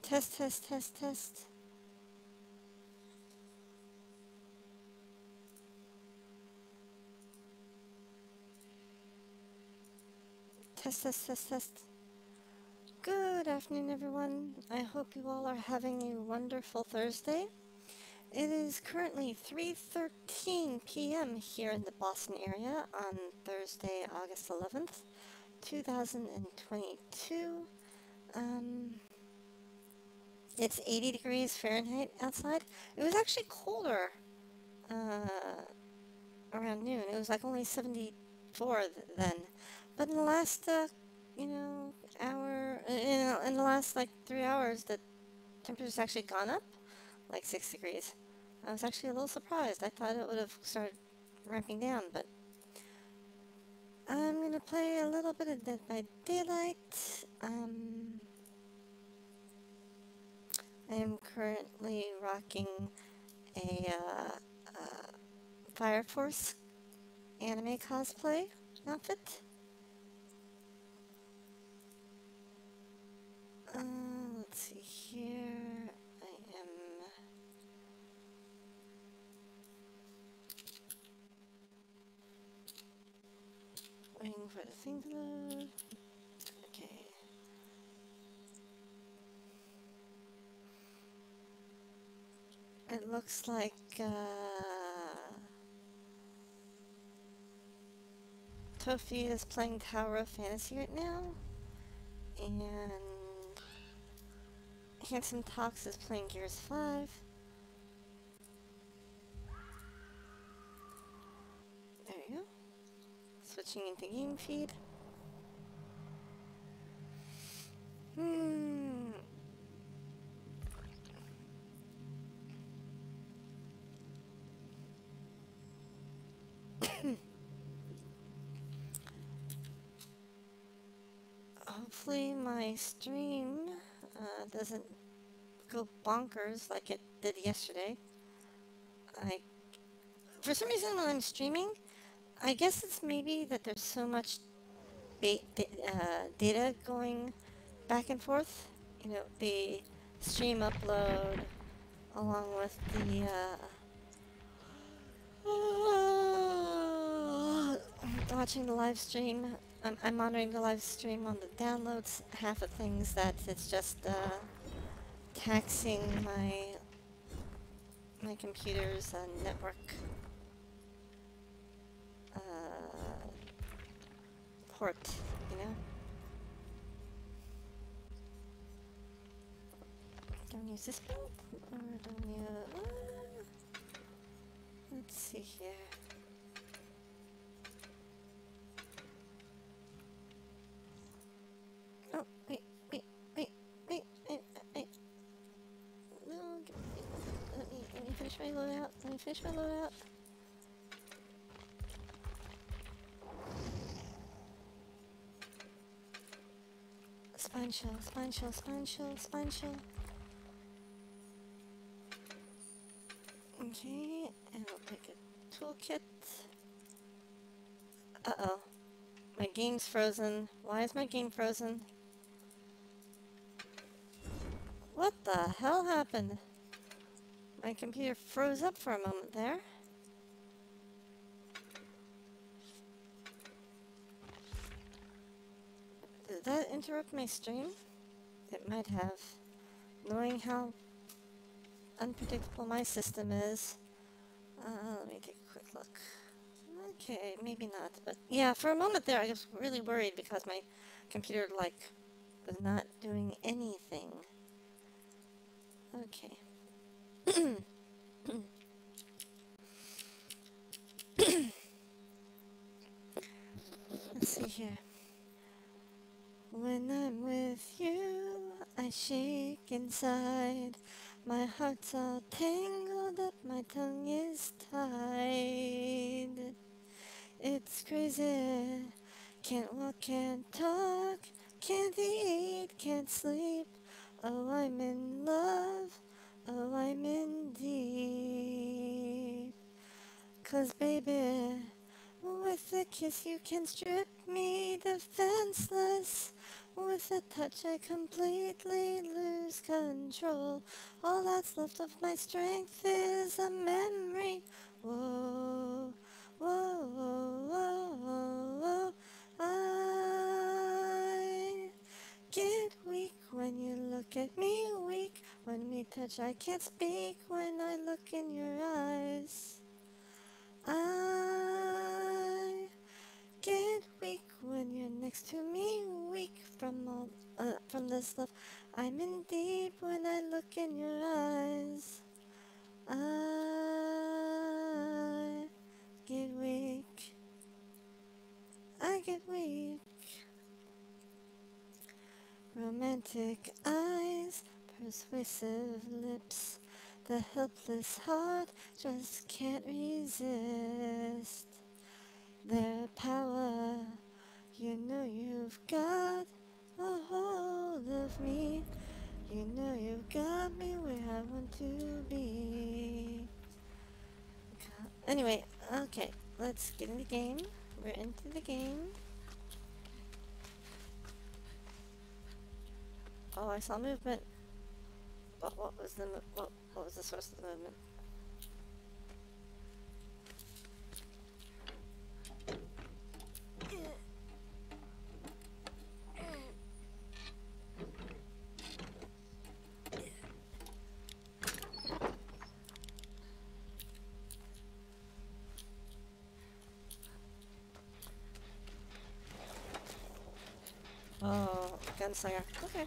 Test, test, test, test. Test, test, test, test. Good afternoon, everyone. I hope you all are having a wonderful Thursday. It is currently 3:13 p.m. here in the Boston area on Thursday, August 11th, 2022. It's 80 degrees Fahrenheit outside. It was actually colder around noon. It was like only 74 then. But in the last, hour, in the last like 3 hours, the temperature's actually gone up like 6 degrees. I was actually a little surprised. I thought it would have started ramping down, but I'm going to play a little bit of Dead by Daylight. I am currently rocking a Fire Force anime cosplay outfit. Let's see here. I am waiting for the thing to load. Okay. It looks like Tofi is playing Tower of Fantasy right now, and Handsome Talks is playing Gears 5. There you go. Switching into game feed. Hopefully my stream doesn't go bonkers like it did yesterday. For some reason when I'm streaming, I guess it's maybe that there's so much data going back and forth. You know, the stream upload along with the watching the live stream. I'm monitoring the live stream on the downloads. Half of things that it's just taxing my computer's network port, you know. Don't use this build, or don't use... let's see here. Oh, wait. No, let me finish my loadout. Spine shell. Okay, and I'll pick a toolkit. Uh-oh. My game's frozen. Why is my game frozen? What the hell happened? My computer froze up for a moment there. Did that interrupt my stream? It might have. Knowing how unpredictable my system is. Let me take a quick look. Okay, maybe not, but yeah, for a moment there I was really worried because my computer, like, was not doing anything. Okay. Let's see here. When I'm with you, I shake inside. My heart's all tangled up, my tongue is tied. It's crazy. Can't walk, can't talk, can't eat, can't sleep. Oh, I'm in love. Oh, I'm in deep. 'Cause baby, with a kiss you can strip me defenseless. With a touch I completely lose control. All that's left of my strength is a memory. Whoa, whoa, whoa, whoa, whoa. I get weak when you look at me, weak when we touch. I can't speak when I look in your eyes. I get weak when you're next to me, weak from this love. I'm in deep when I look in your eyes. I get weak. I get weak. Romantic eyes, persuasive lips. The helpless heart just can't resist their power. You know you've got a hold of me. You know you've got me where I want to be. Anyway, okay, let's get in the game. We're into the game. Oh, I saw movement. But what was the source of the movement? Oh, gunslinger. Okay.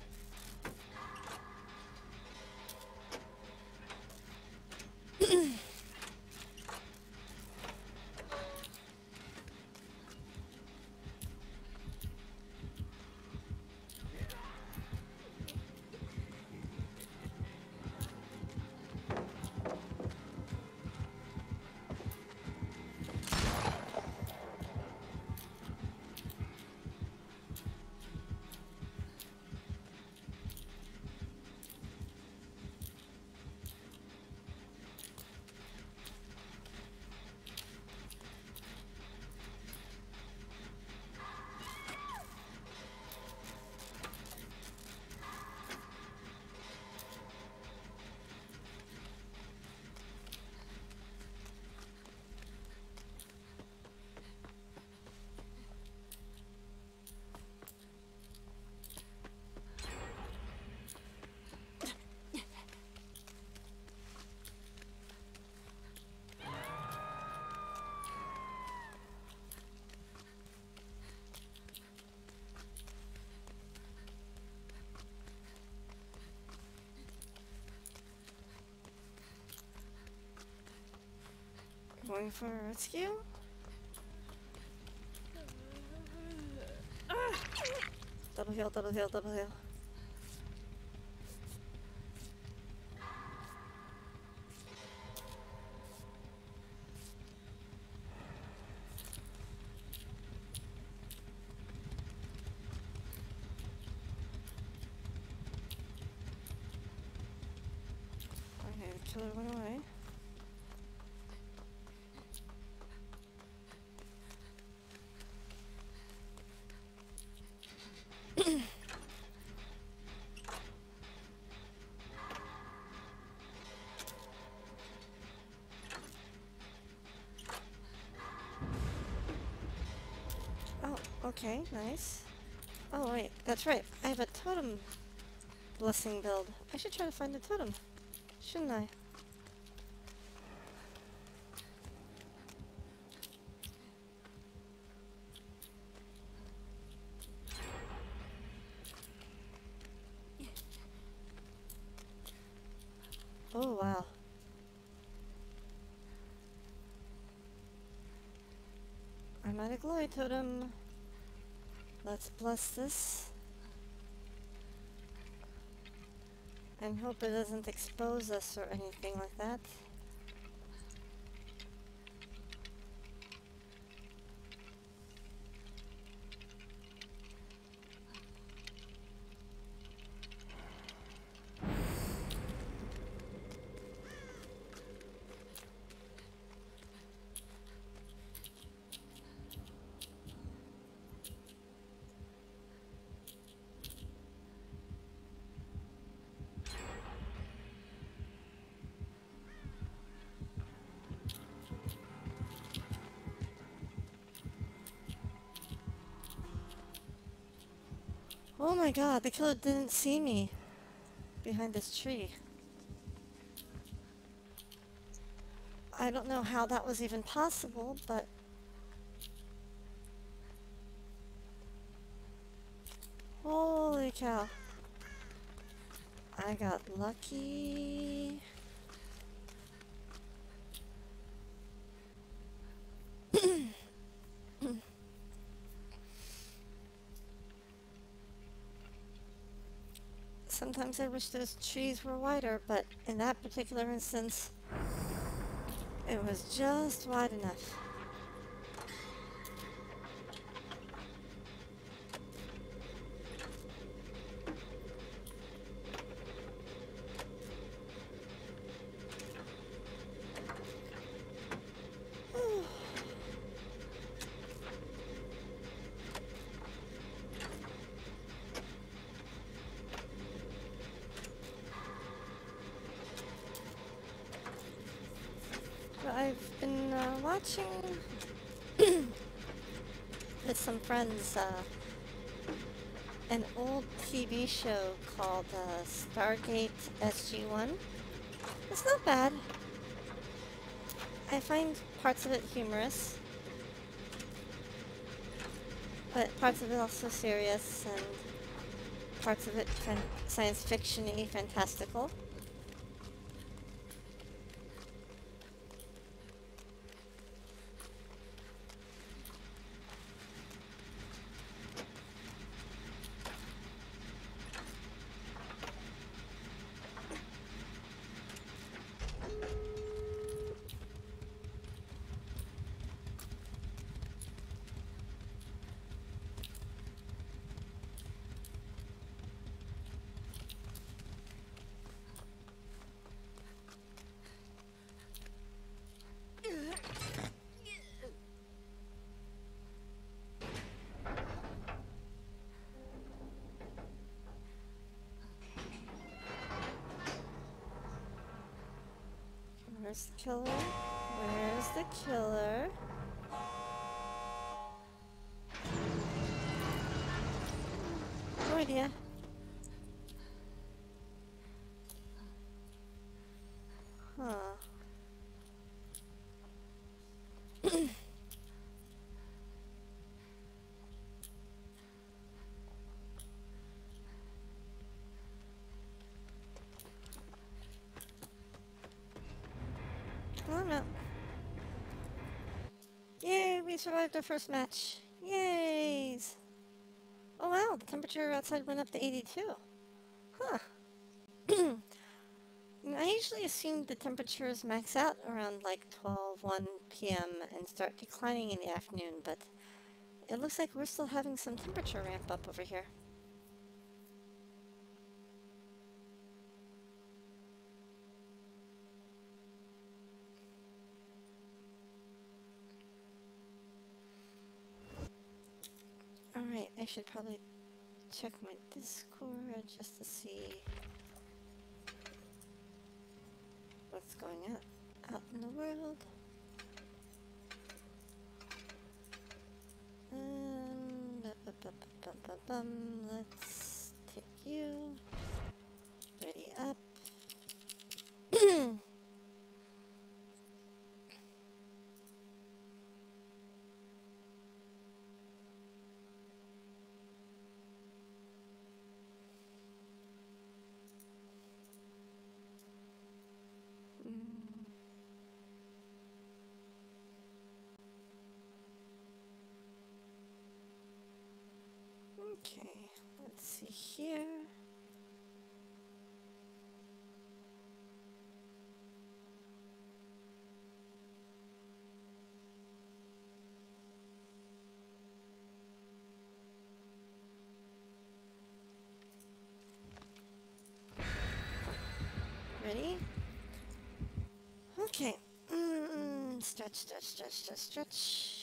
Going for a rescue? Double heal, double heal, double heal. Okay, the killer went away. Oh, okay, nice. Oh wait, that's right. I have a totem blessing build. I should try to find the totem, shouldn't I? Oh wow. I'm at a glowy totem. Let's bless this. And hope it doesn't expose us or anything like that. Oh my god, the killer didn't see me behind this tree. I don't know how that was even possible, but... Holy cow. I got lucky. Sometimes I wish those trees were wider, but in that particular instance, it was just wide enough. I've been watching with some friends an old TV show called Stargate SG-1. It's not bad. I find parts of it humorous, but parts of it also serious, and parts of it science fiction-y, fantastical. Where's the killer? Where's the killer? No idea. Huh. I don't know. Yay, we survived our first match. Yays! Oh wow, the temperature outside went up to 82. Huh. I usually assume the temperatures max out around like 1 p.m. and start declining in the afternoon, but it looks like we're still having some temperature ramp up over here. Alright, I should probably check my Discord just to see what's going on out in the world. Let's take you. Ready up. Okay, let's see here. Ready? Okay. Stretch, stretch, stretch, stretch, stretch.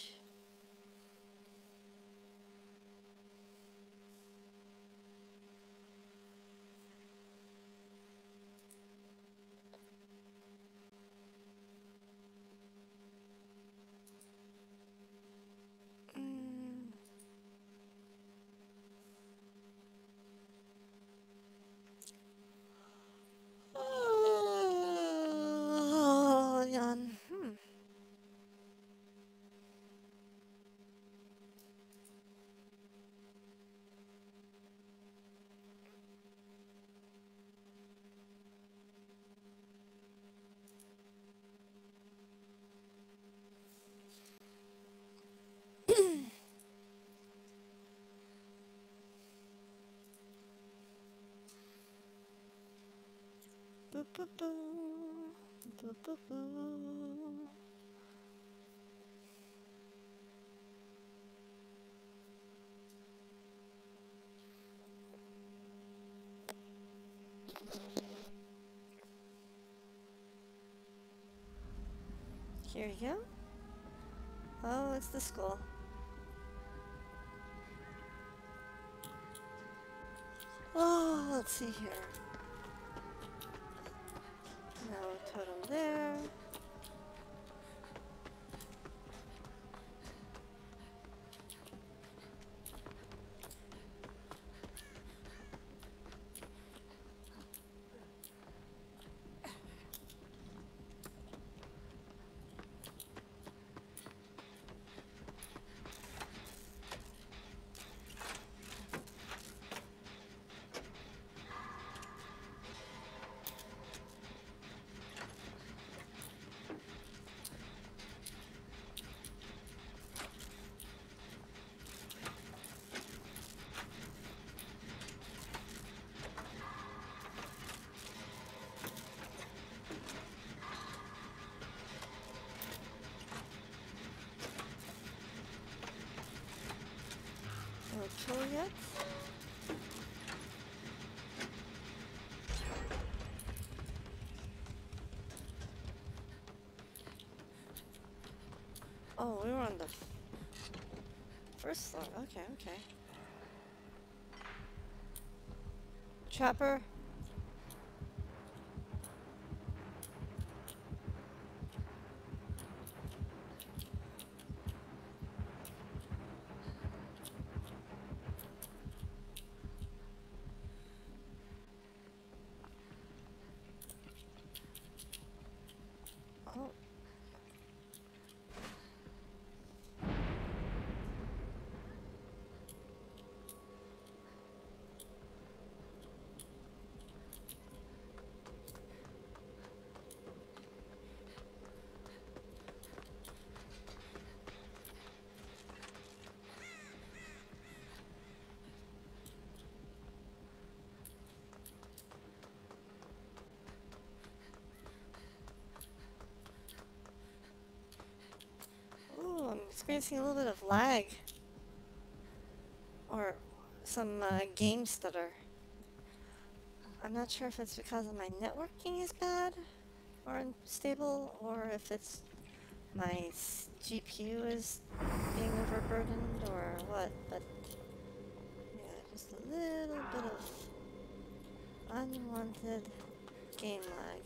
Here you go. Oh, it's the school. Oh, let's see here. No totem there. No tool yet. Oh, we were on the first floor. Okay, okay. Trapper. Oh. Ooh, I'm experiencing a little bit of lag. Or some game stutter. I'm not sure if it's because of my networking is bad or unstable, or if it's my GPU is being overburdened or what, but yeah, just a little bit of unwanted game lag.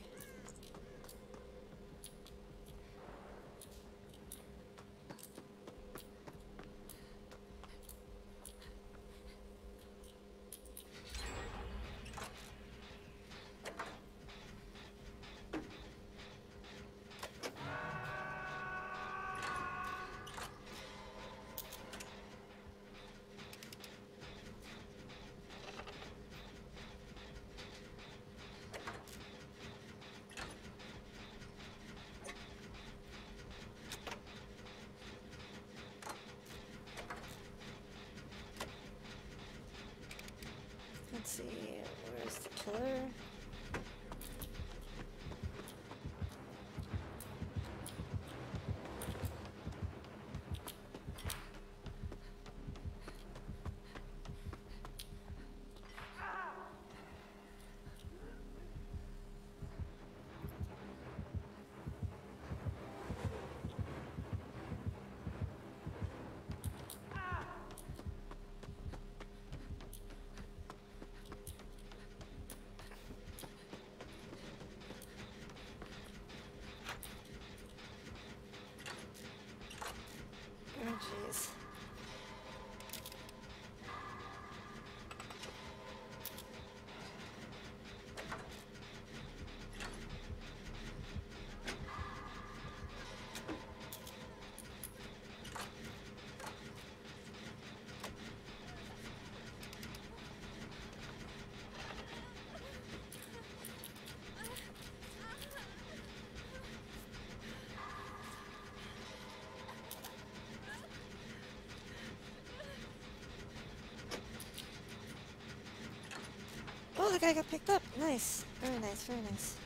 guy got picked up. Nice. Very nice, very nice.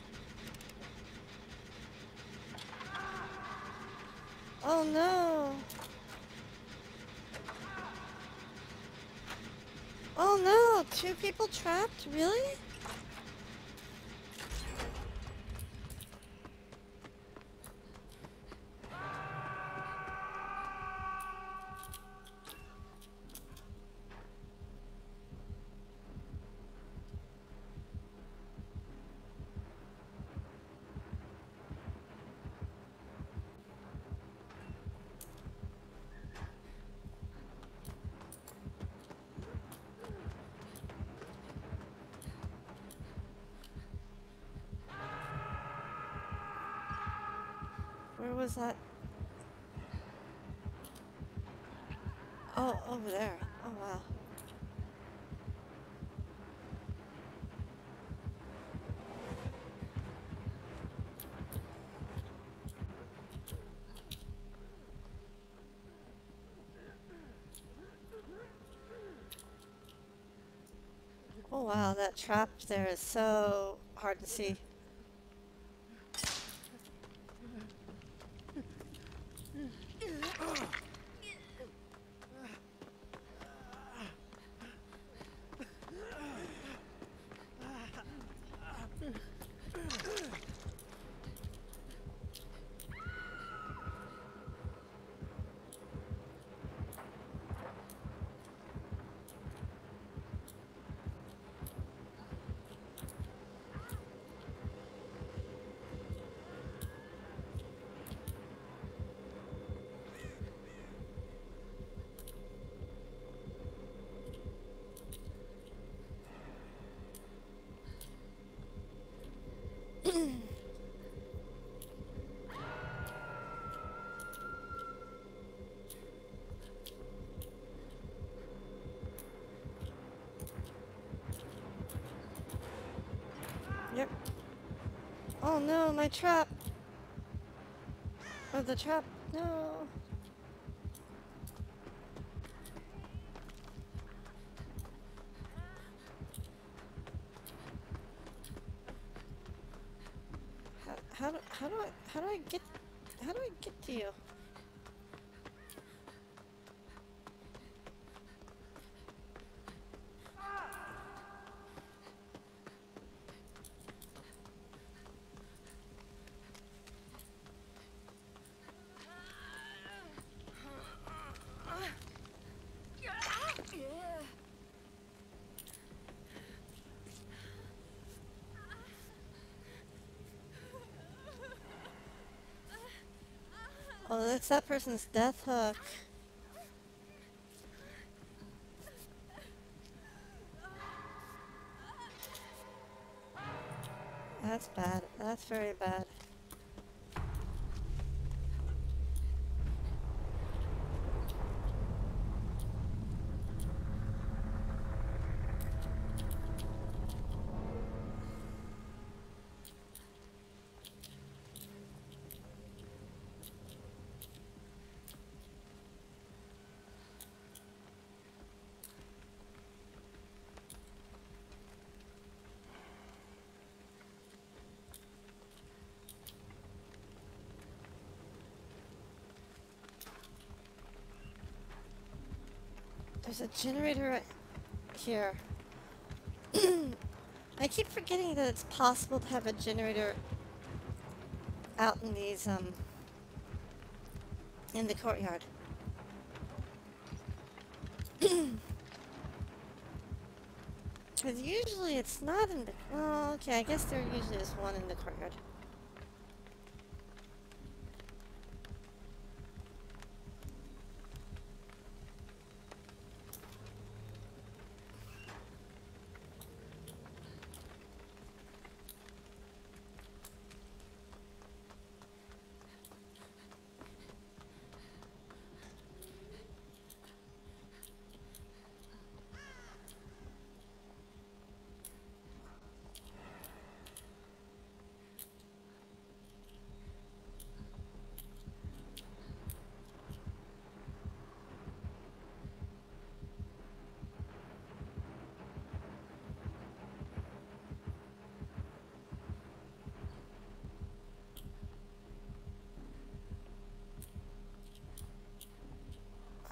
Oh no! Oh no! 2 people trapped? Really? Where was that? Oh, over there. Oh wow. Oh wow, that trap there is so hard to see. Yep. Oh no, my trap! Oh, the trap. No. How do I get to you? Oh, that's that person's death hook. That's bad. That's very bad. There's a generator right here. I keep forgetting that it's possible to have a generator out in these, in the courtyard. Because usually it's not in the... Oh, okay, I guess there usually is one in the courtyard.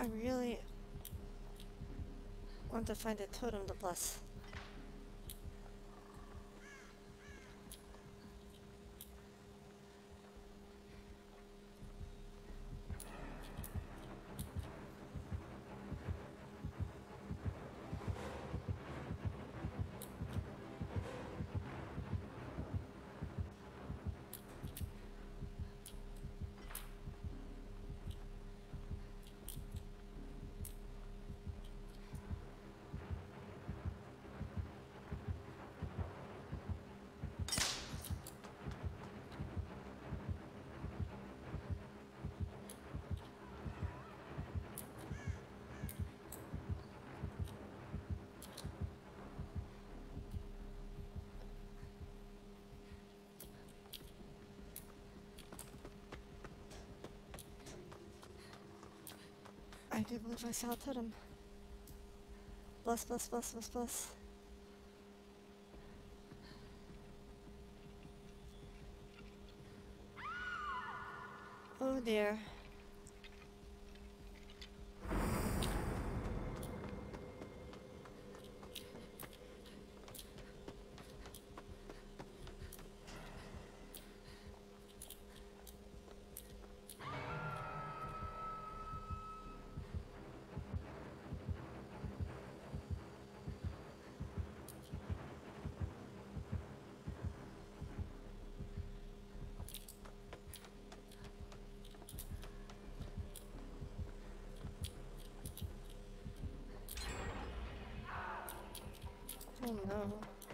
I really want to find a totem to bless. I do believe I saw a totem. Bless, bless, bless, bless, bless. Oh dear. Oh no.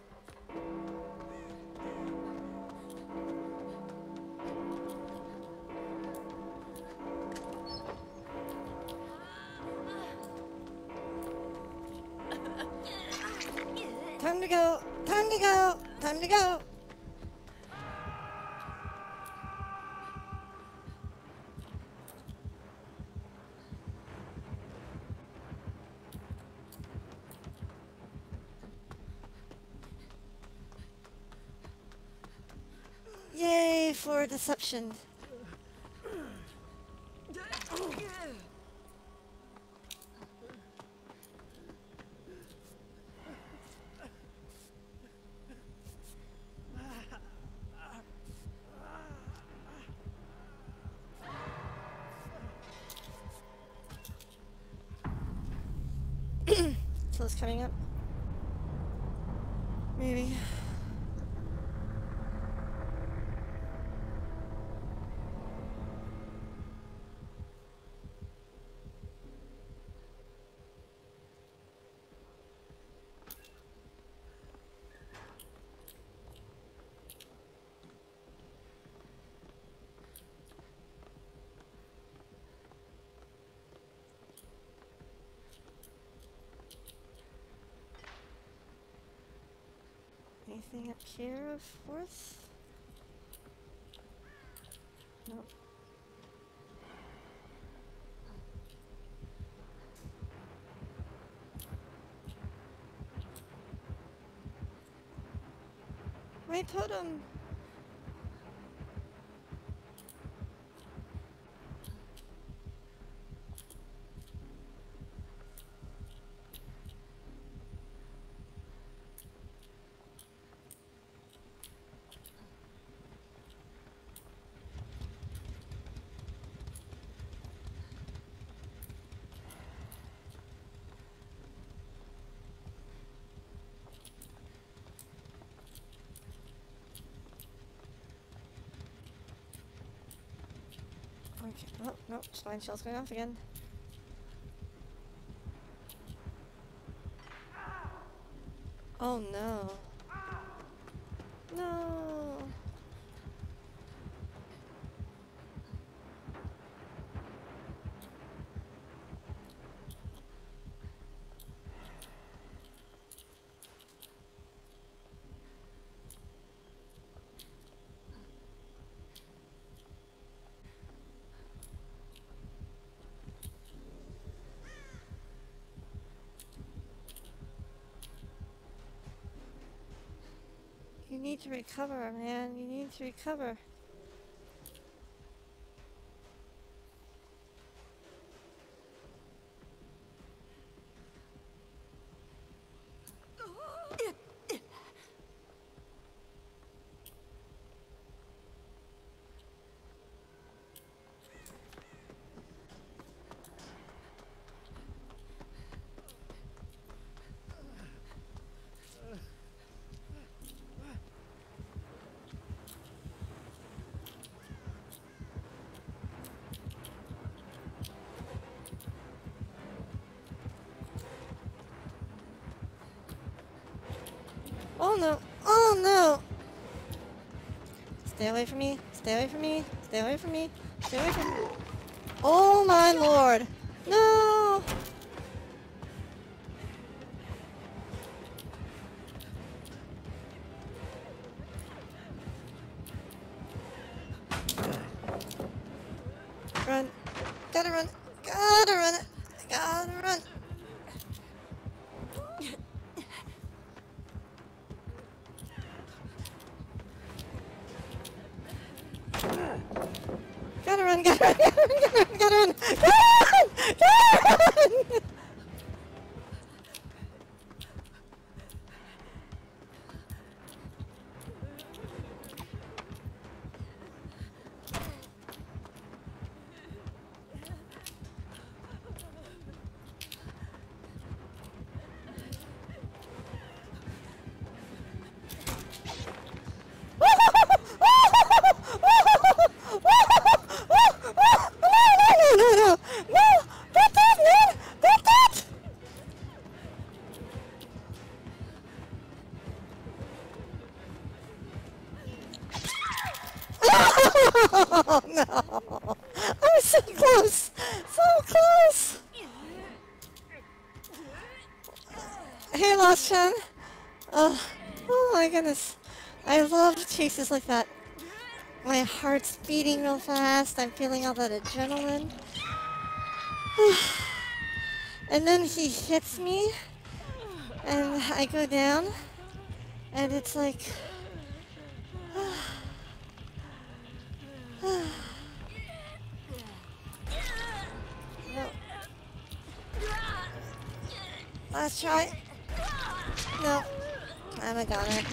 Time to go! Time to go! Time to go! Yay for deception. So it's coming up. Maybe. Anything up here of worth? Nope. My totem! Okay. Oh, no, spine shell's going off again. Oh no. No. You need to recover, man. You need to recover. Stay away from me. Stay away from me. Stay away from me. Stay away from me. Oh my lord. No! Run. Gotta run. Gotta run. Gotta run. Gotta run. Gotta run. Gotta run. Gotta run. Gotta run. Gotta run. Oh no! I was so close! So close! Hey, Lost Chen. Oh my goodness. I love chases like that. My heart's beating real fast. I'm feeling all that adrenaline. And then he hits me, and I go down, and it's like... No. Last try. No. I'm a goner.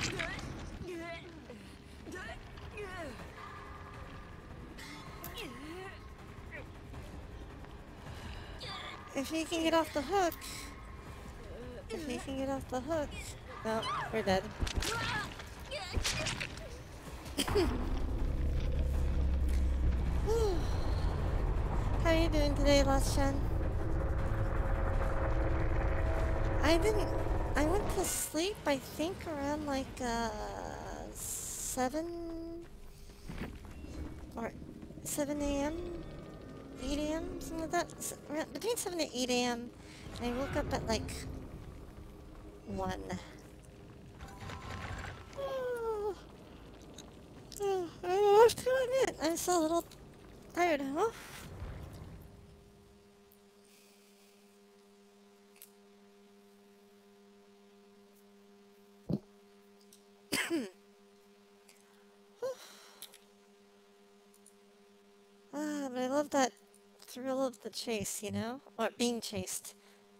If he can get off the hook. If he can get off the hook. No, we're dead. How are you doing today, Lost Chen? I went to sleep, I think, around like, 7 or 7 a.m., 8 a.m., something like that. Between 7 to 8 a.m., and I woke up at like 1. I have to admit, I'm still a little tired, huh? But I love that thrill of the chase, you know? Or being chased.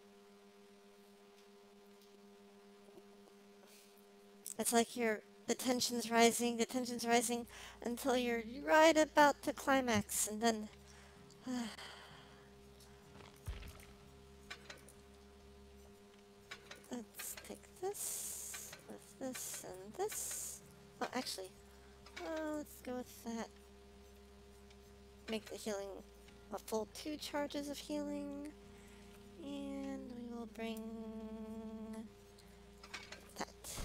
It's like the tension's rising until you're right about to climax, and then... Let's take this, with this, and this. Oh, actually, let's go with that. Make the healing a full 2 charges of healing. And we will bring that.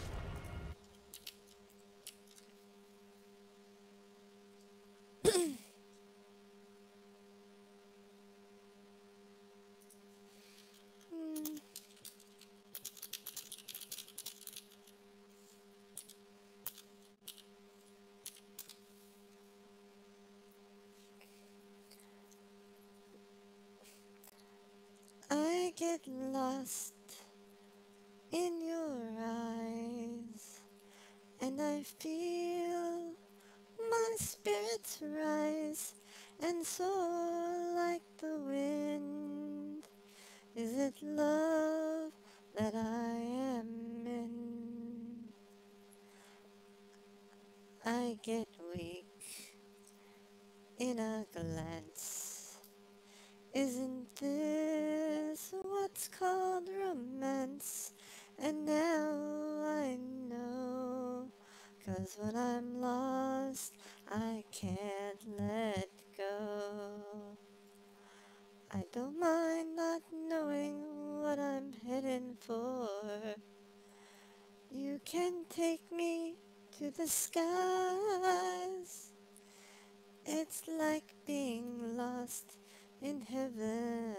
I get lost in your eyes, and I feel my spirits rise, and so like the wind, is it love that I am in? I get weak in a glance. Isn't this what's called romance? And now I know, 'cause when I'm lost, I can't let go. I don't mind not knowing what I'm heading for. You can take me to the skies. It's like being lost in heaven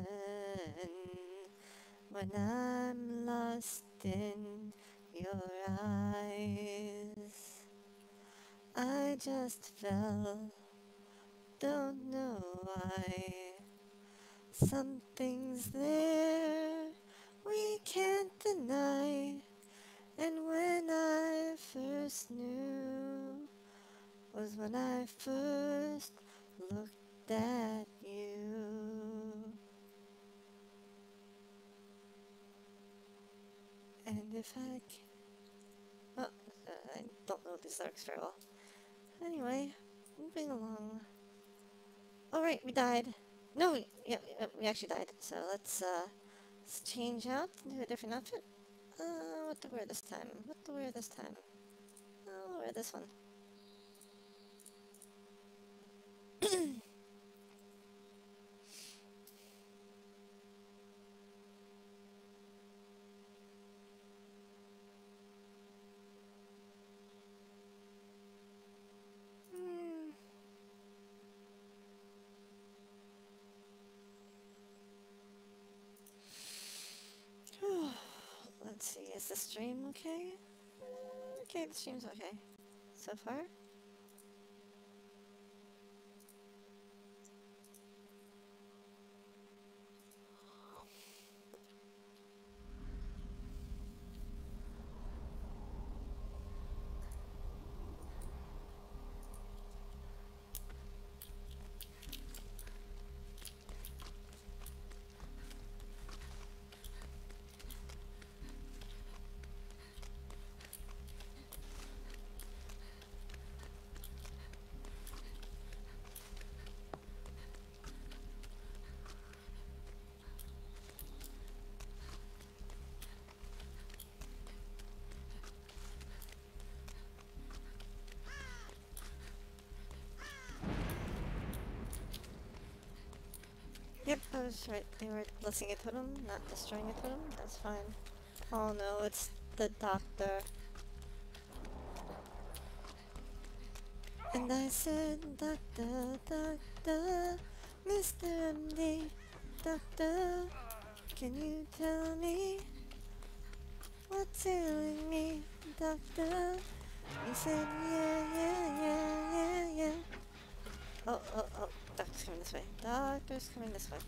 when I'm lost in your eyes. I just fell, don't know why. Something's there we can't deny. And when I first knew was when I first looked at you. And if I can... Oh, I don't know these lyrics very well. Anyway, moving along. Oh right, we died. No, yeah, we actually died. So let's change out and do a different outfit. What to wear this time? What to wear this time? I'll wear this one. Let's see, is the stream okay? Okay, the stream's okay. So far? Yep, I was right. They were blessing a totem, not destroying a totem. That's fine. Oh no, it's the doctor. And I said, Doctor, Doctor, Mr. MD, Doctor, can you tell me what's ailing me, Doctor? He said, yeah. Oh, doctor's coming this way. Doctor's coming this way.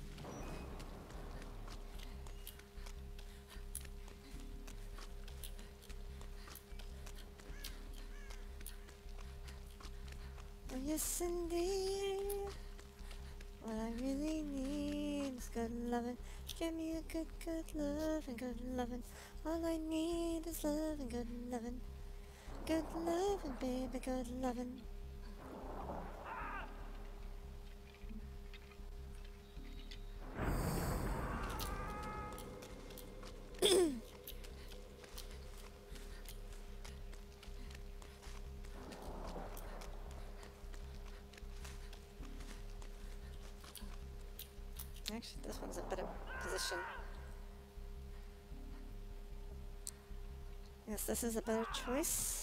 Oh, yes, indeed. What I really need is good loving. Give me a good love and good loving. All I need is love and good loving. Good loving, baby, good loving. Actually, this one's a better position. Yes, this is a better choice.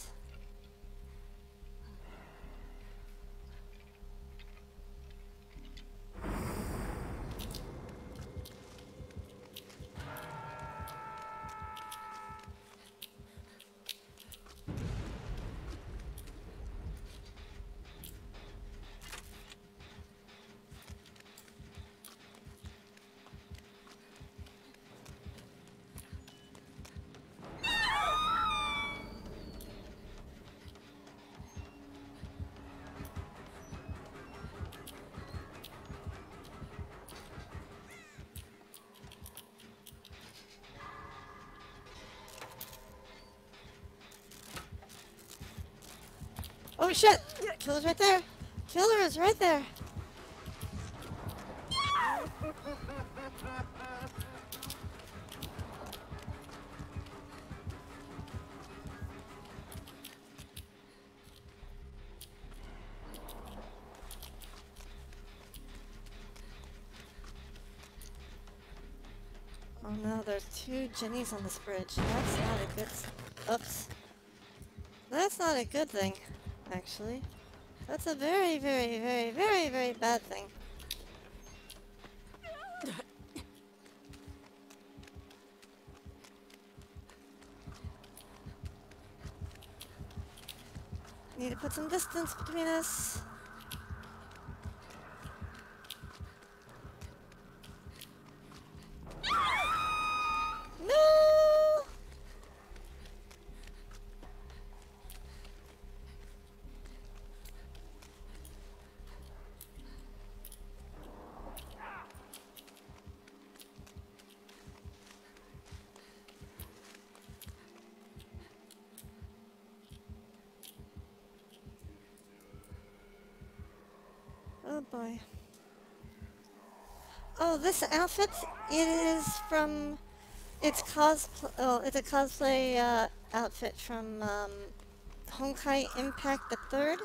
Oh shit! Killer's right there! Killer is right there! Oh no, there's two Jennies on this bridge. That's not a good... Oops. That's not a good thing, actually. That's a very, very, very, very, very bad thing. Need to put some distance between us. No! Oh boy. Oh, this outfit, it is from, it's it's a cosplay outfit from Honkai Impact the Third.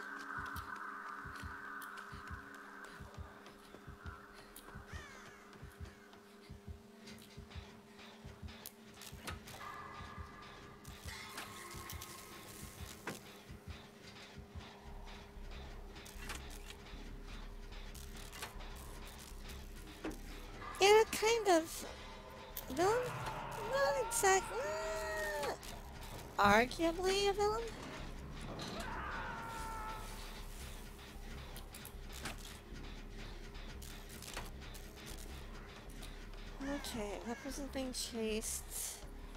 Yeah, kind of. Villain? Not exactly. Arguably a villain? Okay, that person's being chased.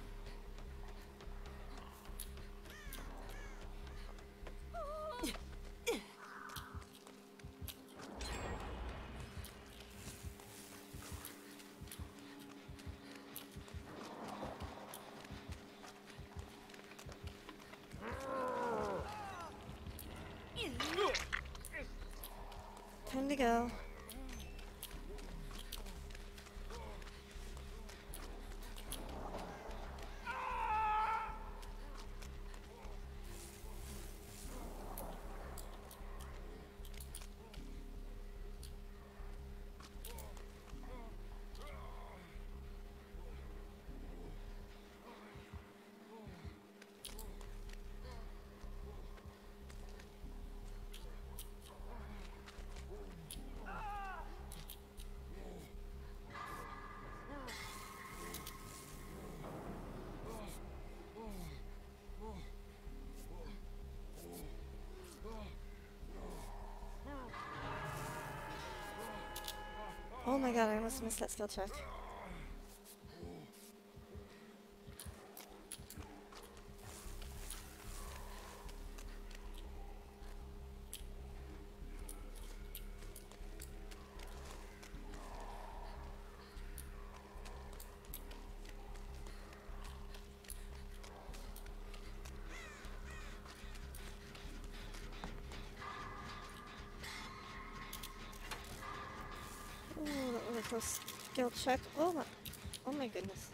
Time to go. Oh my god, I almost missed that skill check. Ooh, that really close skill check. Oh my goodness.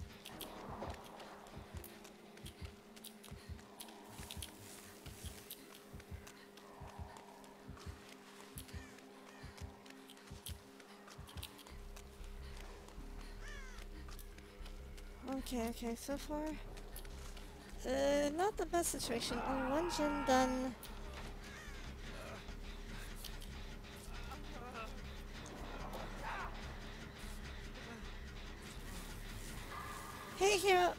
Okay, so far, not the best situation. Only one gym done. Hey, Hero!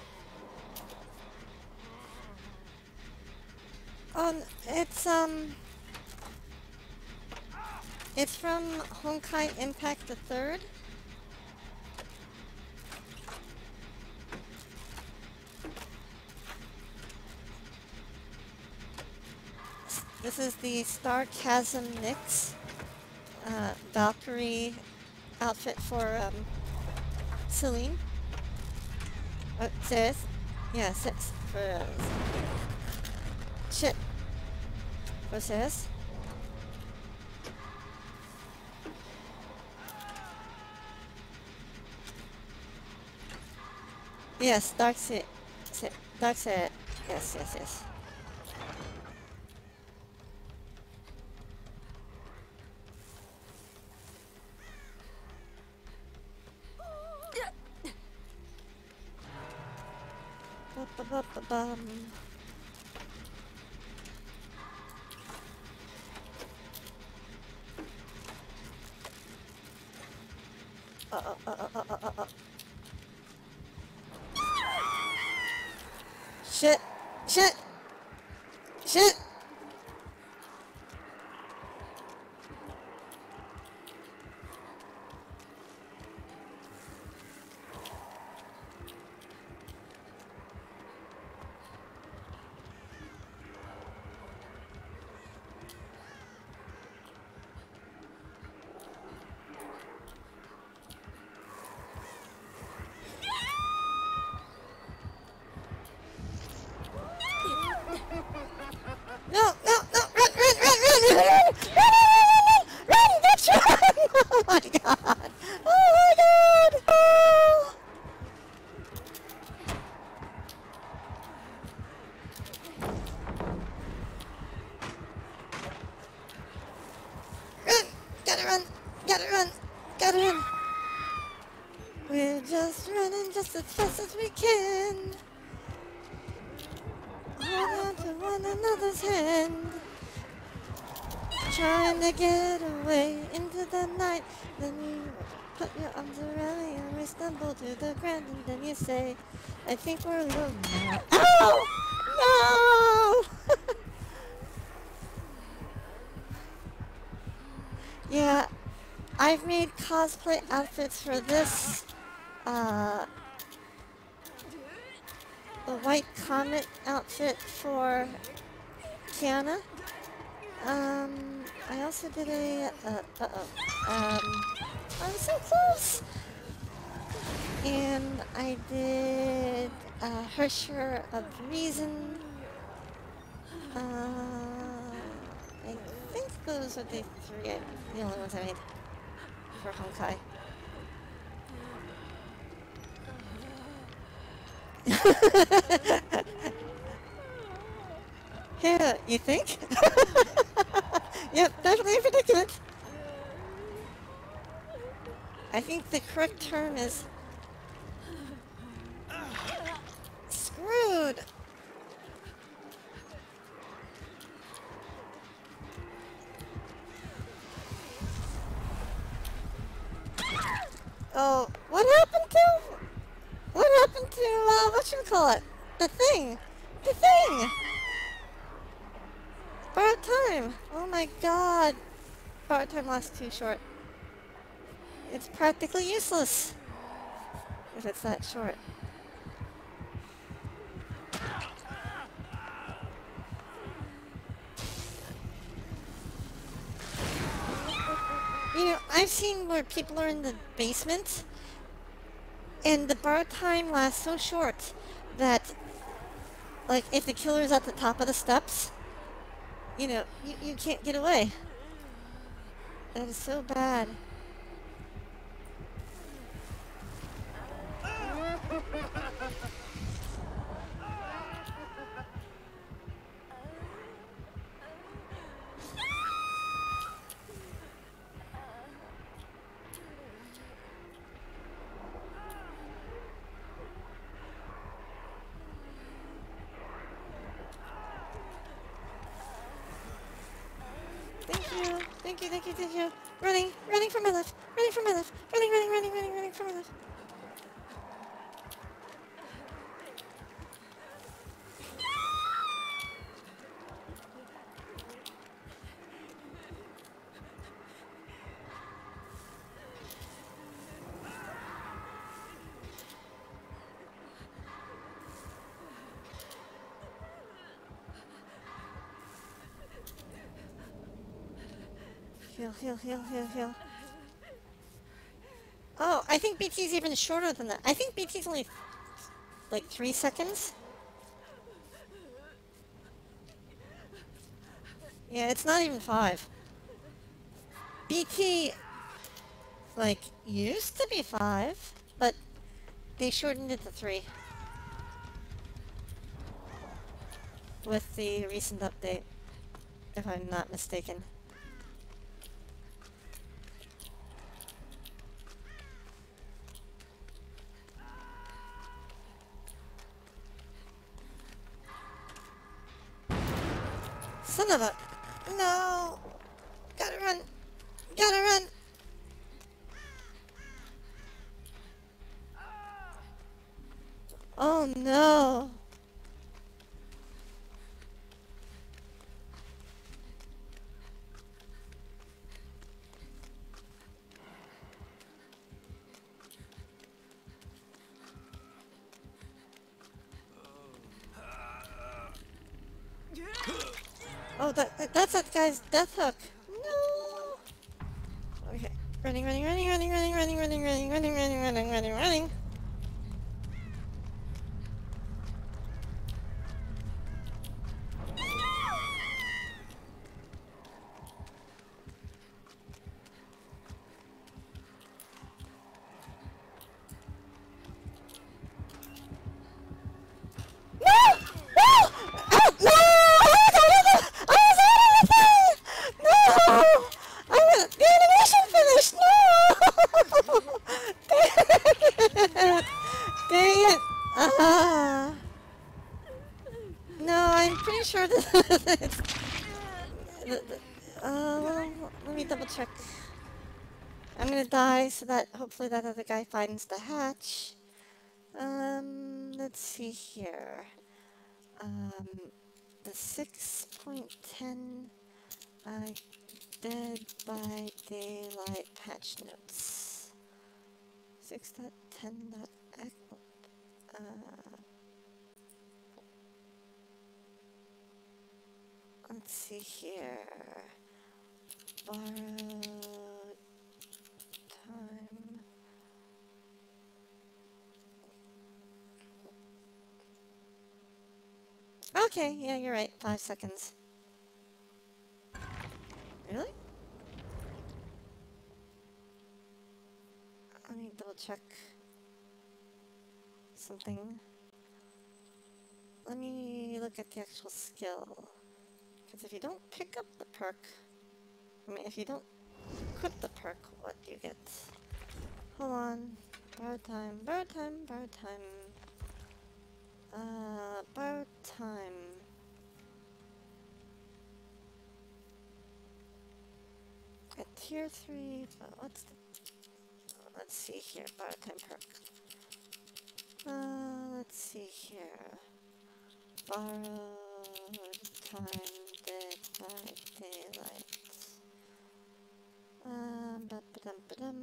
It's from Honkai Impact the Third. This is the Star Chasm Nyx Valkyrie outfit for Celine. Ceres? Yeah, for shit. For Ceres. Yes, Darkseid. Yes. Ba-ba-ba-ba-bum. Shit! Shit! Shit! No, no, no, run, run, run, run, run, run, bitch, run! Oh my god! Oh my god! Oh! Run! Gotta run! Gotta run! Gotta run! We're just running just as fast as we can. Hold on to one another's hand. Trying to get away into the night. Then you put your arms around me and we stumble to the ground. And then you say, I think we're alone now. Oh! No! Yeah, I've made cosplay outfits for this. The White Comet outfit for Kiana. I also did a, I'm so close! And I did, Hersher of Reason. I think those are the three, the only ones I made for Honkai. Yeah, you think? Yep, definitely a predicament. I think the correct term is screwed. Oh, what happened to, whatchamacallit? The thing! The thing! Borrowed time! Oh my god! Borrowed time lasts too short. It's practically useless if it's that short. You know, I've seen where people are in the basement and the borrowed time lasts so short that, like, if the killer's at the top of the steps, you know, you can't get away. That is so bad. Thank you, thank you, thank you. Running, running for my life, running for my life, running, running, running, running, running for my life. Heal, heal, heal, heal, heal. Oh, I think BT's even shorter than that. I think BT's only, like, 3 seconds. Yeah, it's not even 5. BT, like, used to be 5, but they shortened it to 3. With the recent update, if I'm not mistaken. Son of a... No! Gotta run! Gotta run! Oh no! Oh, that's that guy's death hook. No! Okay. Running, running, running, running, running, running, running, running, running, running, running, running, running. No! No! Oh, no! I was hitting the thing! No! The animation finished! No! Dang it! Dang it! No, I'm pretty sure that it's... well, let me double check. I'm gonna die so that hopefully that other guy finds the hatch. Let's see here. The 6.10 Dead by Daylight patch notes. 6.10. Let's see here. Borrowed time. Okay, yeah, you're right. 5 seconds. Really? Let me double check something. Let me look at the actual skill. Because if you don't pick up the perk, if you don't equip the perk, what do you get? Hold on. Borrow time, borrow time, borrow time. Borrow time. At tier 3, but what's the... Let's see here, borrow time perk. Let's see here. Borrowed time, dead by daylight. Ba-ba-dum-ba-dum.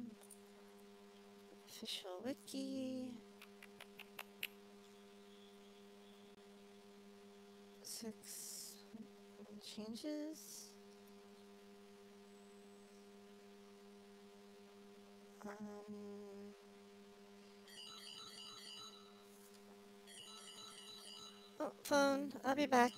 Official wiki. 6 changes. Oh, phone. I'll be back.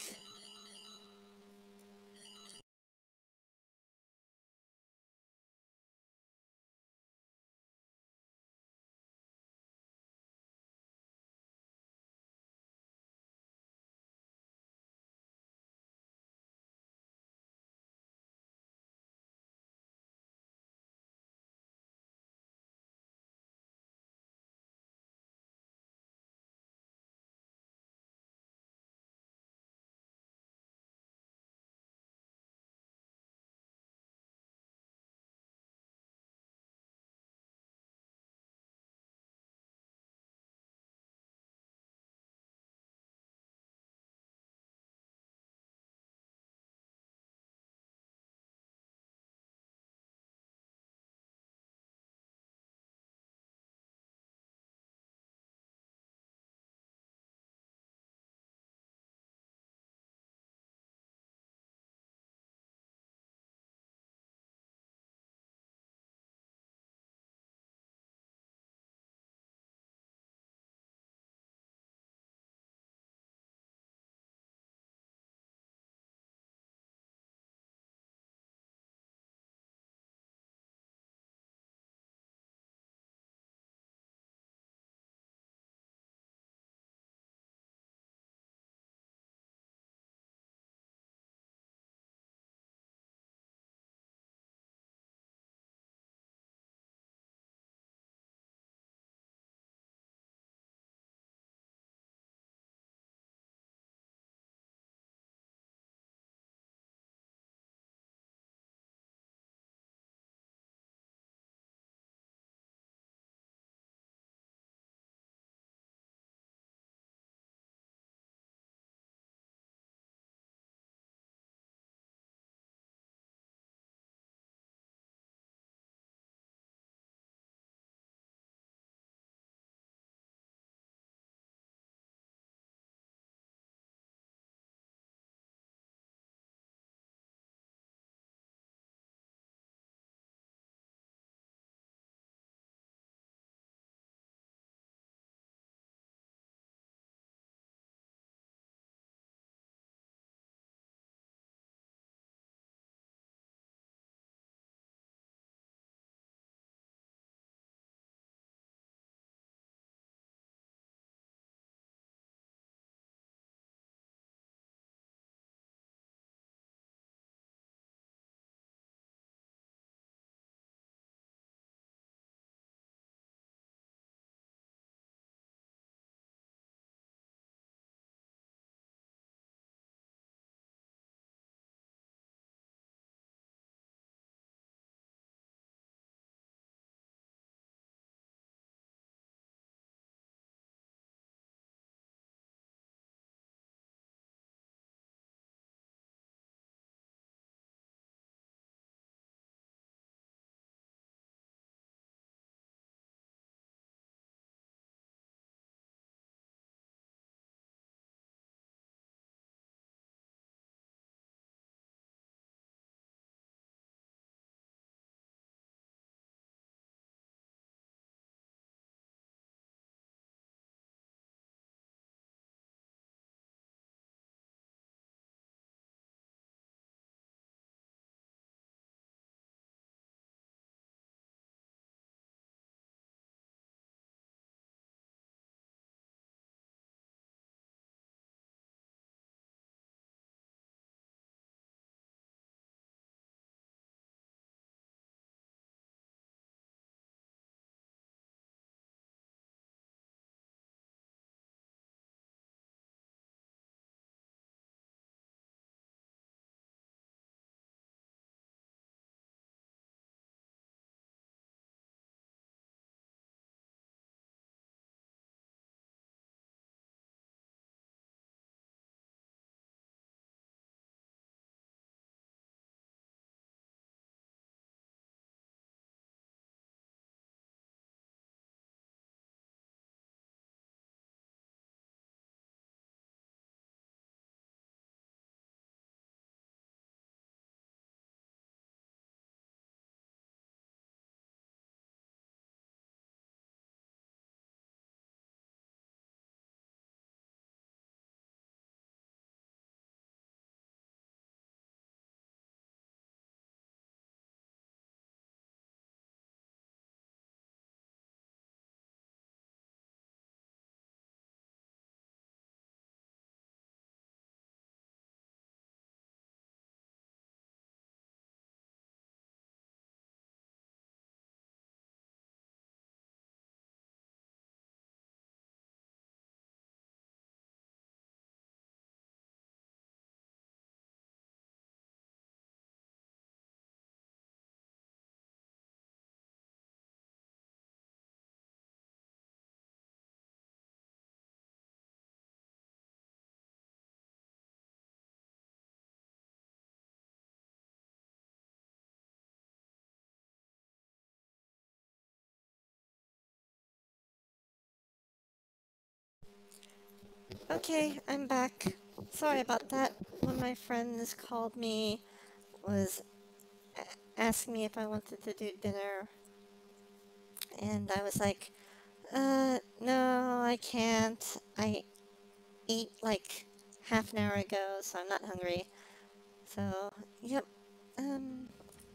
Okay, I'm back. Sorry about that. One of my friends called me, was asking me if I wanted to do dinner, and I was like, no, I can't. I ate like half an hour ago, so I'm not hungry. So, yep. Um,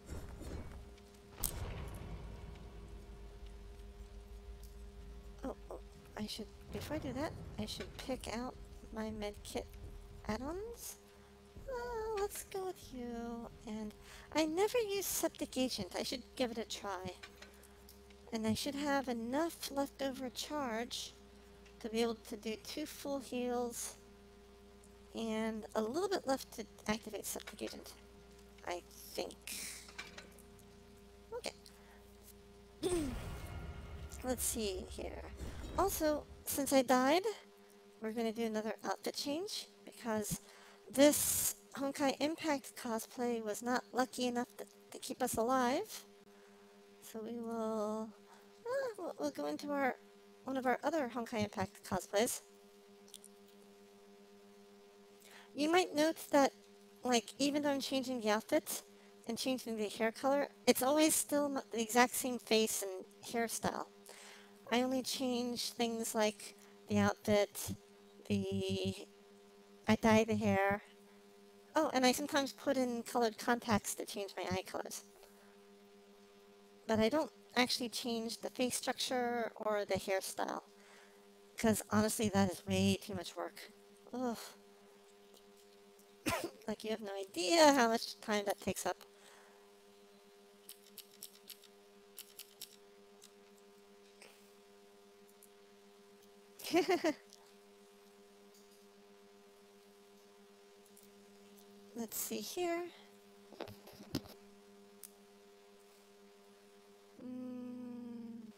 oh, I should, before I do that, I should pick out my medkit add-ons. Let's go with you. And I never use septic agent. I should give it a try. And I should have enough leftover charge to be able to do 2 full heals and a little bit left to activate septic agent, I think. Okay. Let's see here. Also, since I died, we're going to do another outfit change because this Honkai Impact cosplay was not lucky enough to keep us alive. So we will we'll go into one of our other Honkai Impact cosplays. You might note that, like, even though I'm changing the outfit and changing the hair color, it's always still the exact same face and hairstyle. I only change things like the outfit, I dye the hair. Oh, and I sometimes put in colored contacts to change my eye colors. But I don't actually change the face structure or the hairstyle. Because honestly, that is way too much work. Ugh. Like, you have no idea how much time that takes up. Let's see here. Mm,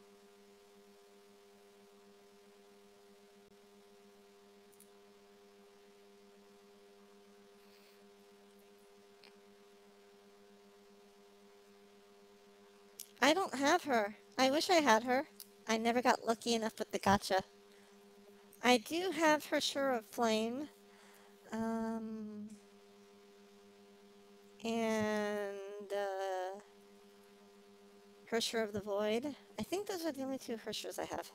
I don't have her. I wish I had her. I never got lucky enough with the gacha. I do have her Sure of Flame. Um, and Hersher of the Void. I think those are the only 2 Hershers I have.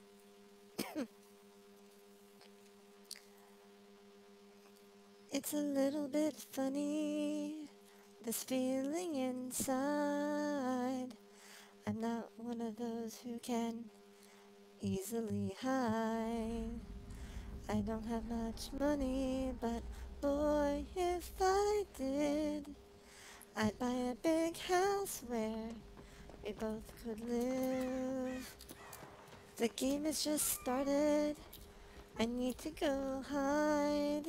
It's a little bit funny, this feeling inside. I'm not one of those who can easily hide. I don't have much money, but boy, if I did, I'd buy a big house where we both could live. The game has just started. I need to go hide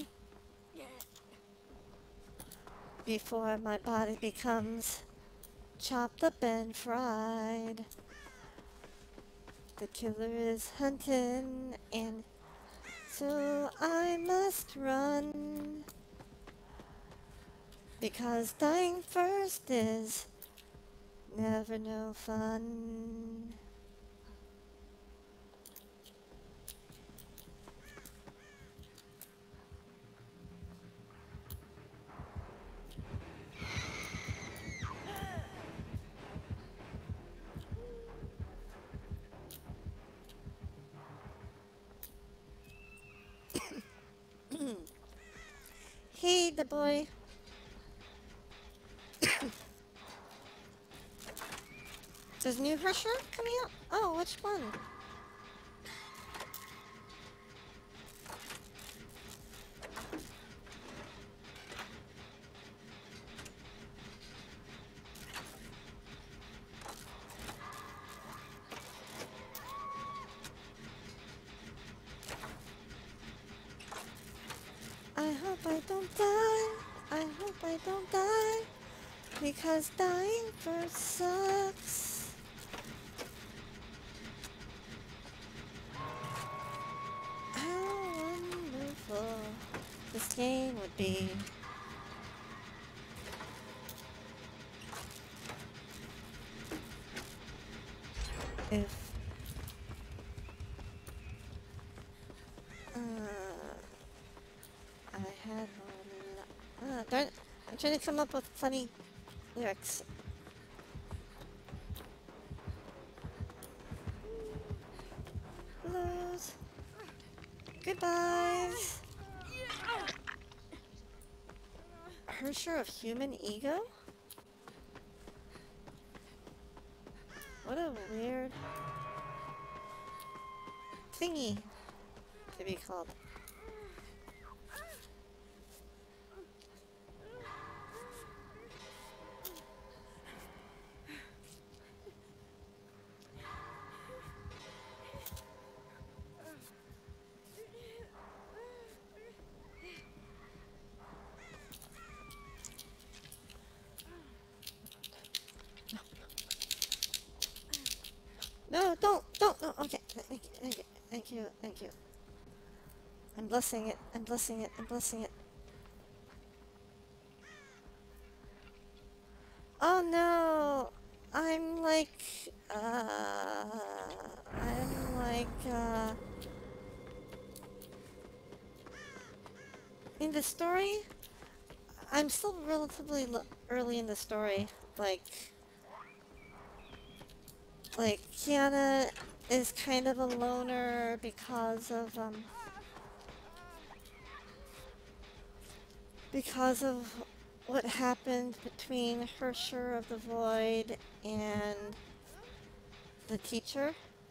before my body becomes chopped up and fried. The killer is hunting, and so I must run. Because dying first is never no fun. Hey, the boy. Does new Hersher coming out? Oh, which one? I hope I don't die. I hope I don't die. Because dying first sucks. How wonderful this game would be. If I'm trying to come up with funny lyrics. Hellos. Goodbyes. Hersher of human ego? What a weird thingy to be called. No, don't, no, okay, thank you. I'm blessing it, I'm blessing it, I'm blessing it. Oh no, I'm like, in the story, I'm still relatively early in the story, like, Kiana is kind of a loner because of what happened between Hersher of the Void and the teacher.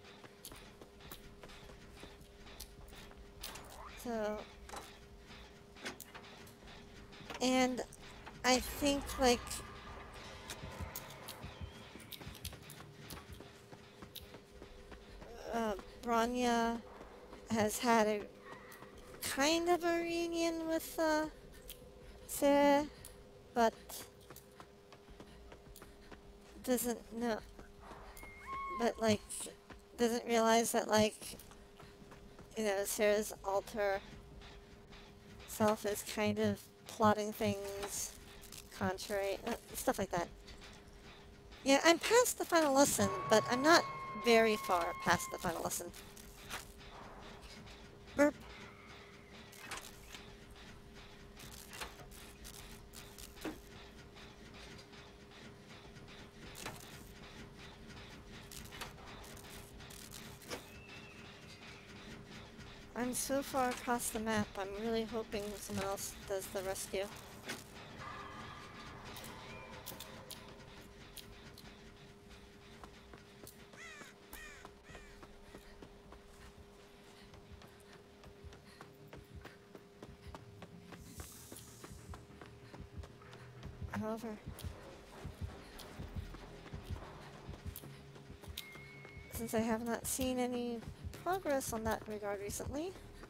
So, and I think, like, Bronya has had a kind of a reunion with Sarah, but doesn't know, but like doesn't realize that, like, you know, Sarah's alter self is kind of plotting things contrary, stuff like that. Yeah, I'm past the final lesson, but I'm not very far past the final lesson. Burp. I'm so far across the map, I'm really hoping someone else does the rescue. However, since I have not seen any progress on that regard recently,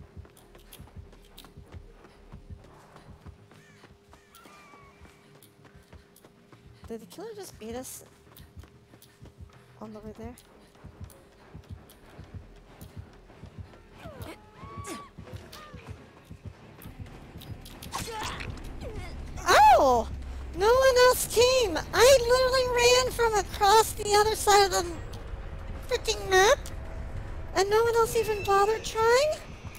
did the killer just beat us on the way there? Oh! No one else came! I literally ran from across the other side of the freaking map, and no one else even bothered trying?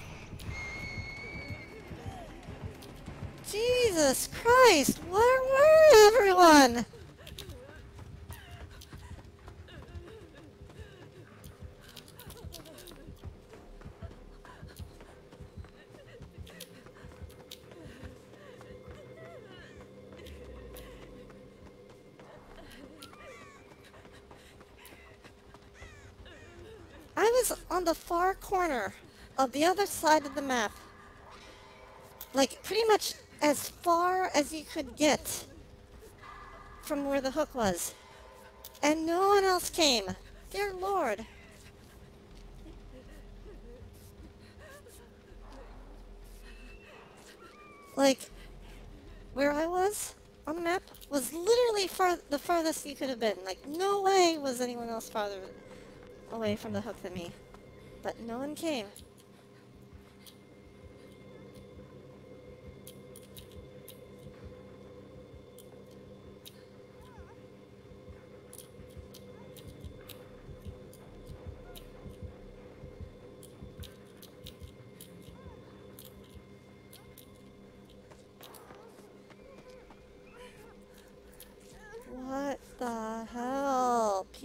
Jesus Christ, where were everyone? I was on the far corner of the other side of the map. Like, pretty much as far as you could get from where the hook was. And no one else came. Dear Lord. Like, where I was on the map was literally the farthest you could have been. Like, no way was anyone else farther away from the hook than me. But no one came.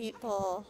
people.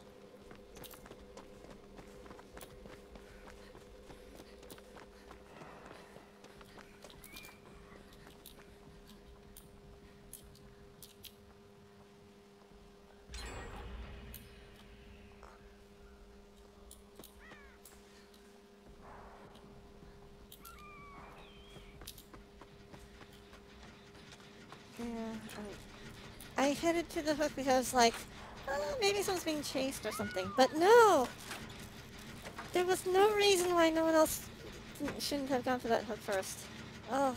Yeah, I headed to the hook because, like, maybe someone's being chased or something. But no! There was no reason why no one else shouldn't have gone for that hook first. Oh.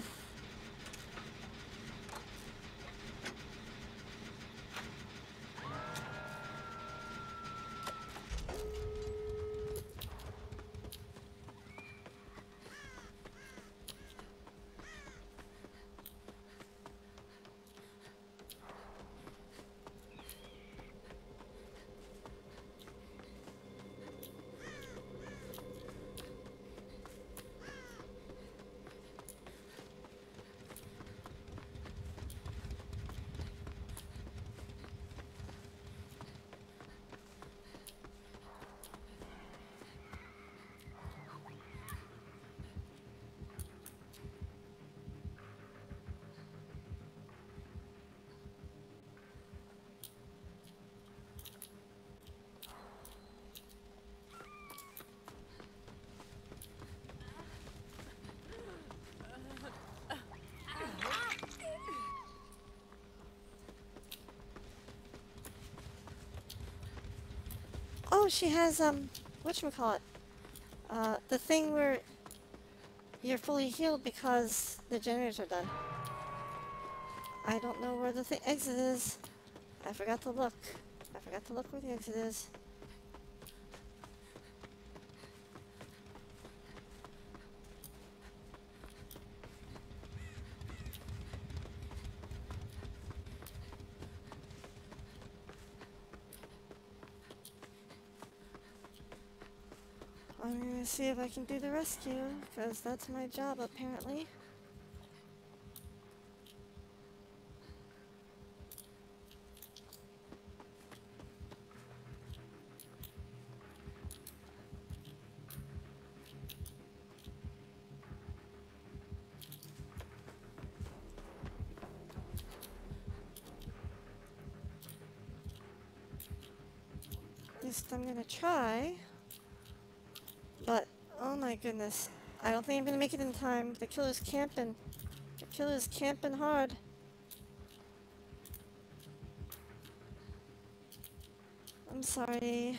Oh, she has, whatchamacallit? The thing where you're fully healed because the generators are done. I don't know where the exit is. I forgot to look. I forgot to look where the exit is. I'm gonna see if I can do the rescue, because that's my job, apparently. At least I'm gonna try. But, oh my goodness. I don't think I'm gonna make it in time. The killer's camping. The killer's camping hard. I'm sorry.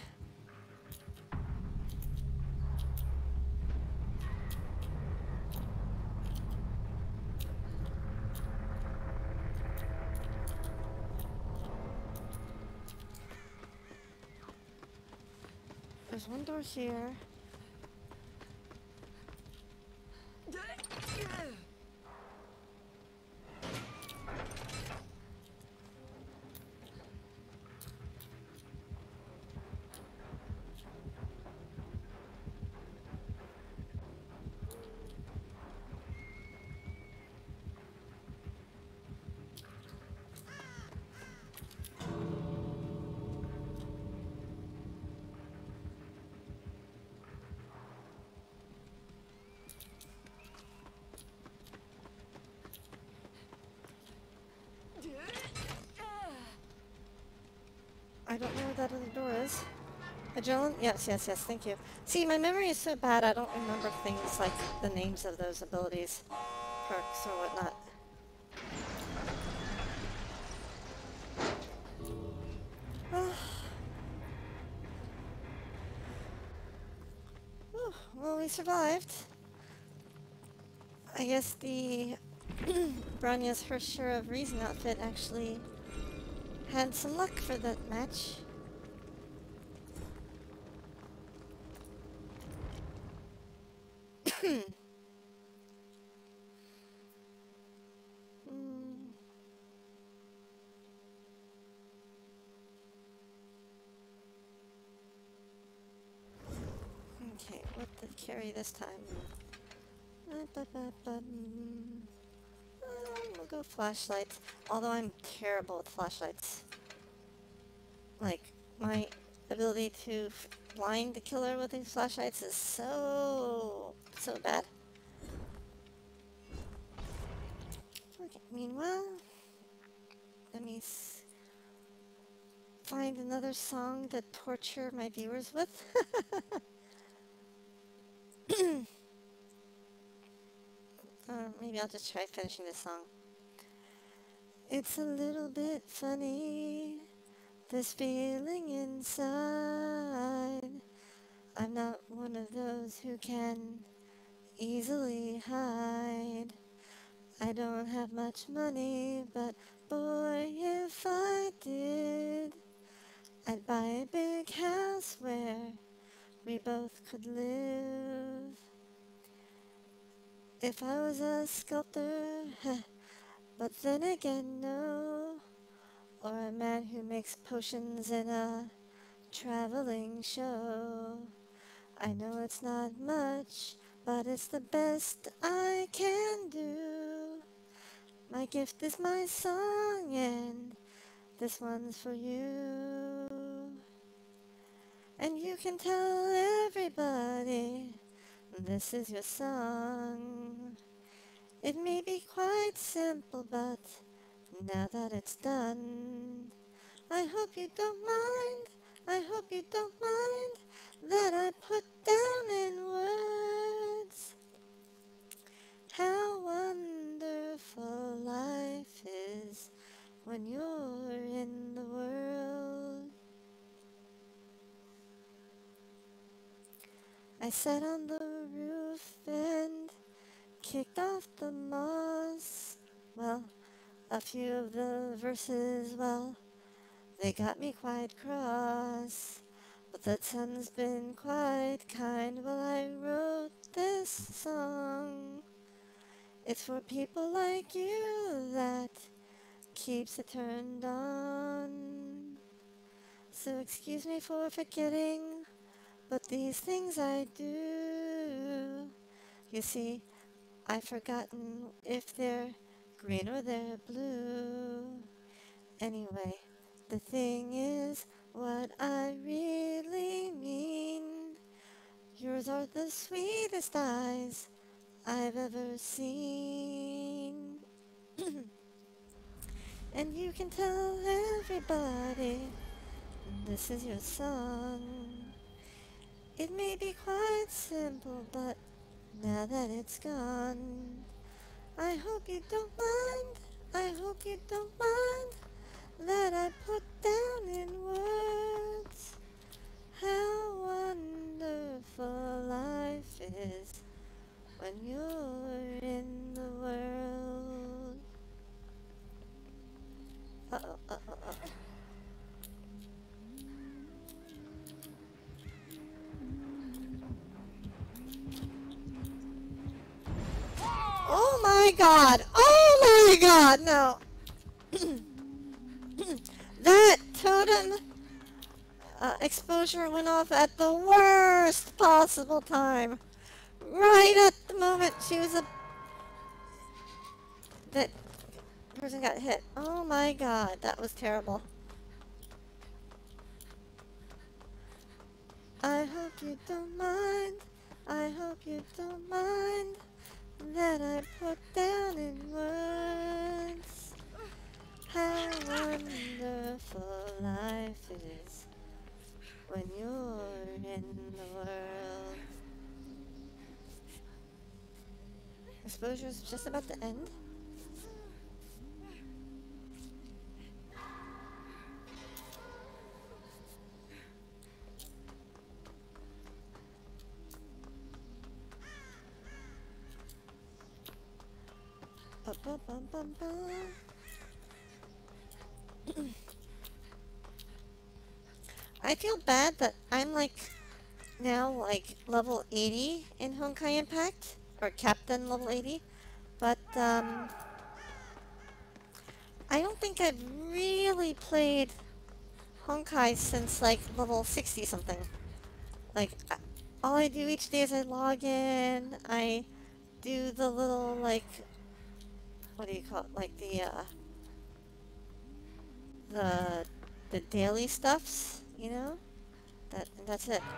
There's one door here. I don't know where that other door is. Adrenaline? Yes, yes, yes, thank you. See, my memory is so bad I don't remember things like the names of those abilities, perks, or whatnot. Well, we survived. I guess the Branya's her share of reason outfit actually had some luck for that match. Okay, what did carry this time? We'll go flashlights. Although I'm terrible with flashlights. Like, my ability to blind the killer with these flashlights is so bad. Okay, meanwhile, let me find another song to torture my viewers with. Maybe I'll just try finishing this song. It's a little bit funny, this feeling inside. I'm not one of those who can easily hide. I don't have much money, but boy, if I did, I'd buy a big house where we both could live. If I was a sculptor, but then again, no. Or a man who makes potions in a traveling show. I know it's not much, but it's the best I can do. My gift is my song, and this one's for you. And you can tell everybody this is your song. It may be quite simple, but now that it's done, I hope you don't mind, I hope you don't mind that I put down in words how wonderful life is when you're in the world. I sat on the roof and kicked off the moss. Well, a few of the verses, well, they got me quite cross. But the sun's been quite kind while I wrote this song. It's for people like you that keeps it turned on. So excuse me for forgetting, but these things I do. You see, I've forgotten if they're green or they're blue. Anyway, the thing is what I really mean. Yours are the sweetest eyes I've ever seen. And you can tell everybody this is your song. It may be quite simple, but now that it's gone, I hope you don't mind, I hope you don't mind that I put down in words how wonderful life is when you're in the world. Uh-oh, uh-oh, uh-oh. Oh my god! Oh my god! No! That totem exposure went off at the worst possible time. Right at the moment that person got hit. Oh my god, that was terrible. I hope you don't mind, I hope you don't mind that I put down in words how wonderful life is when you're in the world. Exposure's just about to end. I feel bad that I'm now level 80 in Honkai Impact, or Captain level 80, but I don't think I've really played Honkai since level 60 something. All I do each day is I log in, I do the little what do you call it, the daily stuffs, you know? That's it.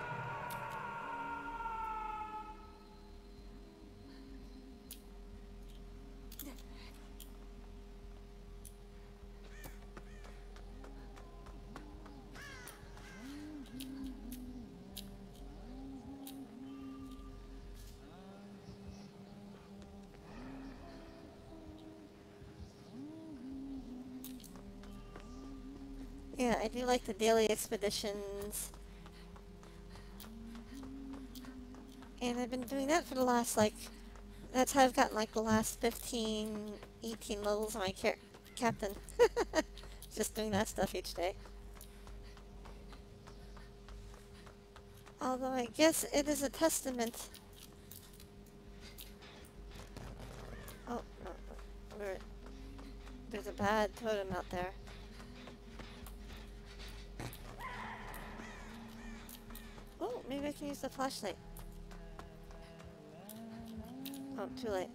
Yeah, I do like the daily expeditions. And I've been doing that for the last, like, that's how I've gotten, like, the last 15, 18 levels of my captain. Just doing that stuff each day. Although I guess it is a testament. Oh, no, there's a bad totem out there. Oh, maybe I can use the flashlight. Oh, too late.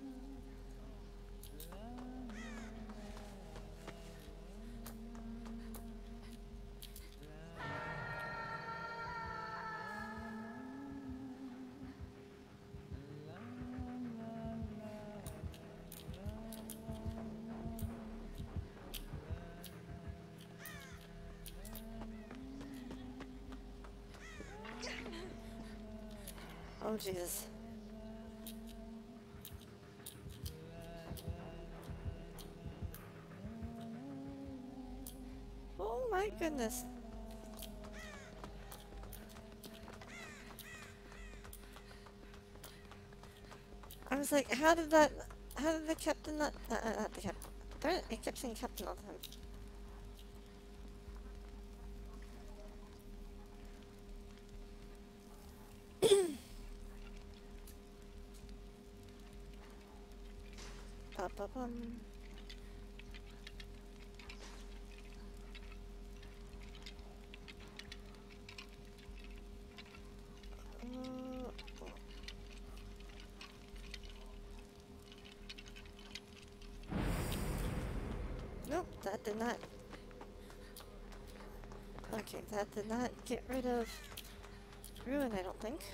Oh, Jesus. Oh, my goodness. I was like, how did the captain not the captain, darn it, I kept saying captain all the time. Ba-ba-bum. Nope, that did not. Okay, that did not get rid of Ruin, I don't think.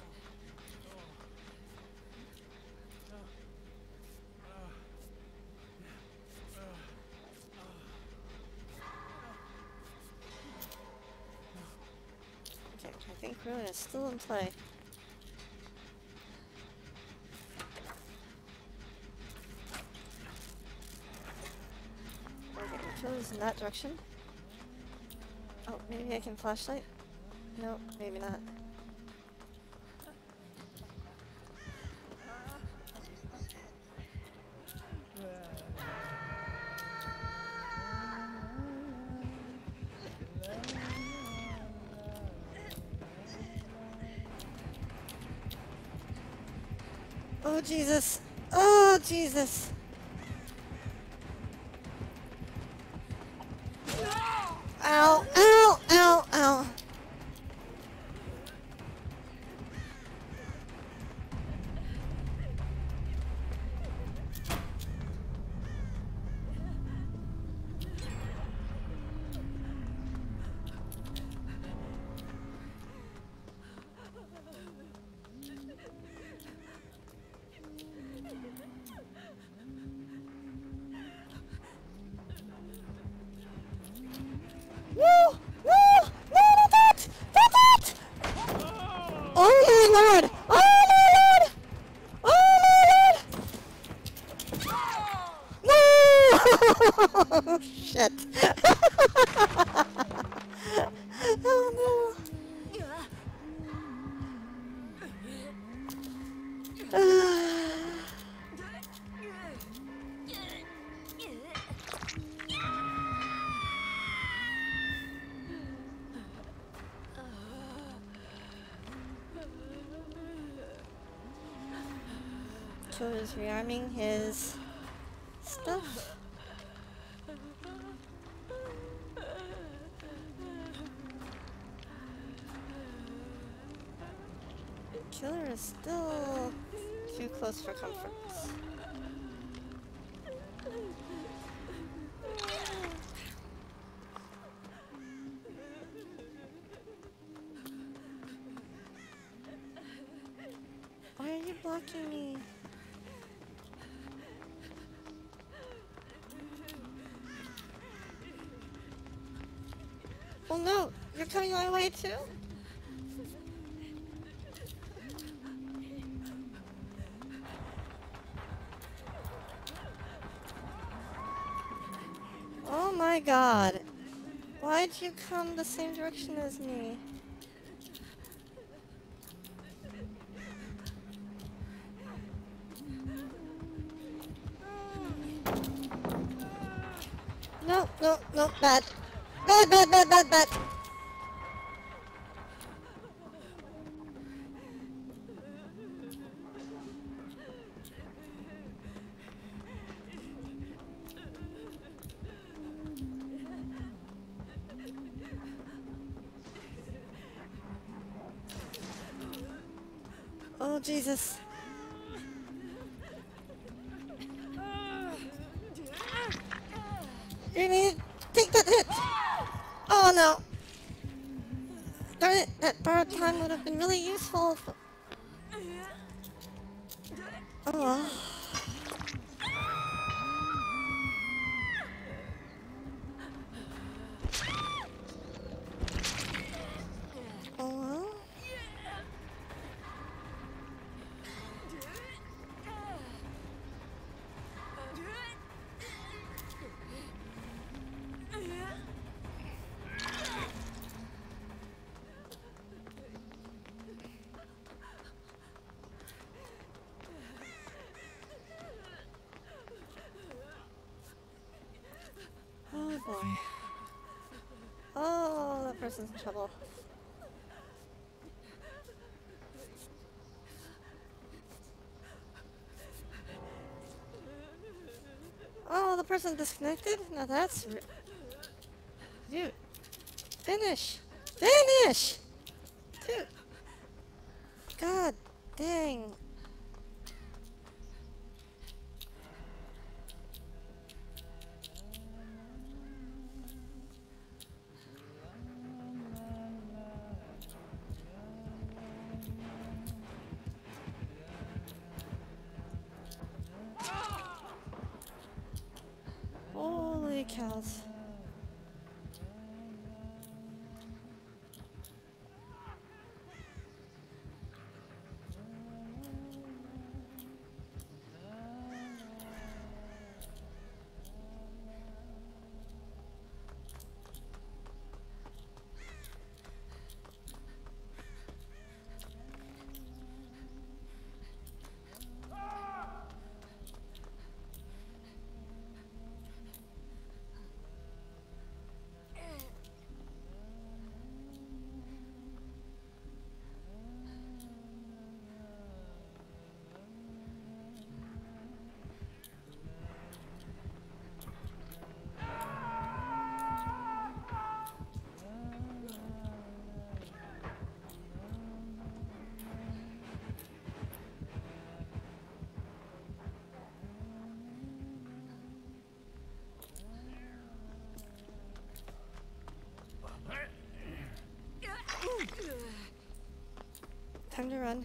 Okay, I think Ruin is still in play. Okay, the killer is in that direction. Oh, maybe I can flashlight? No, maybe not. Oh, Jesus! Oh, Jesus! Ow! Ow! Ow! Ow! No! No! No, not that! Not that! Oh my lord! Oh my lord! Oh my lord! No! Shit. Oh no. So is rearming his stuff. Killer is still too close for comfort. blocking me? Oh no! You're coming my way too? Oh my god. Why'd you come the same direction as me? No, no, no, bad. Bad, bad, bad, bad, bad. Oh, Jesus. You need to take that hit. Oh, no. Darn it, that borrowed time would have been really useful. Oh, well. Oh, well. Oh, boy. Oh, that person's in trouble. Oh, the person disconnected? Now that's... Dude. Finish! Finish! Dude. God dang. Holy cows. Time to run.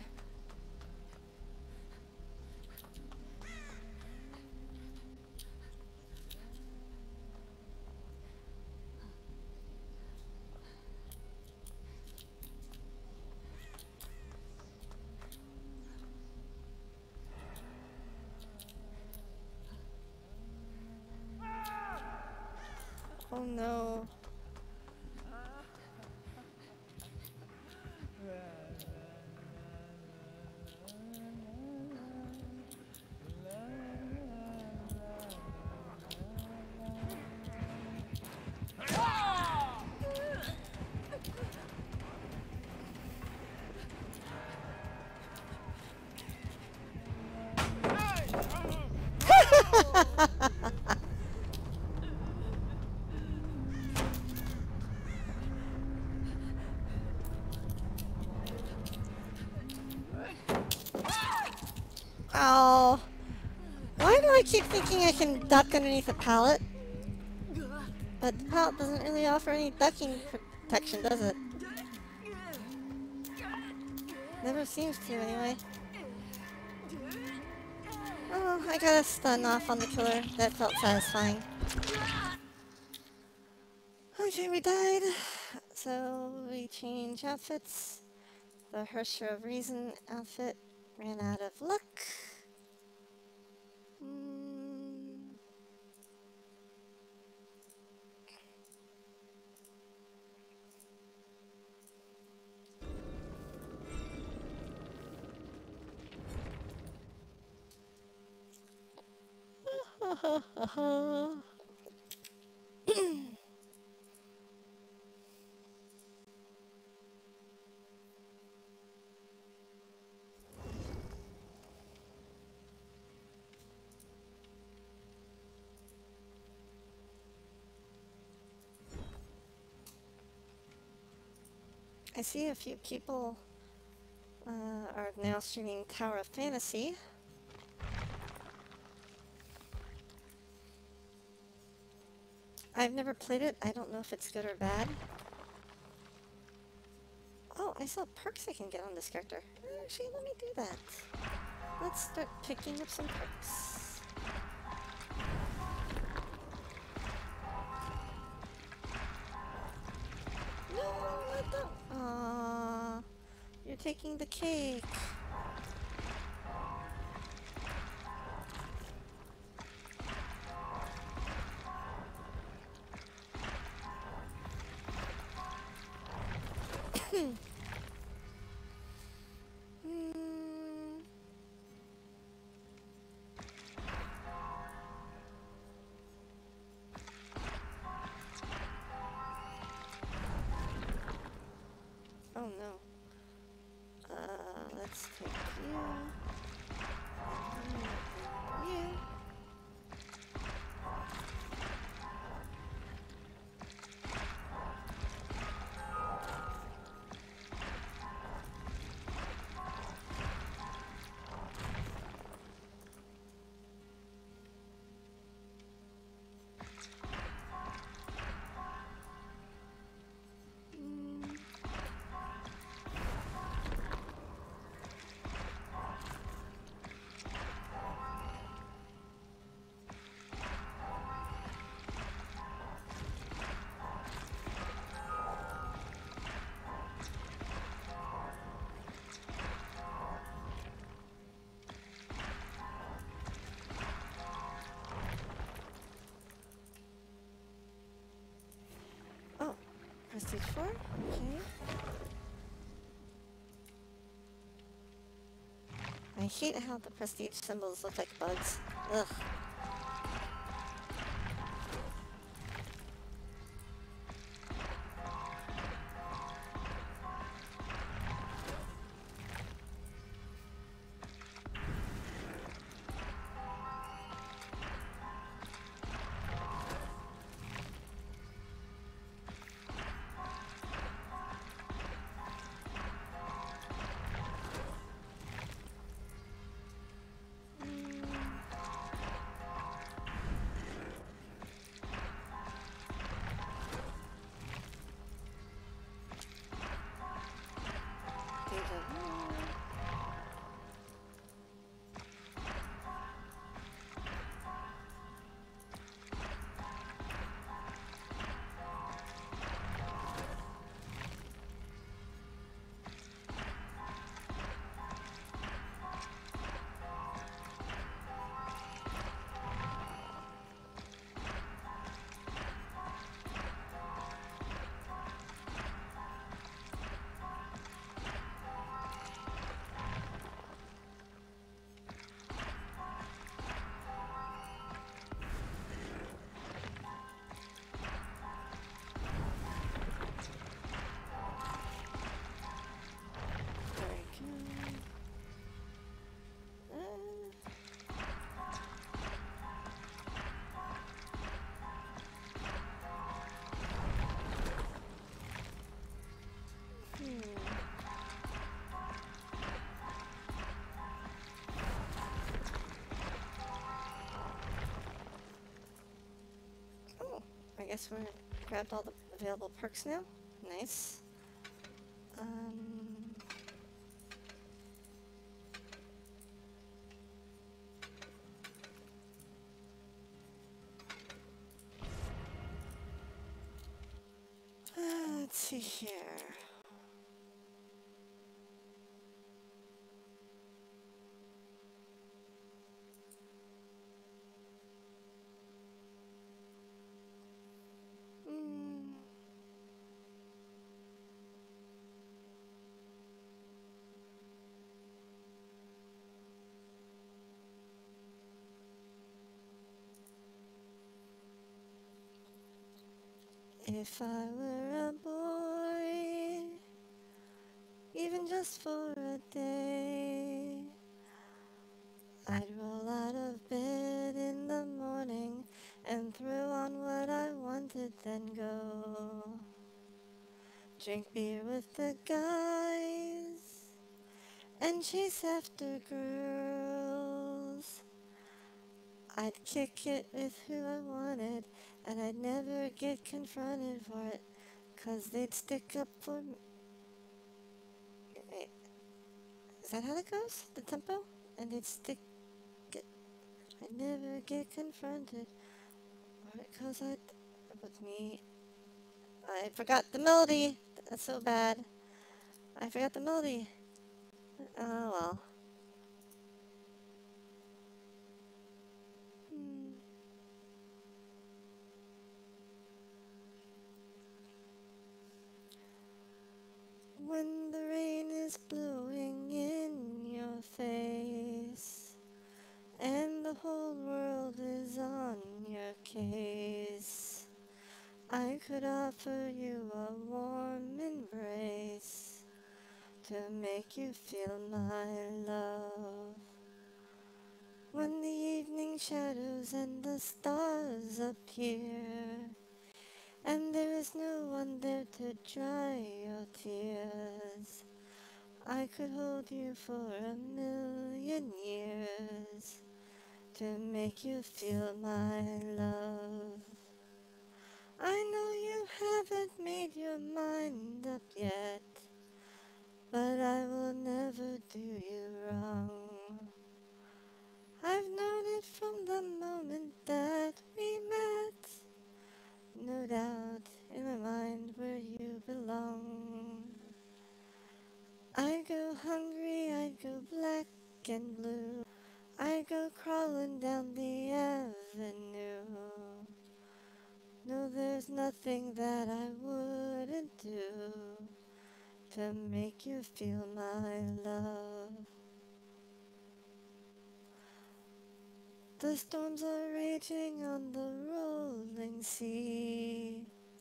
Oh no. Oh. Why do I keep thinking I can duck underneath a pallet? But the pallet doesn't really offer any ducking protection, does it? Never seems to, anyway. Oh, I got a stun off on the killer. That felt satisfying. Okay, we died. So we change outfits. The Hersher of Reason outfit ran out of luck. I see a few people are now streaming Tower of Fantasy. I've never played it. I don't know if it's good or bad. Oh, I saw perks I can get on this character. Actually, let me do that. Let's start picking up some perks. No, not that. Aww, you're taking the cake. Oh no. Let's take you. You. Oh, prestige 4? Okay. I hate how the prestige symbols look like bugs. Ugh. I guess we're grabbed all the available perks now. Nice. see here. Hmm. If I were a boy, even just for a day, I'd roll out of bed in the morning and throw on what I wanted, then go drink beer with the guys and chase after girls. I'd kick it with who I wanted, and I'd never get confronted for it, 'cause they'd stick up for me. Wait, is that how that goes? The tempo? And they'd stick it. I'd never get confronted for it, 'cause I'd with me. I forgot the melody. That's so bad. I forgot the melody. Oh well. Hmm. When the rain is blowing in your face and the whole world is on your case, I could offer you a warm embrace to make you feel my love. When the evening shadows and the stars appear, and there is no one there to dry your tears, I could hold you for 1,000,000 years to make you feel my love. I know you haven't made your mind up yet, but I will never do you wrong. I've known it from the moment that we met. No doubt in my mind where you belong. I go hungry, I go black and blue, I go crawling down the avenue. No, there's nothing that I wouldn't do to make you feel my love. The storms are raging on the rolling sea,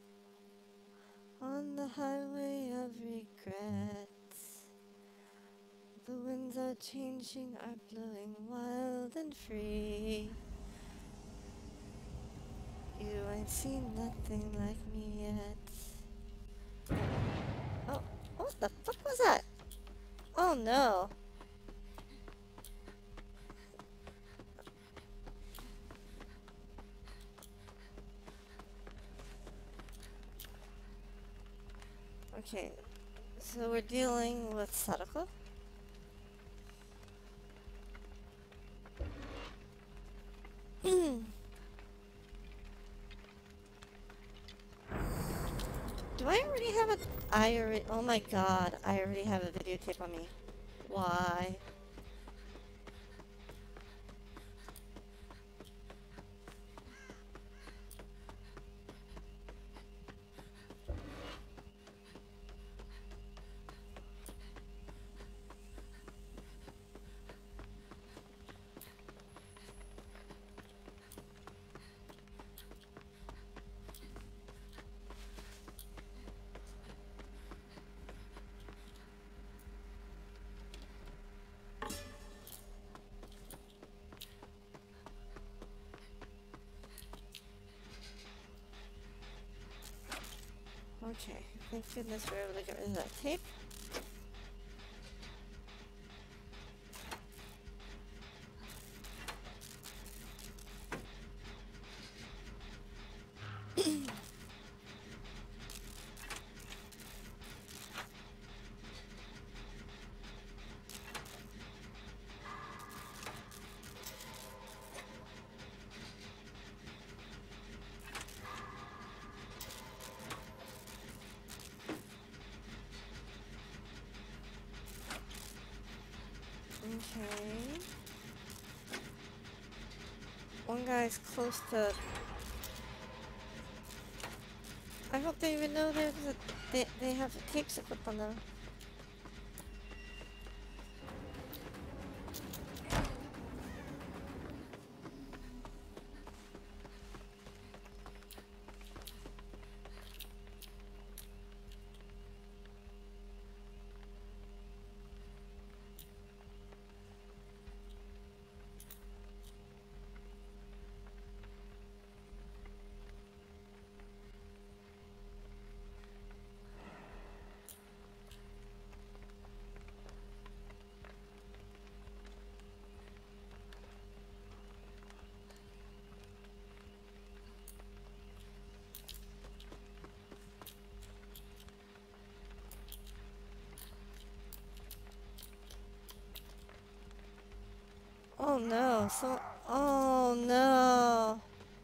on the highway of regrets. The winds are changing, are blowing wild and free. You ain't seen nothing like me yet. Oh, what the fuck was that? Oh no. Okay, so we're dealing with Sadako. Do I already have a... oh my god, I already have a videotape on me. Why? Okay, thank goodness we're able to get rid of that tape. One guy's close to... I hope they even know they have tapes equipped on them. Oh no, so... Oh no!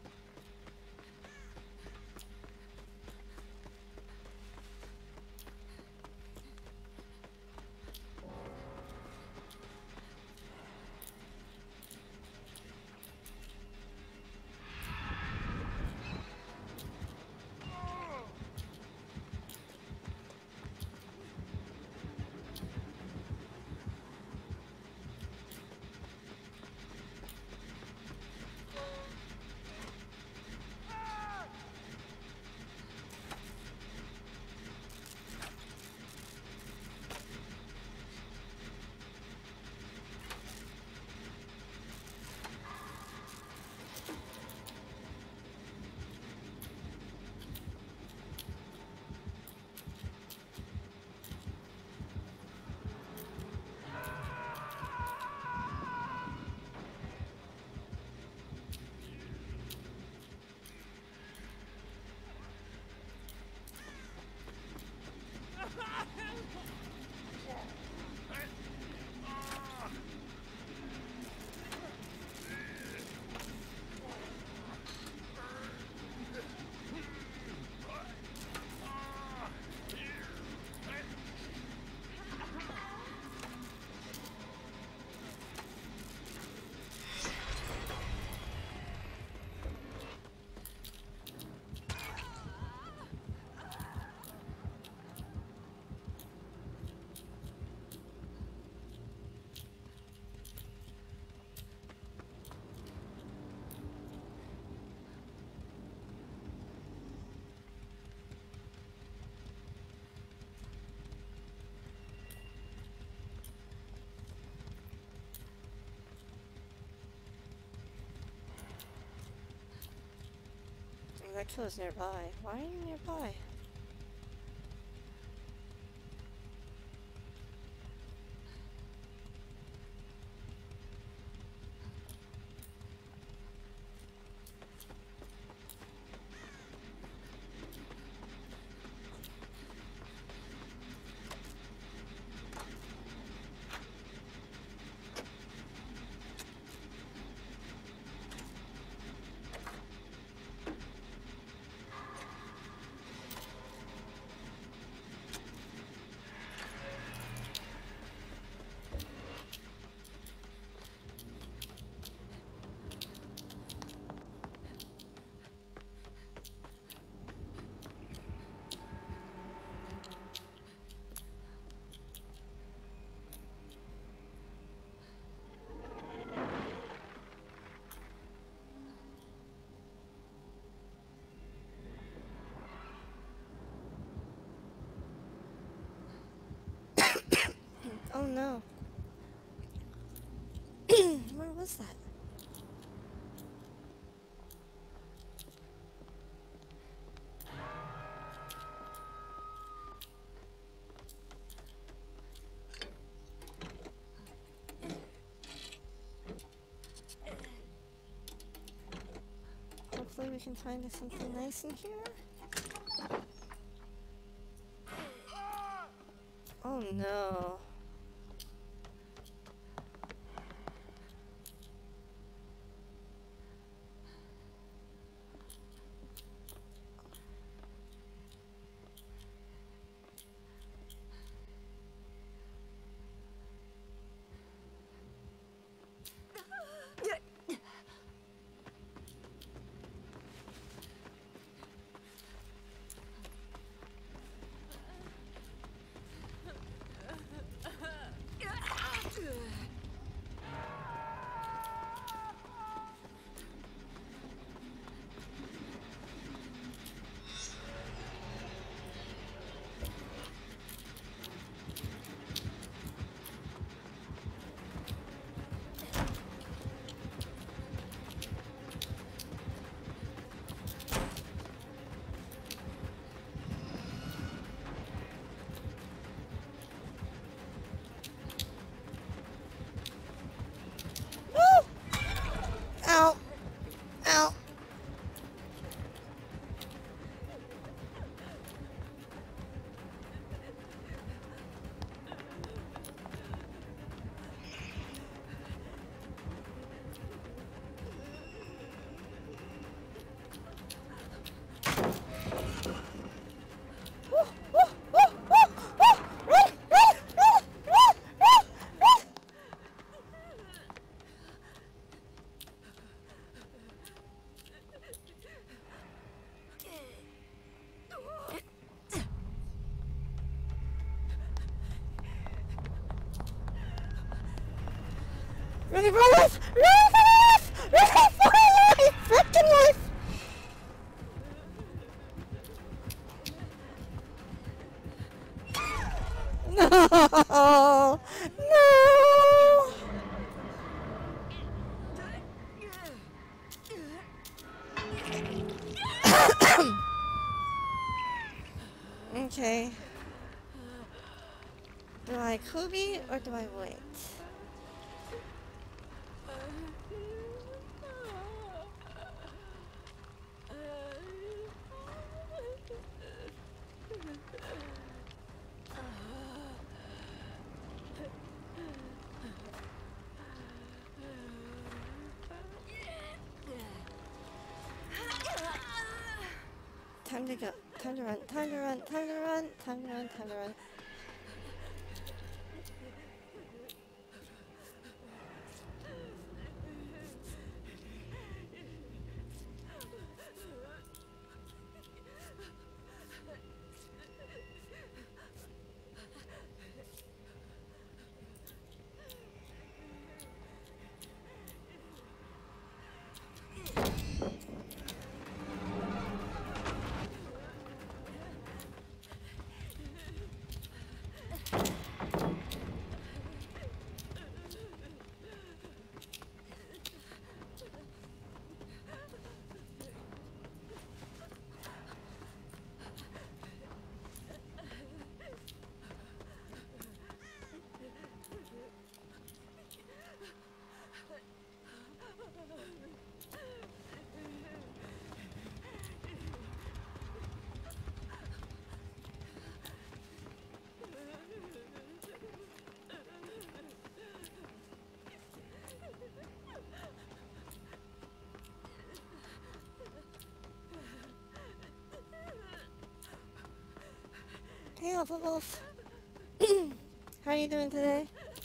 That killer's nearby. Why are you nearby? Oh no. Where was that? Hopefully we can find something nice in here. Oh no. Running for my life! Running for my life! Running for my life! Frickin' life! No! No! Okay. Do I Kubi or do I wait? Time to go. Time to run. Time to run. Time to run. Time to run. Time to run. Hey, Alpha Wolf. How are you doing today?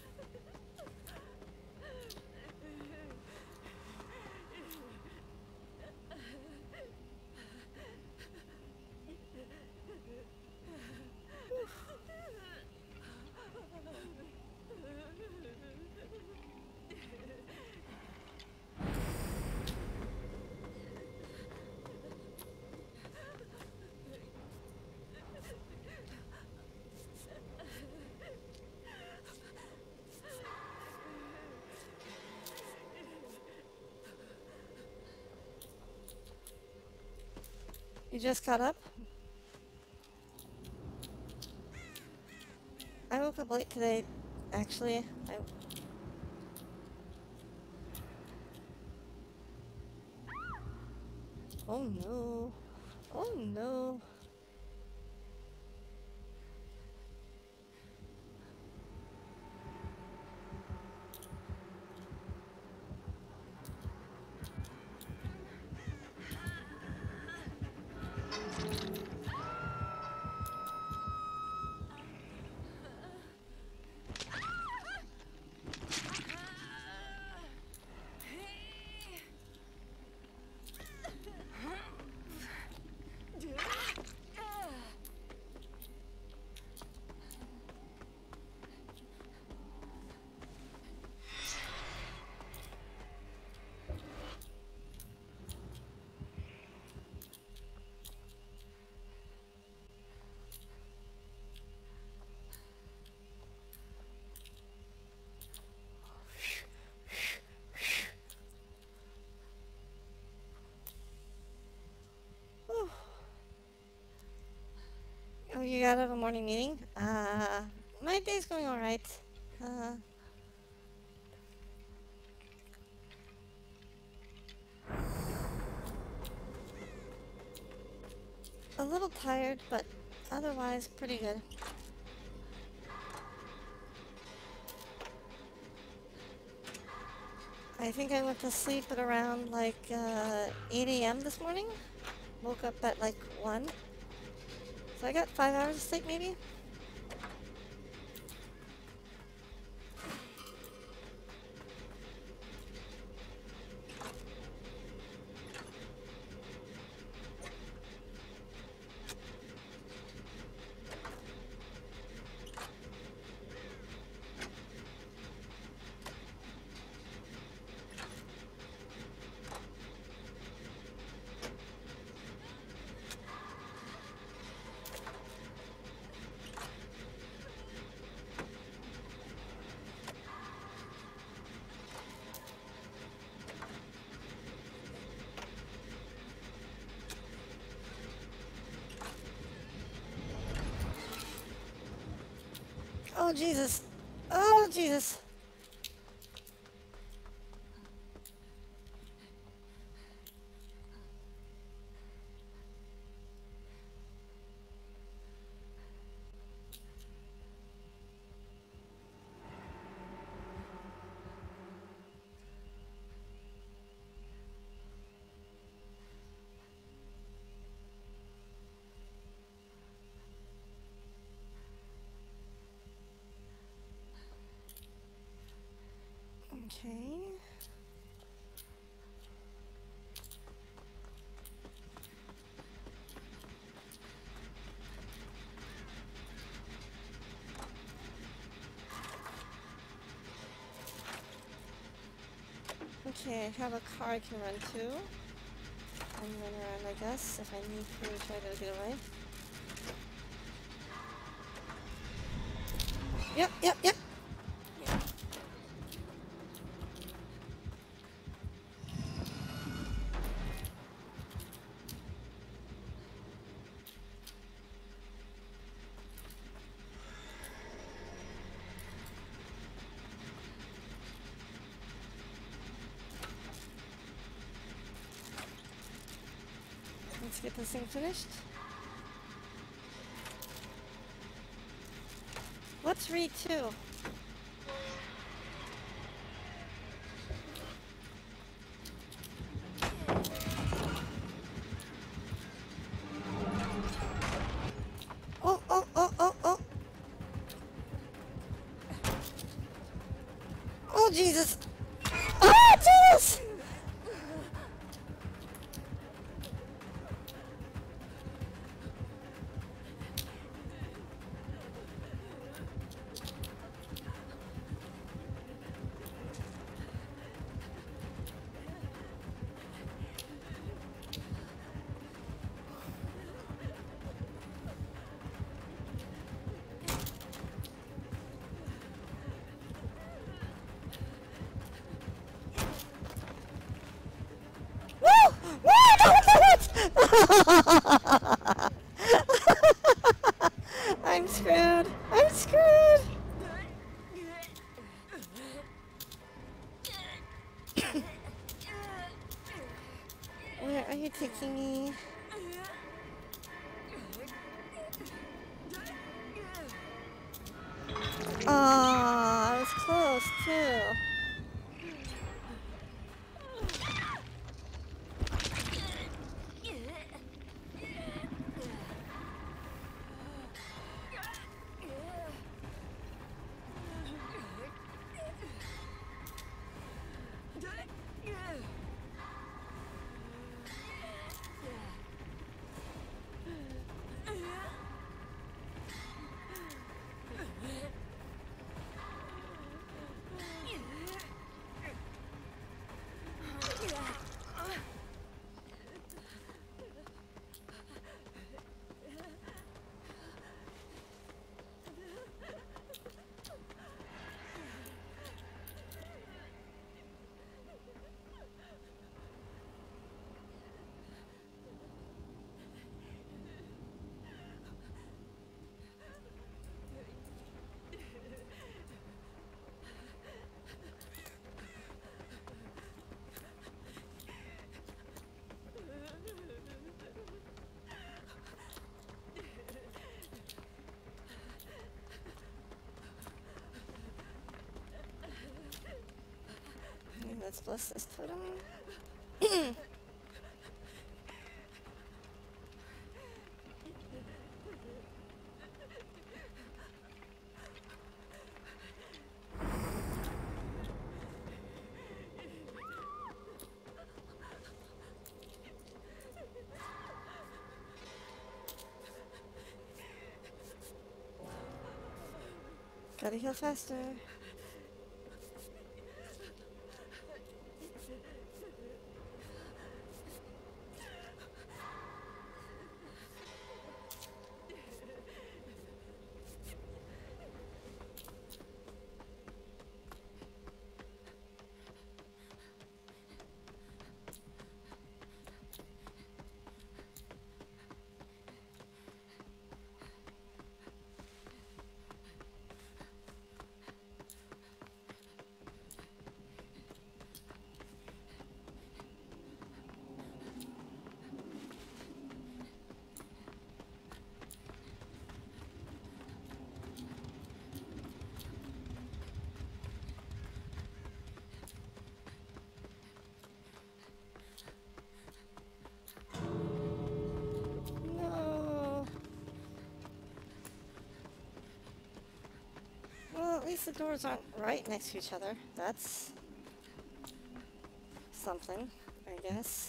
You just got up? I woke up late today, actually. Oh no. Oh no. Oh, you got out of a morning meeting? My day's going alright. A little tired, but otherwise pretty good. I think I went to sleep at around like 8 a.m. this morning. Woke up at like 1. So I got 5 hours of sleep maybe? Oh, Jesus. Oh, Jesus. Okay. Okay, I have a car I can run to. And run around, I guess, if I need to try to get away. Yep, yep, yep. Let's get this thing finished. What's read 2? Oh, oh, oh, oh, oh. Oh, Jesus. Oh, Jesus! Woo! Woo! No, I'm screwed. I'm screwed. Where are you taking me? Oh, I was close too. Let's bless this totem. Gotta heal faster. Well, at least the doors aren't right next to each other. That's something, I guess.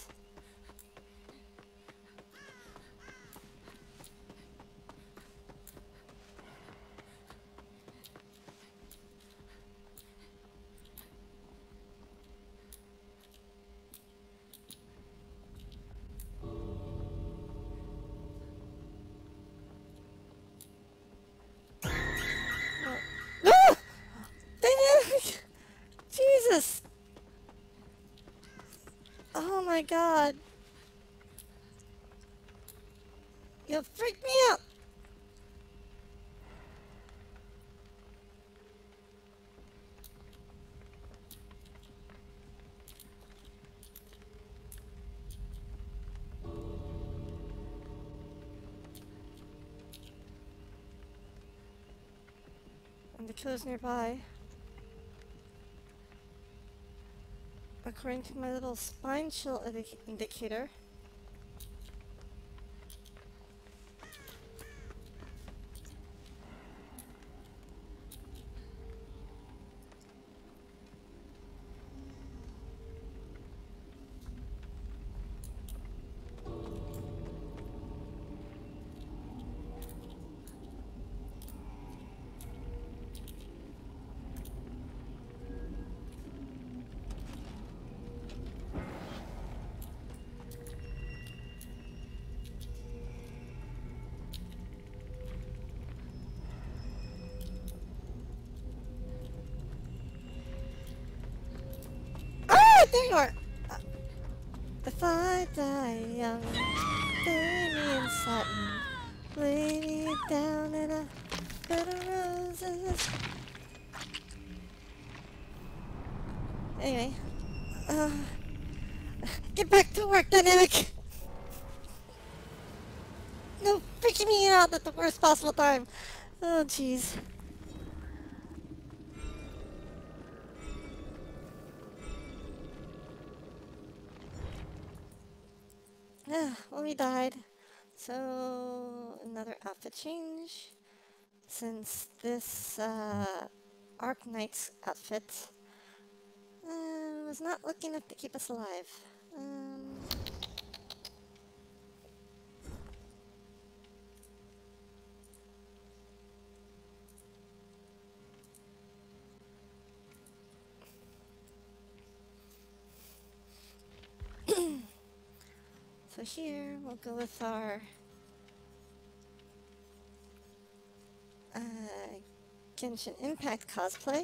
Ah! Dynamic! Jesus! Oh my god. You freaked me out! And the killer's nearby. According to my little spine chill indicator. Ah! There you are! If I die young, bury me in satin, lay me down in a bed of roses. Anyway, uh, get back to work, Dynamic! No, freaking me out at the worst possible time. Oh, jeez. Well, we died. So, another outfit change. Since this, Arc Knight's outfit was not looking enough to keep us alive. So here, we'll go with our Genshin Impact cosplay.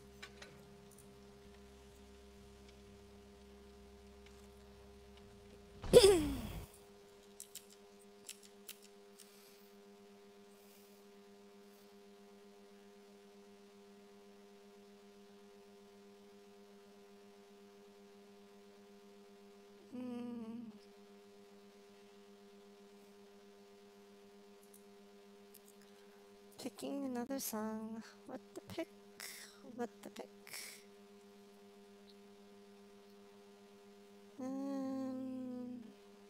Picking another song. What to pick? What to pick? Hmm.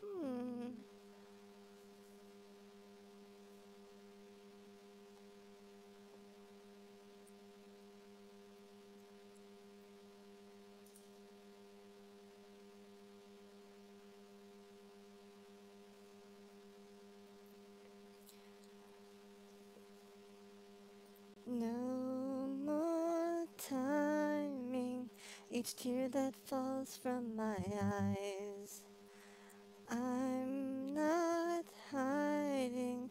No more timing each tear that falls from my eyes. I'm not hiding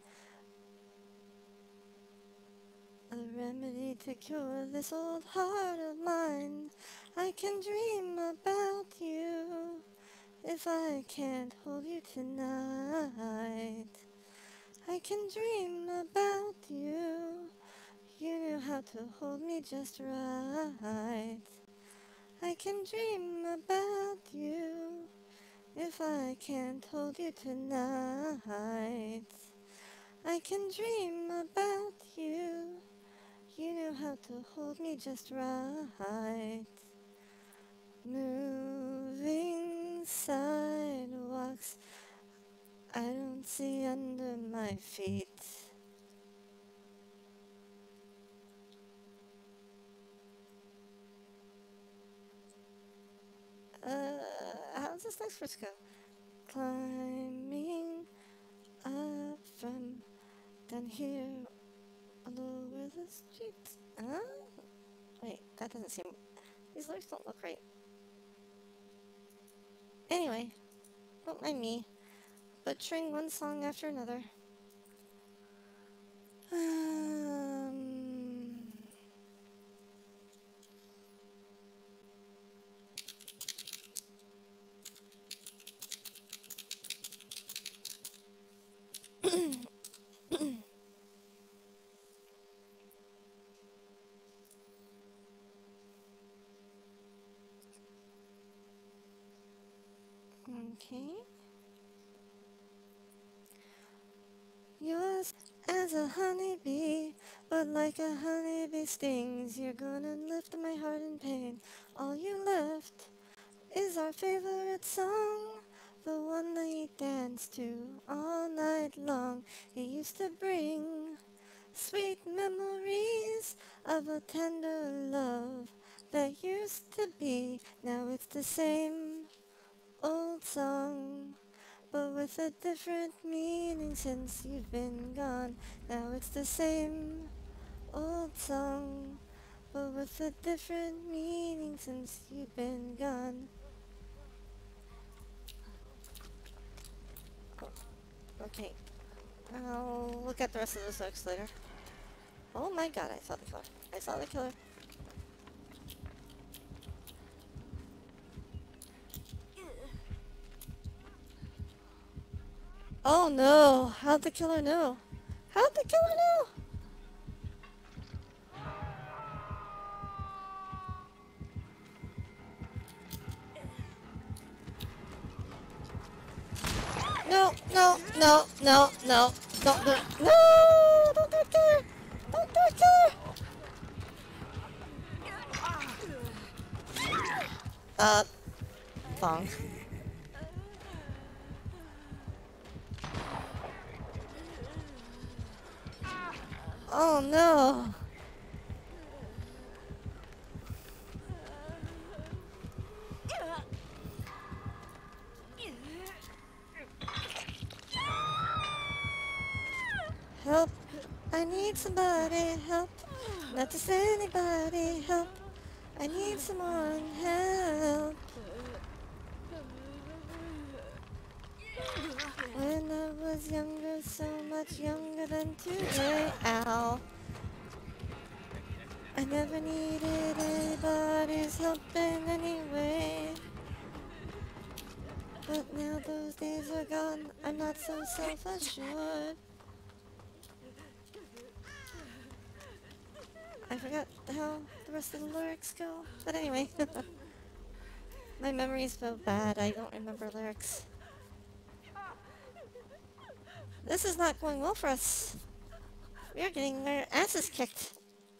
a remedy to cure this old heart of mine. I can dream about you if I can't hold you tonight. I can dream about you. You knew how to hold me just right. I can dream about you if I can't hold you tonight. I can dream about you. You knew how to hold me just right. Moving sidewalks I don't see under my feet. this next verse go? Climbing up from down here all over the streets. Huh? Wait, that doesn't seem... These lyrics don't look right. Anyway, don't mind me. Butchering one song after another. Okay. Yours as a honeybee, but like a honeybee stings, you're gonna lift my heart in pain. All you left is our favorite song, the one that you dance to all night long. It used to bring sweet memories of a tender love that used to be. Now it's the same old song, but with a different meaning since you've been gone. Now it's the same old song, but with a different meaning since you've been gone. Oh, okay, I'll look at the rest of the lyrics later. Oh my god, I saw the killer. I saw the killer. Oh no, how'd the killer know? How'd the killer know? No, no, no, no, no. Don't do it. No! Don't do it, killer! Don't do it, killer! Thong. Oh no! Help! I need somebody, help! Not just anybody, help! I need someone, help! When I was younger, so much younger than today, ow! I never needed anybody's help in any way. But now those days are gone, I'm not so self-assured. I forgot how the rest of the lyrics go. But anyway, my memory's so bad, I don't remember lyrics. This is not going well for us. We are getting our asses kicked.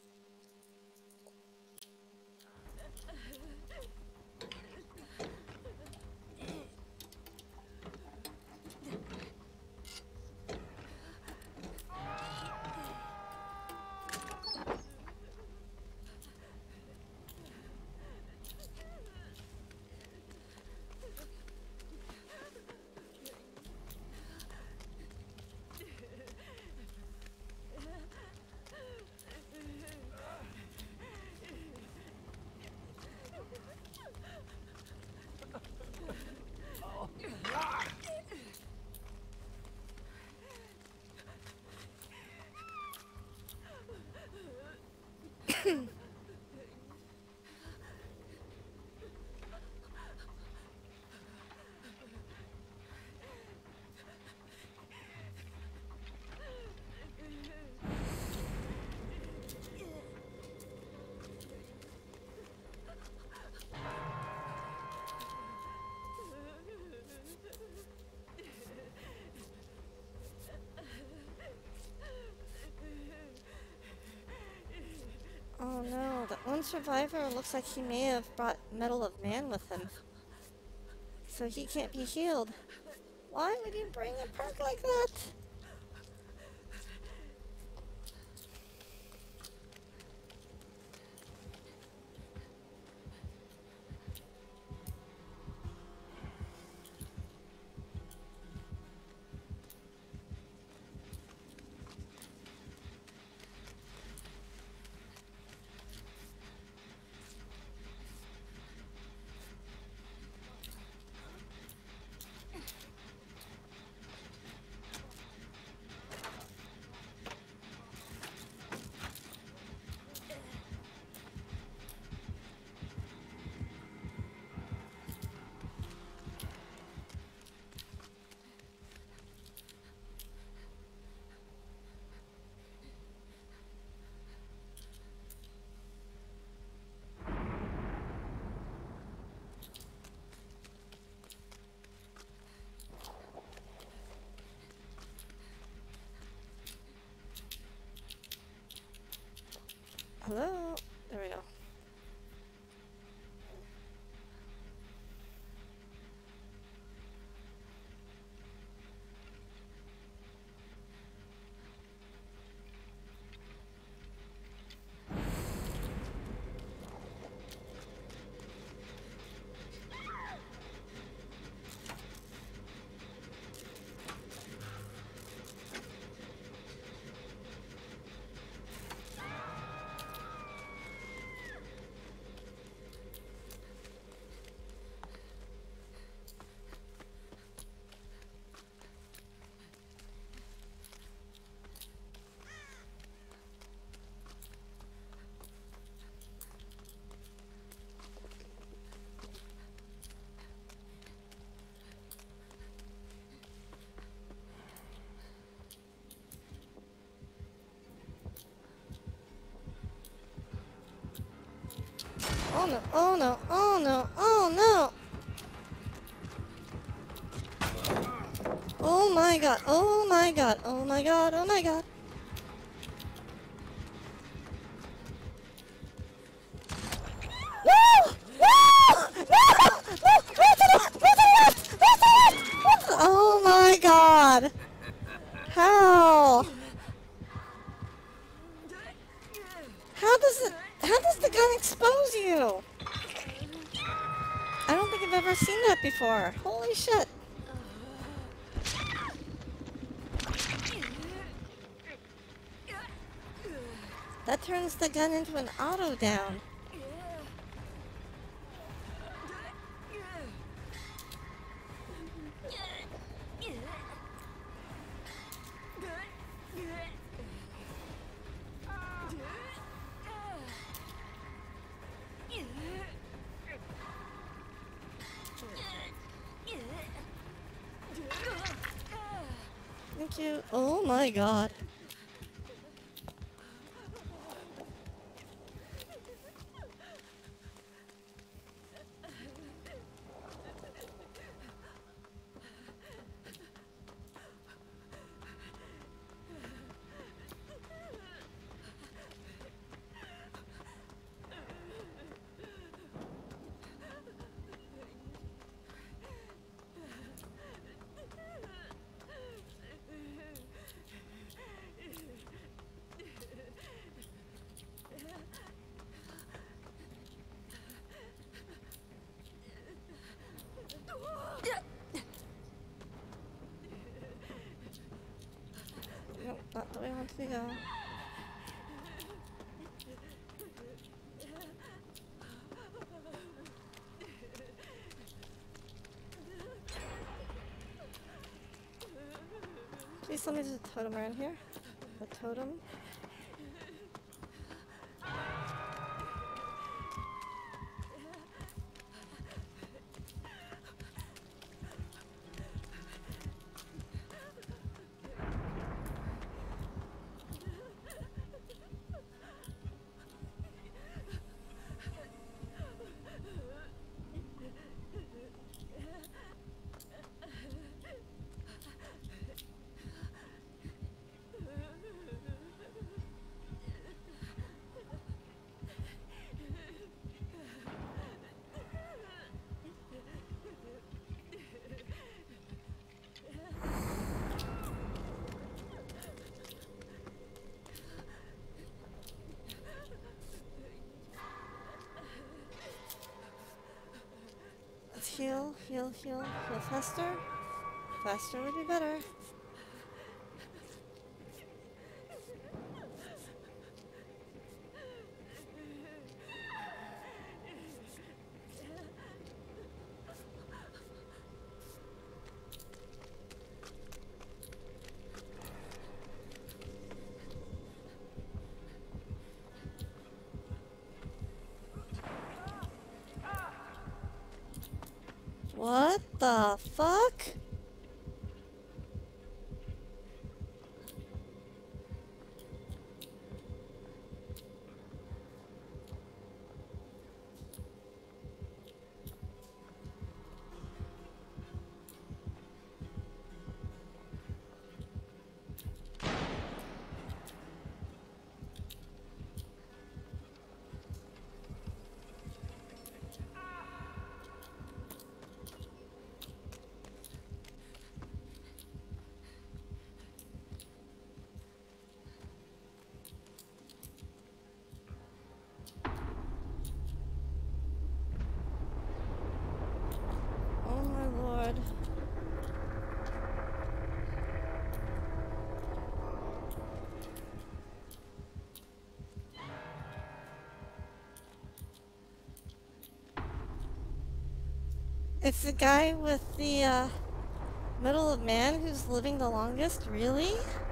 Oh no, that one survivor looks like he may have brought Metal of Man with him. So he can't be healed. Why would you bring a perk like that? Hello? There we go. Oh no, oh no, oh no, oh no! Oh my god, oh my god, oh my god, oh my god! No! No! No! No! Go to the left! Go to the left! Go to the left! Oh my god! How? How does the gun expose you? I don't think I've ever seen that before. Holy shit. That turns the gun into an auto down. Thank you. Oh my god. Nope, not the way I want to go. Please tell me there's a totem around here. A totem. Let's heal, heal, heal, heal faster. Faster would be better. What the fuck? It's the guy with the middle of man who's living the longest, really?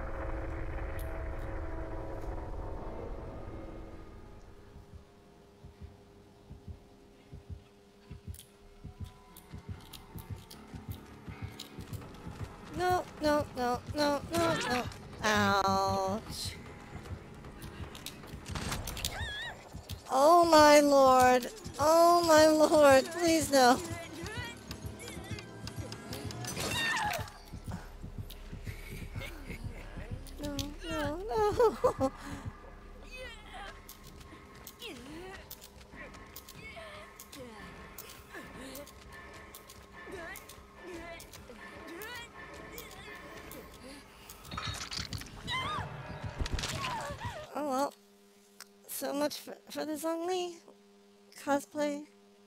No, no, no, no, no, no. Ouch. Oh my lord. Oh my lord. Please no. No, no, no. Oh well. So much for this only cosplay.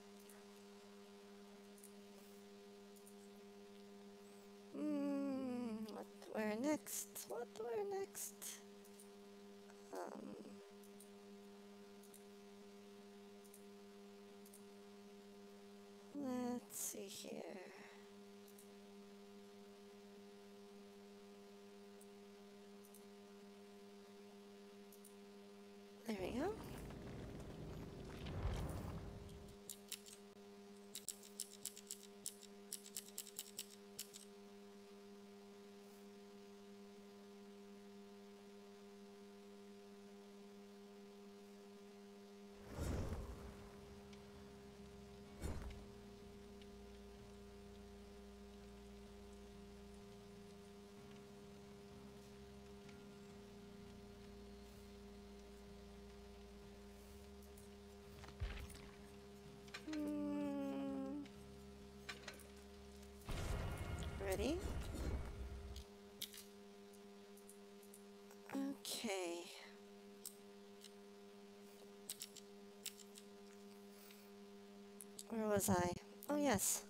What to wear next? What to wear next? Um, let's see here. There we go. Ready? Okay. Where was I? Oh yes.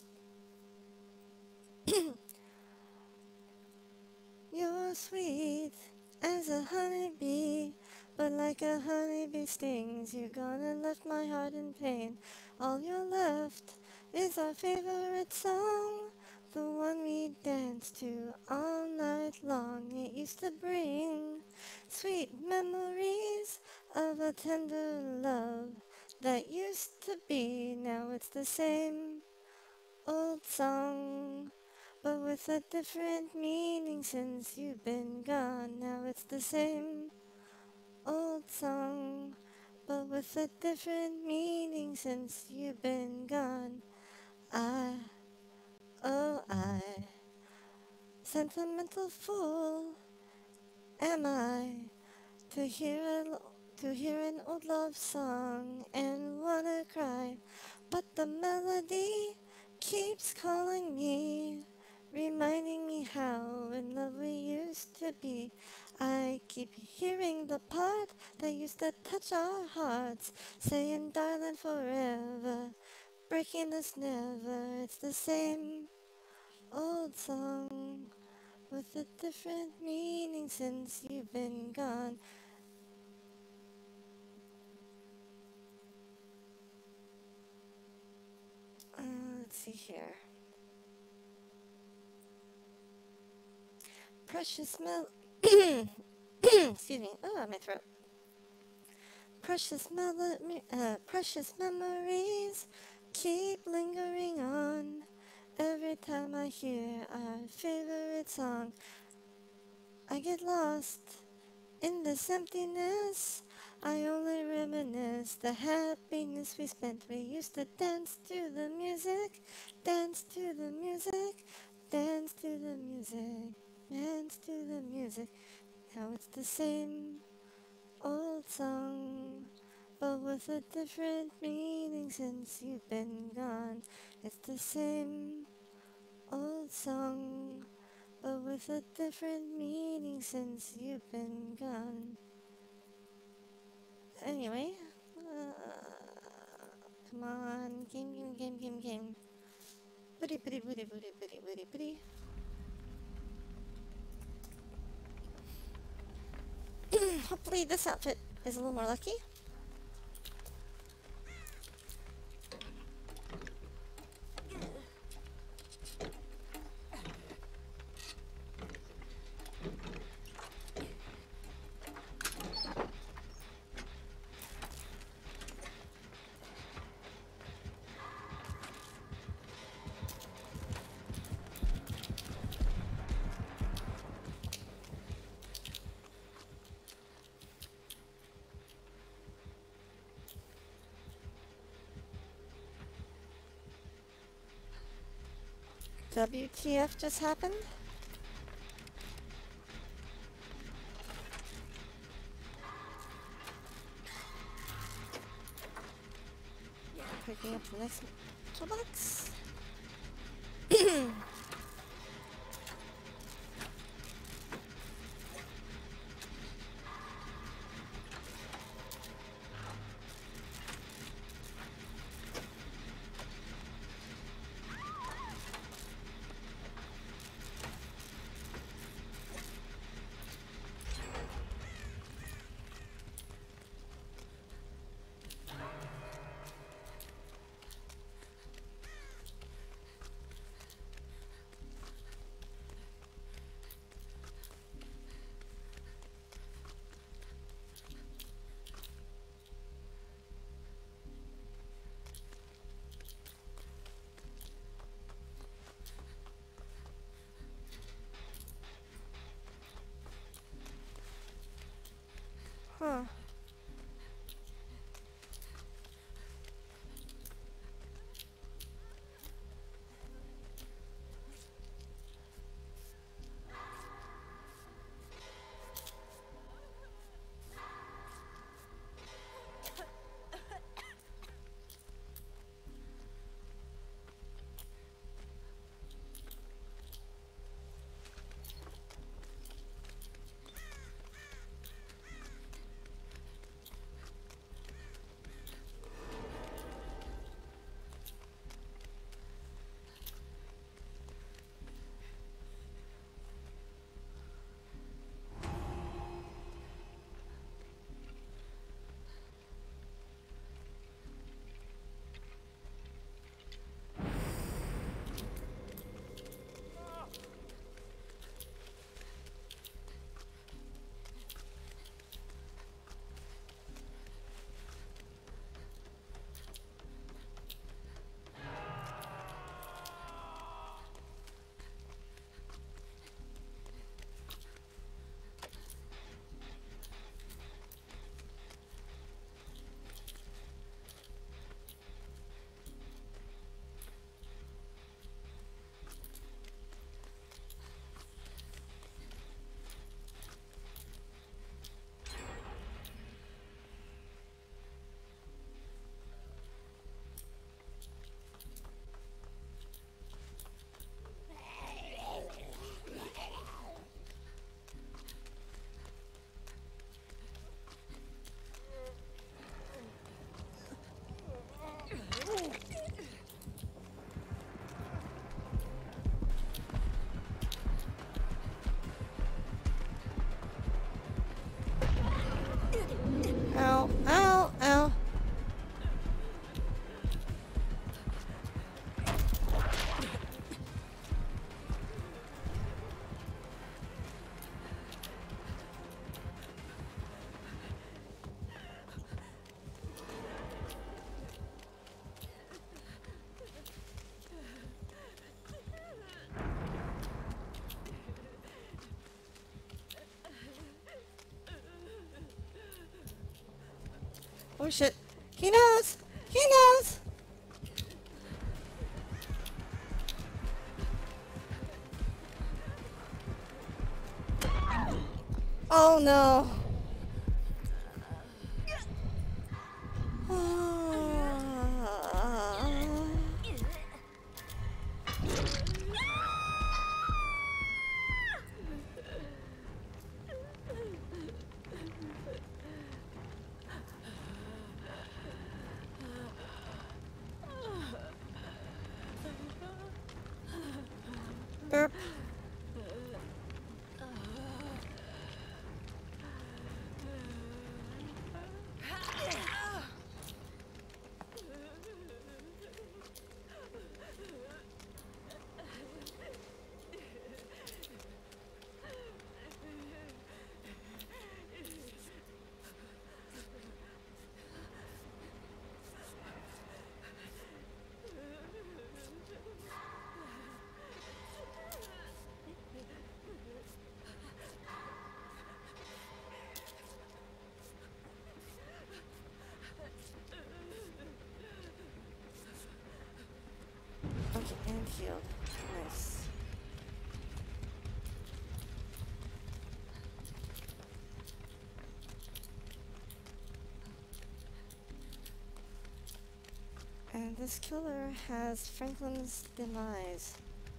You're sweet as a honeybee, but like a honeybee stings, you're gonna left my heart in pain. All you're left is our favorite song, the one we danced to all night long. It used to bring sweet memories of a tender love that used to be. Now it's the same old song, but with a different meaning since you've been gone. Now it's the same old song, but with a different meaning since you've been gone. I, oh I, sentimental fool, am I, to hear an old love song and wanna cry, but the melody keeps calling me, reminding me how in love we used to be. I keep hearing the part that used to touch our hearts, saying darling forever, breaking us never. It's the same old song with a different meaning since you've been gone. Let's see here. Precious excuse me. Oh, my throat. Precious memories keep lingering on. Every time I hear our favorite song, I get lost in this emptiness. I only reminisce the happiness we spent. We used to dance to the music, dance to the music, dance to the music, dance to the music. Now it's the same old song, but with a different meaning since you've been gone. It's the same old song, but with a different meaning since you've been gone. Anyway, come on, game. Booty. Hopefully this outfit is a little more lucky. WTF just happened? Picking up the next toolbox. Huh. Ow, ow, ow. Oh shit. He knows! He knows! Oh no! Burp. Okay, and healed. Nice. This killer has Franklin's demise.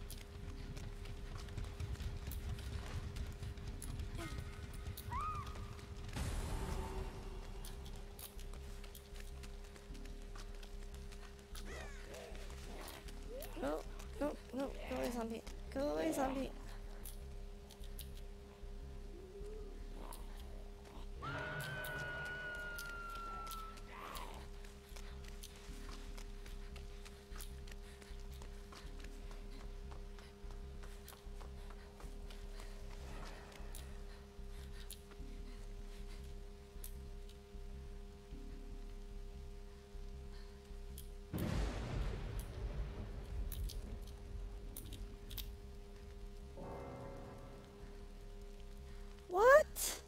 No, no, no, go away, zombie. Go away, zombie. What?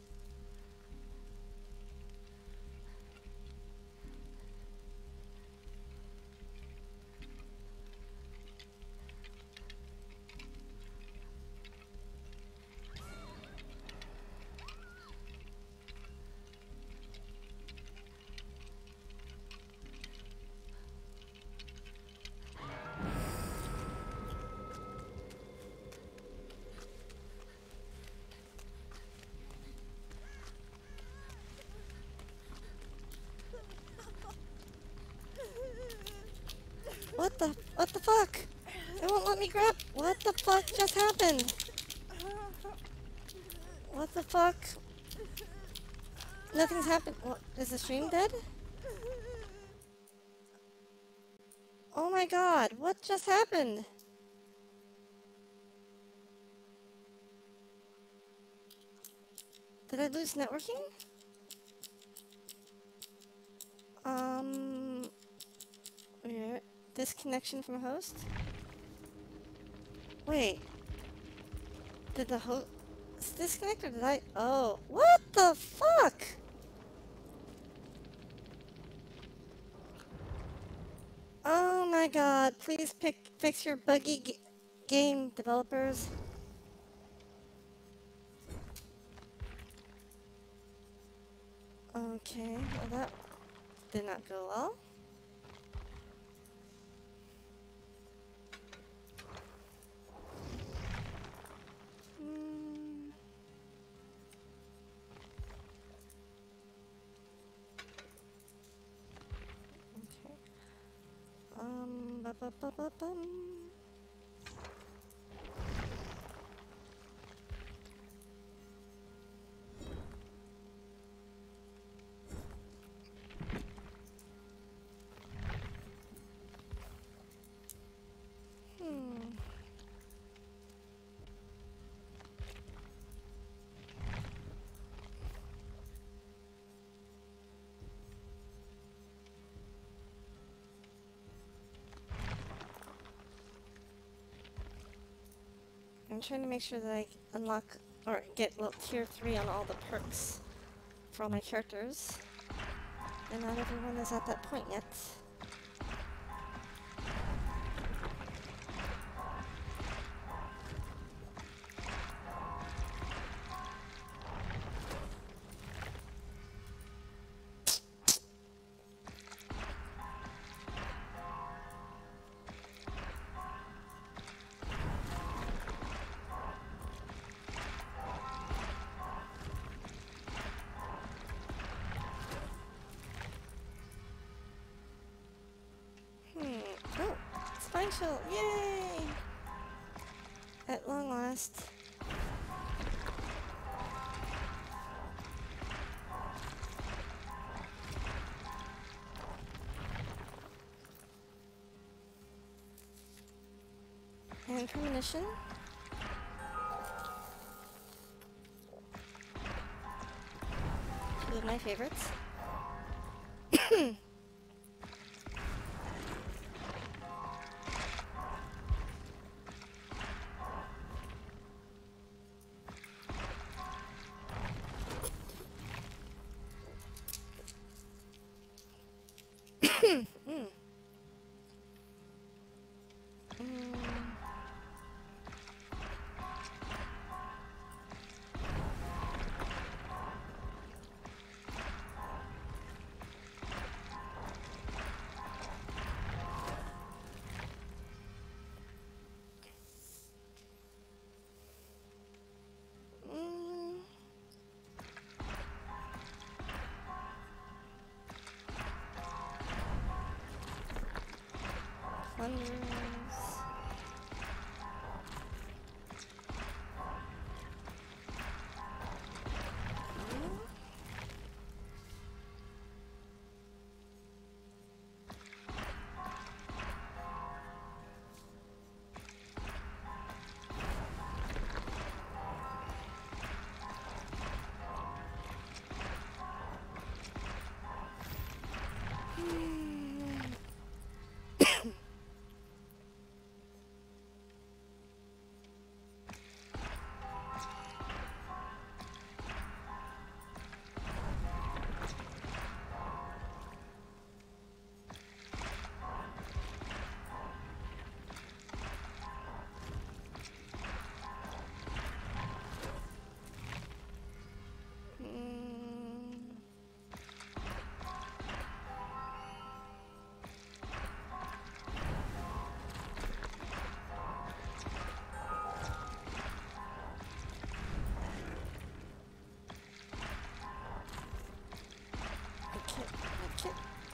What the fuck? It won't let me grab. What the fuck just happened? What the fuck? Nothing's happened. What, is the stream dead? Oh my god, what just happened? Did I lose networking? Weird. Disconnection from host? Wait. Did the host disconnect or did I? Oh, what the fuck? Oh my god, please fix your buggy game developers. Okay, well that did not go well. Okay. Ba-ba-ba-ba-bum. I'm trying to make sure that I unlock or get tier 3 on all the perks for all my characters. And not everyone is at that point yet. Oh, spine chill, yay! At long last. And premonition. Two of my favorites.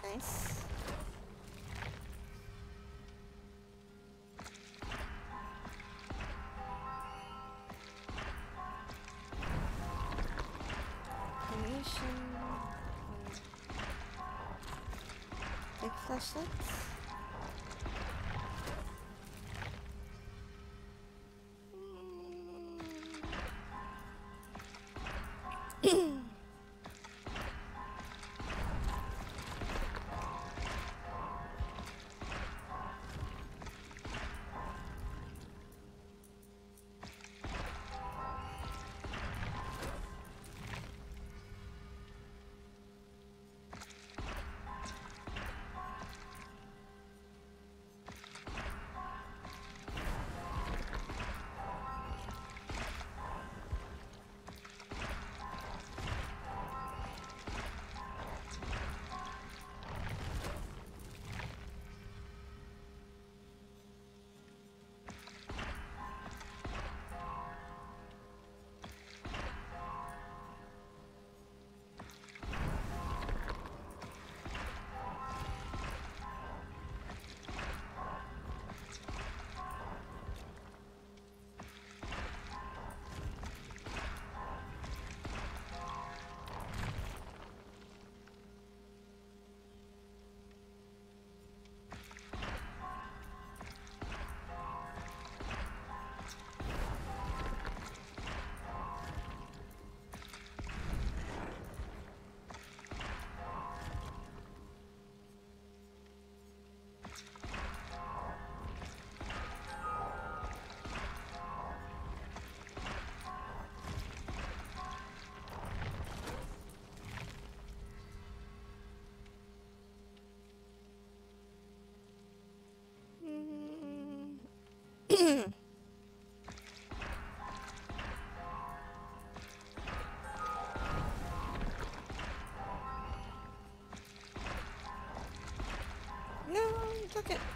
Nice. Creation. Big flashlights. No, you took it.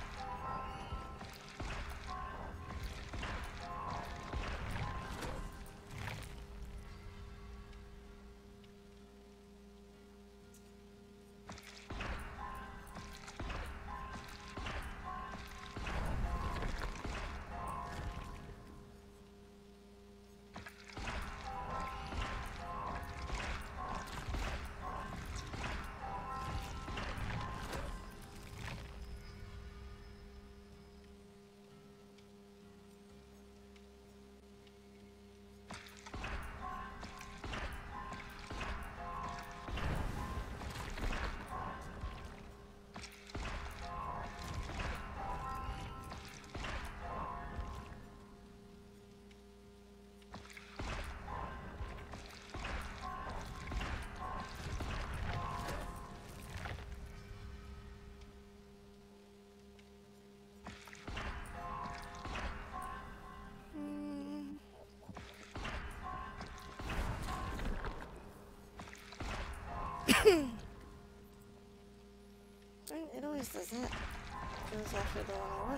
It always does that. Goes after the one I want.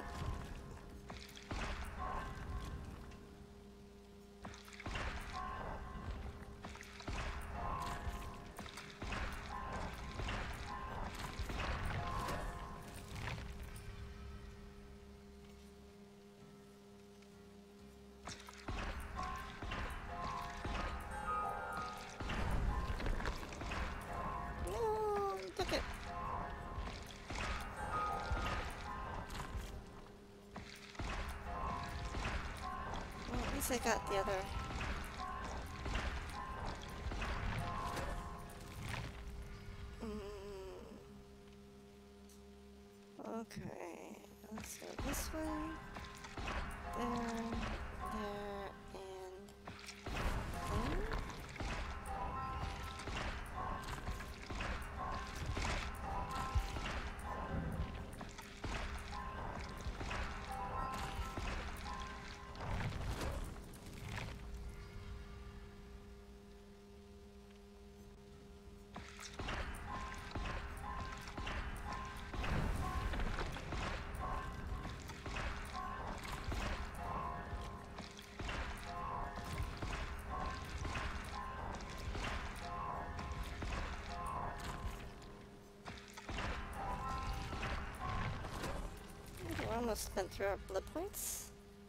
No, took it. Well, at least I got the other. Okay, let's go this way. There, and there. almost spent through our blood points.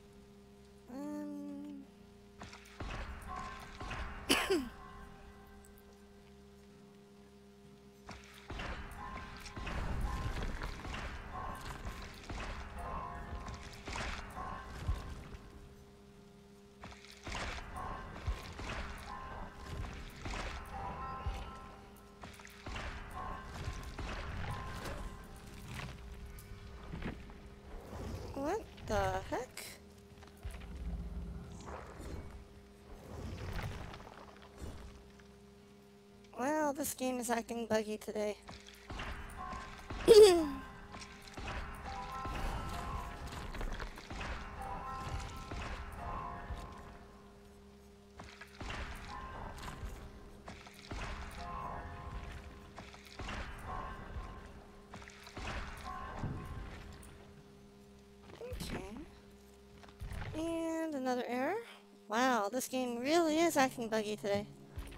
What the heck? Well, this game is acting buggy today. Okay. And another error. Wow, this game really is acting buggy today.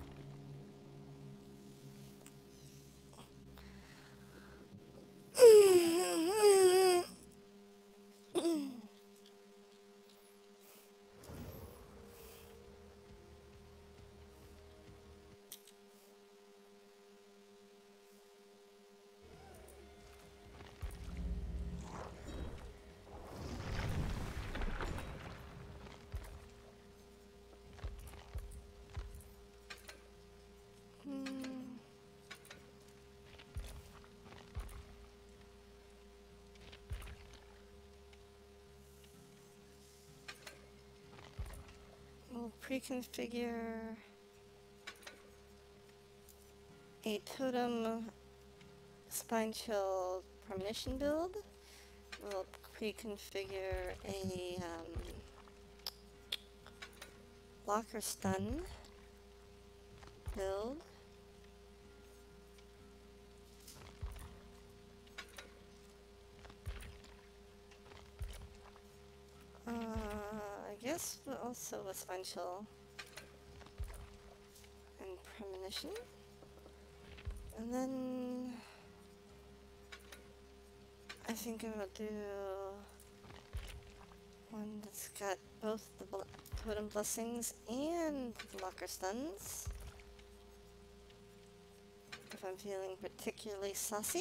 We'll pre-configure a totem spine chill premonition build. We'll pre-configure a blocker stun build. I guess we'll also a spine chill and premonition. And then I think I will do one that's got both the totem blessings and the locker stuns. If I'm feeling particularly saucy.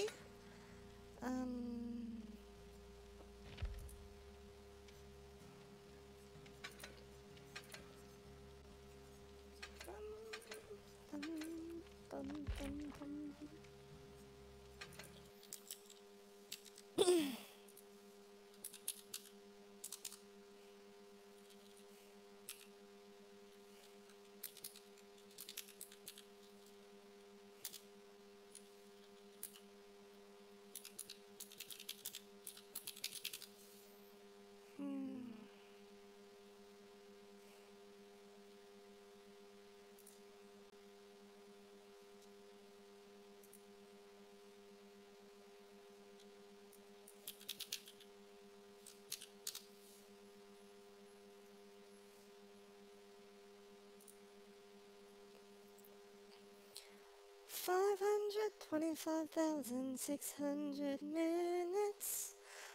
$525,600 minutes,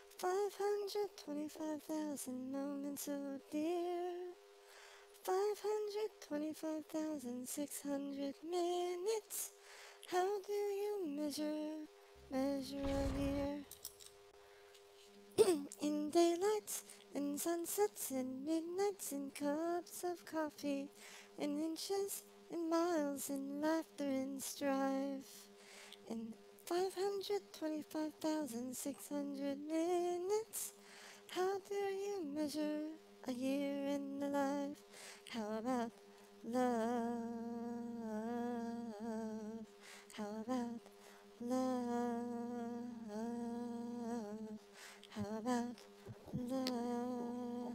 525,000 moments, oh dear. 525,600 minutes. How do you measure a year? In daylights, in sunsets, in midnights, in cups of coffee, in inches, in miles, in laughter, in strife. In 525,600 minutes, how do you measure a year in a life? How about love? How about love? How about love?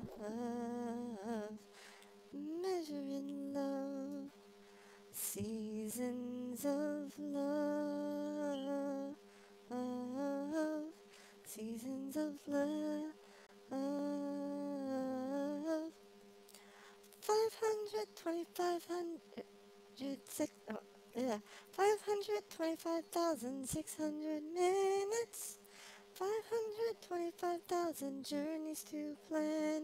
Measuring love. Seasons of love. Seasons of love. 525,600 minutes, 525,000 journeys to plan.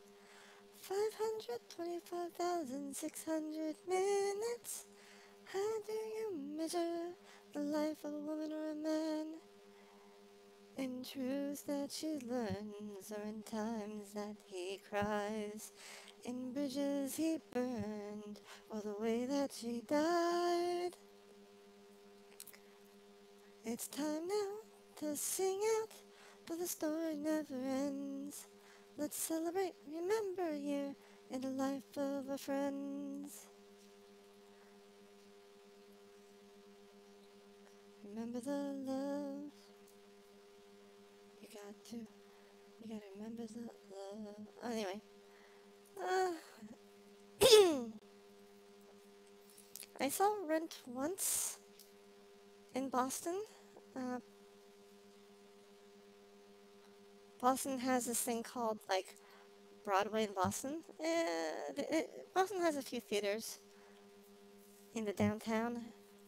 525,600 minutes. How do you measure the life of a woman or a man? In truths that she learns, or in times that he cries, in bridges he burned, or the way that she died. It's time now to sing out, but the story never ends. Let's celebrate, remember a year in the life of our friends. Remember the love. You gotta remember the love. Oh, anyway. I saw Rent once in Boston. Uh, Boston has this thing called, like, Broadway in Boston. Boston has a few theaters in the downtown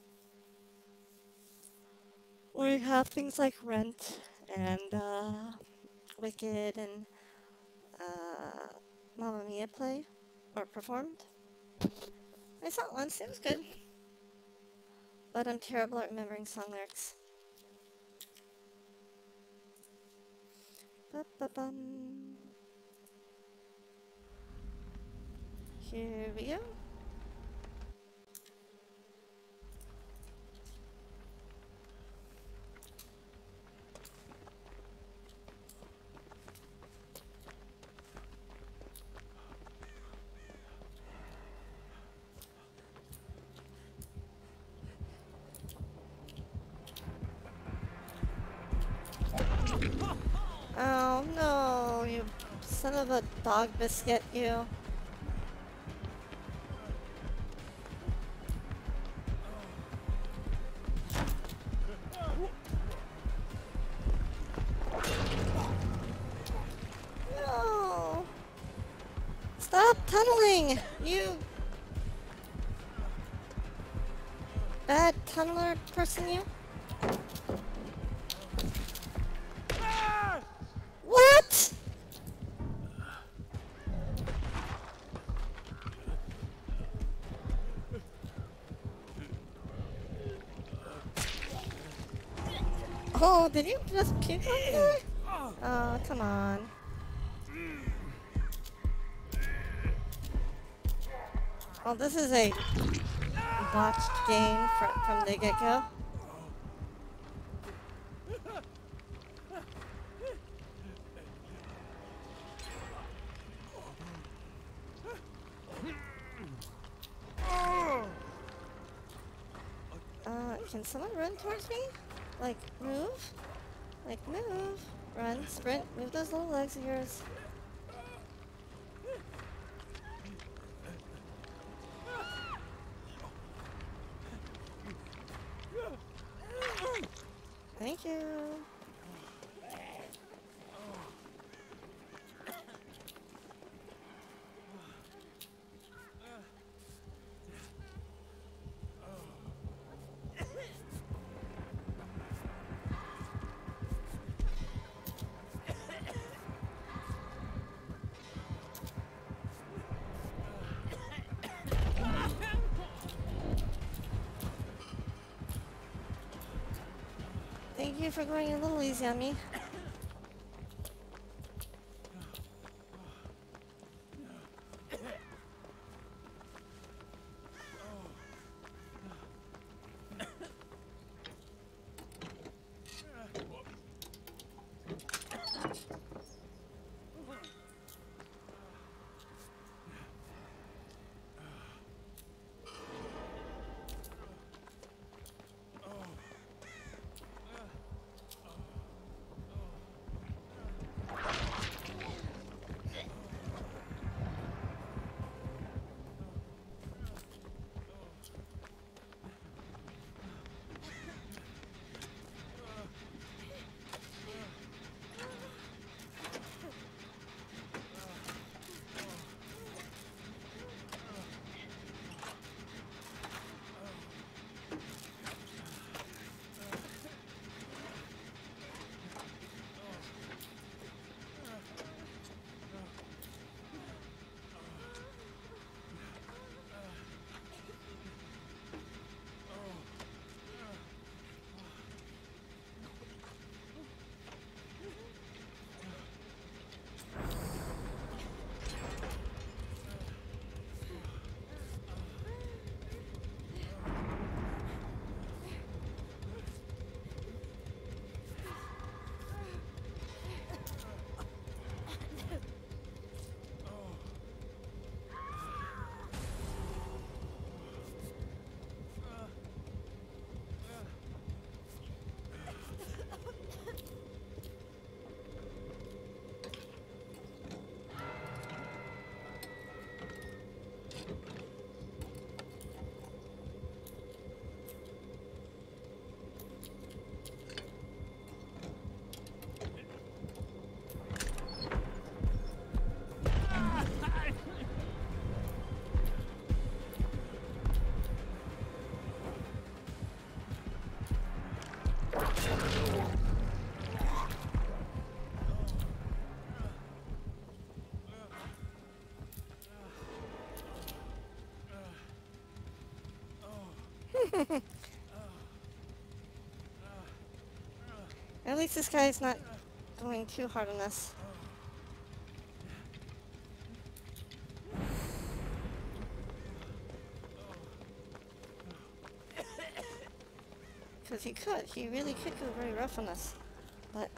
where you have things like Rent and Wicked and Mamma Mia play or performed. I saw it once, it was good. But I'm terrible at remembering song lyrics. Ba-ba-bum. Here we go. Oh no, you son of a dog biscuit, you. No! Stop tunneling! You bad tunneler person, you. What? Oh, did you just puke on there? Oh, come on. Well, this is a botched game from the get-go. Can someone run towards me? Like, move? Like, move. Run, sprint, move those little legs of yours. Thank you. Thank you for going a little easy on me. At least this guy's not going too hard on us. Because he really could go very rough on us. But...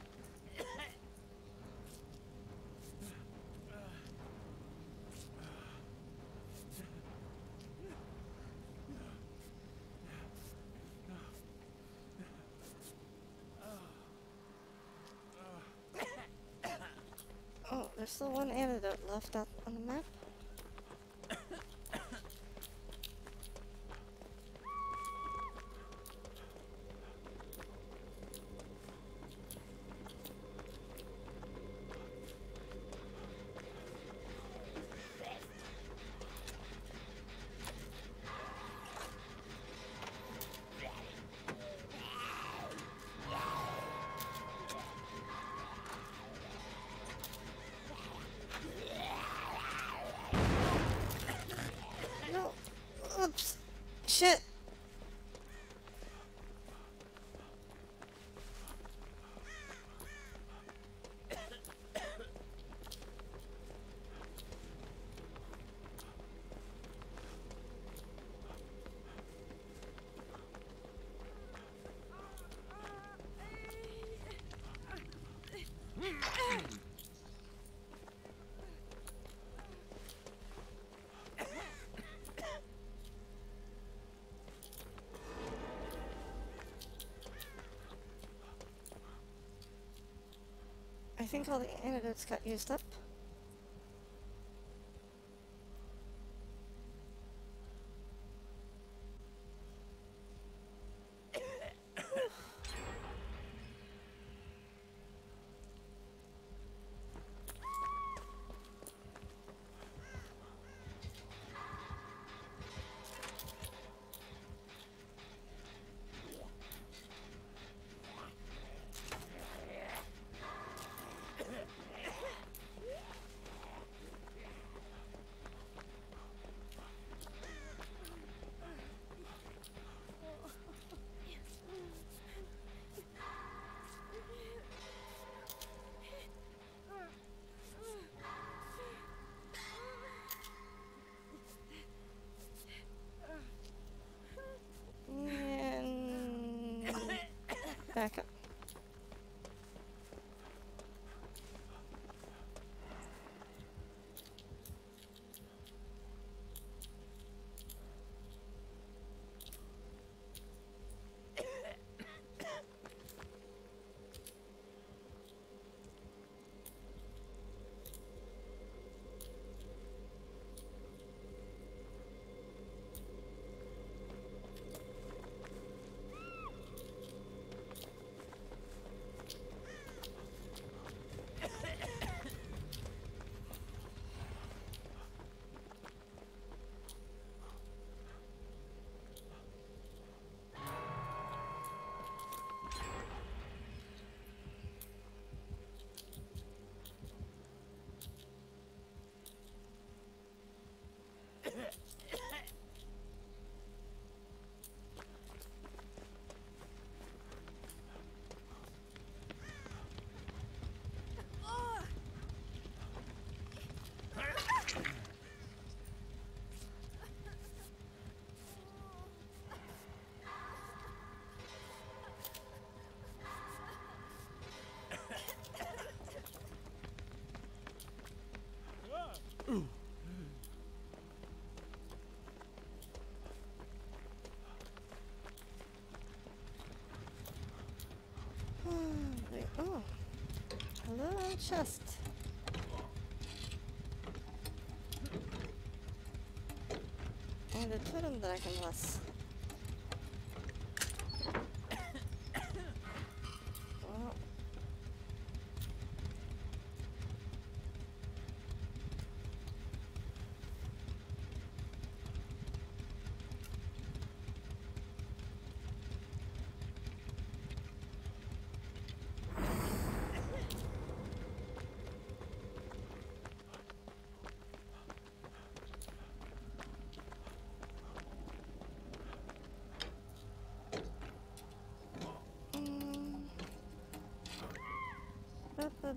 Oh, there's still one antidote left out on the map. No! Oops! Shit! I think all the antidotes got used up. And... back up. Wait, oh. Hello, chest. And a totem that I can bless. Well.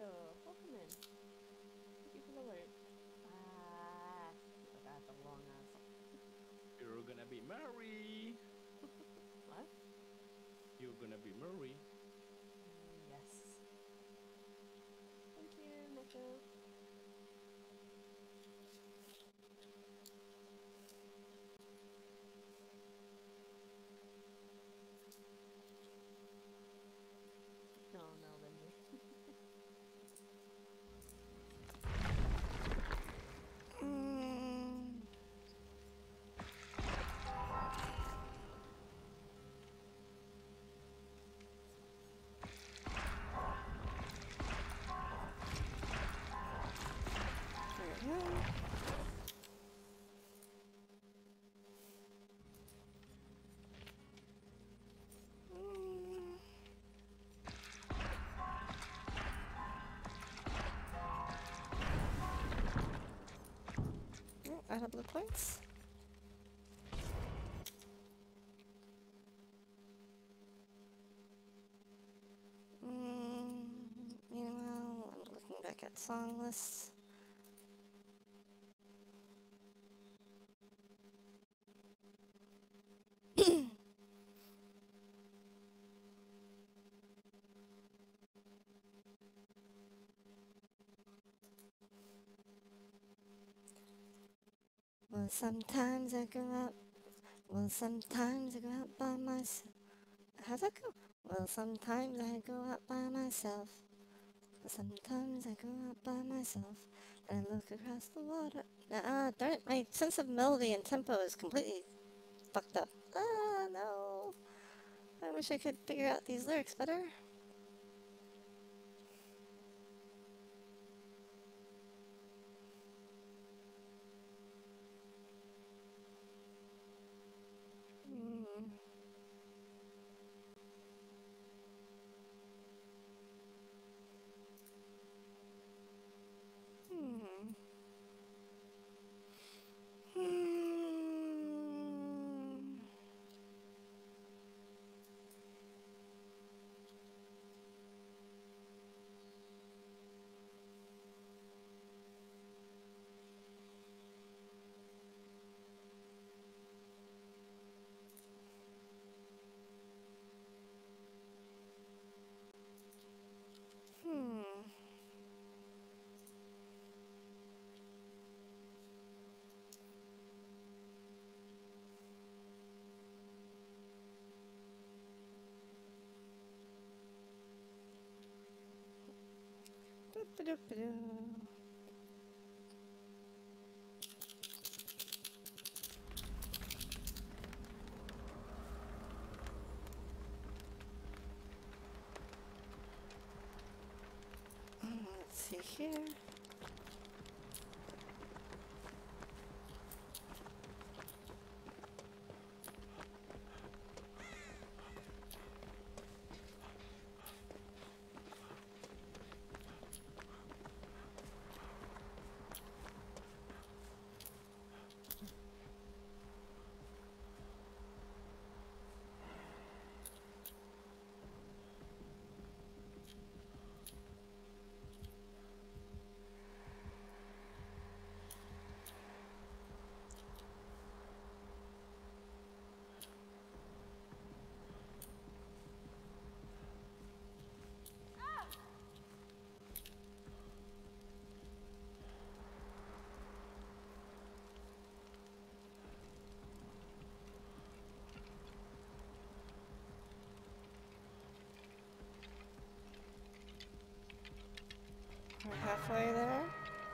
Echo, welcome in. Thank you for the alert. Ah, that's a long answer. You're gonna be Murray. What? You're gonna be Murray. Yes. Thank you, Echo. No, no, Lindsay. Mm. There we go. Mm. Out of blue points. Meanwhile, I'm looking back at song lists. Well, sometimes I go out. Well, sometimes I go out by myself. How's that go? Well, sometimes I go out by myself. Well, sometimes I go out by myself. And I look across the water. Darn it, my sense of melody and tempo is completely fucked up. Ah, no. I wish I could figure out these lyrics better. Hmm. Hmm. Hmm. Hmm. Ba-ba-da-ba-da. Let's see here. We're halfway there.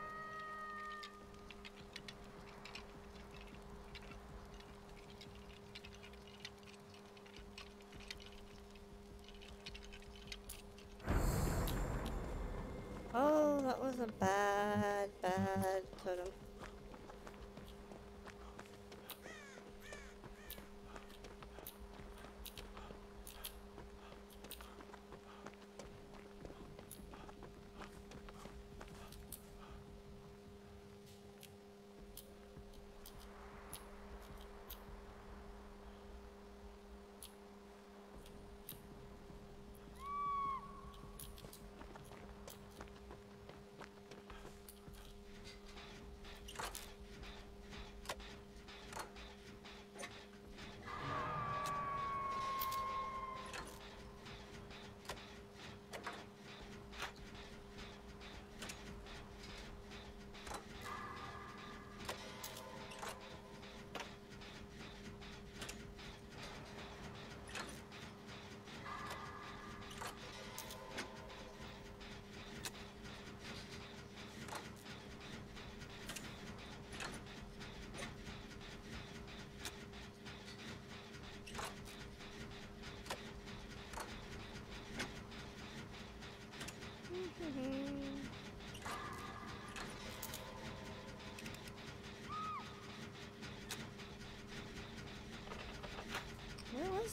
Oh, that was a bad, bad totem.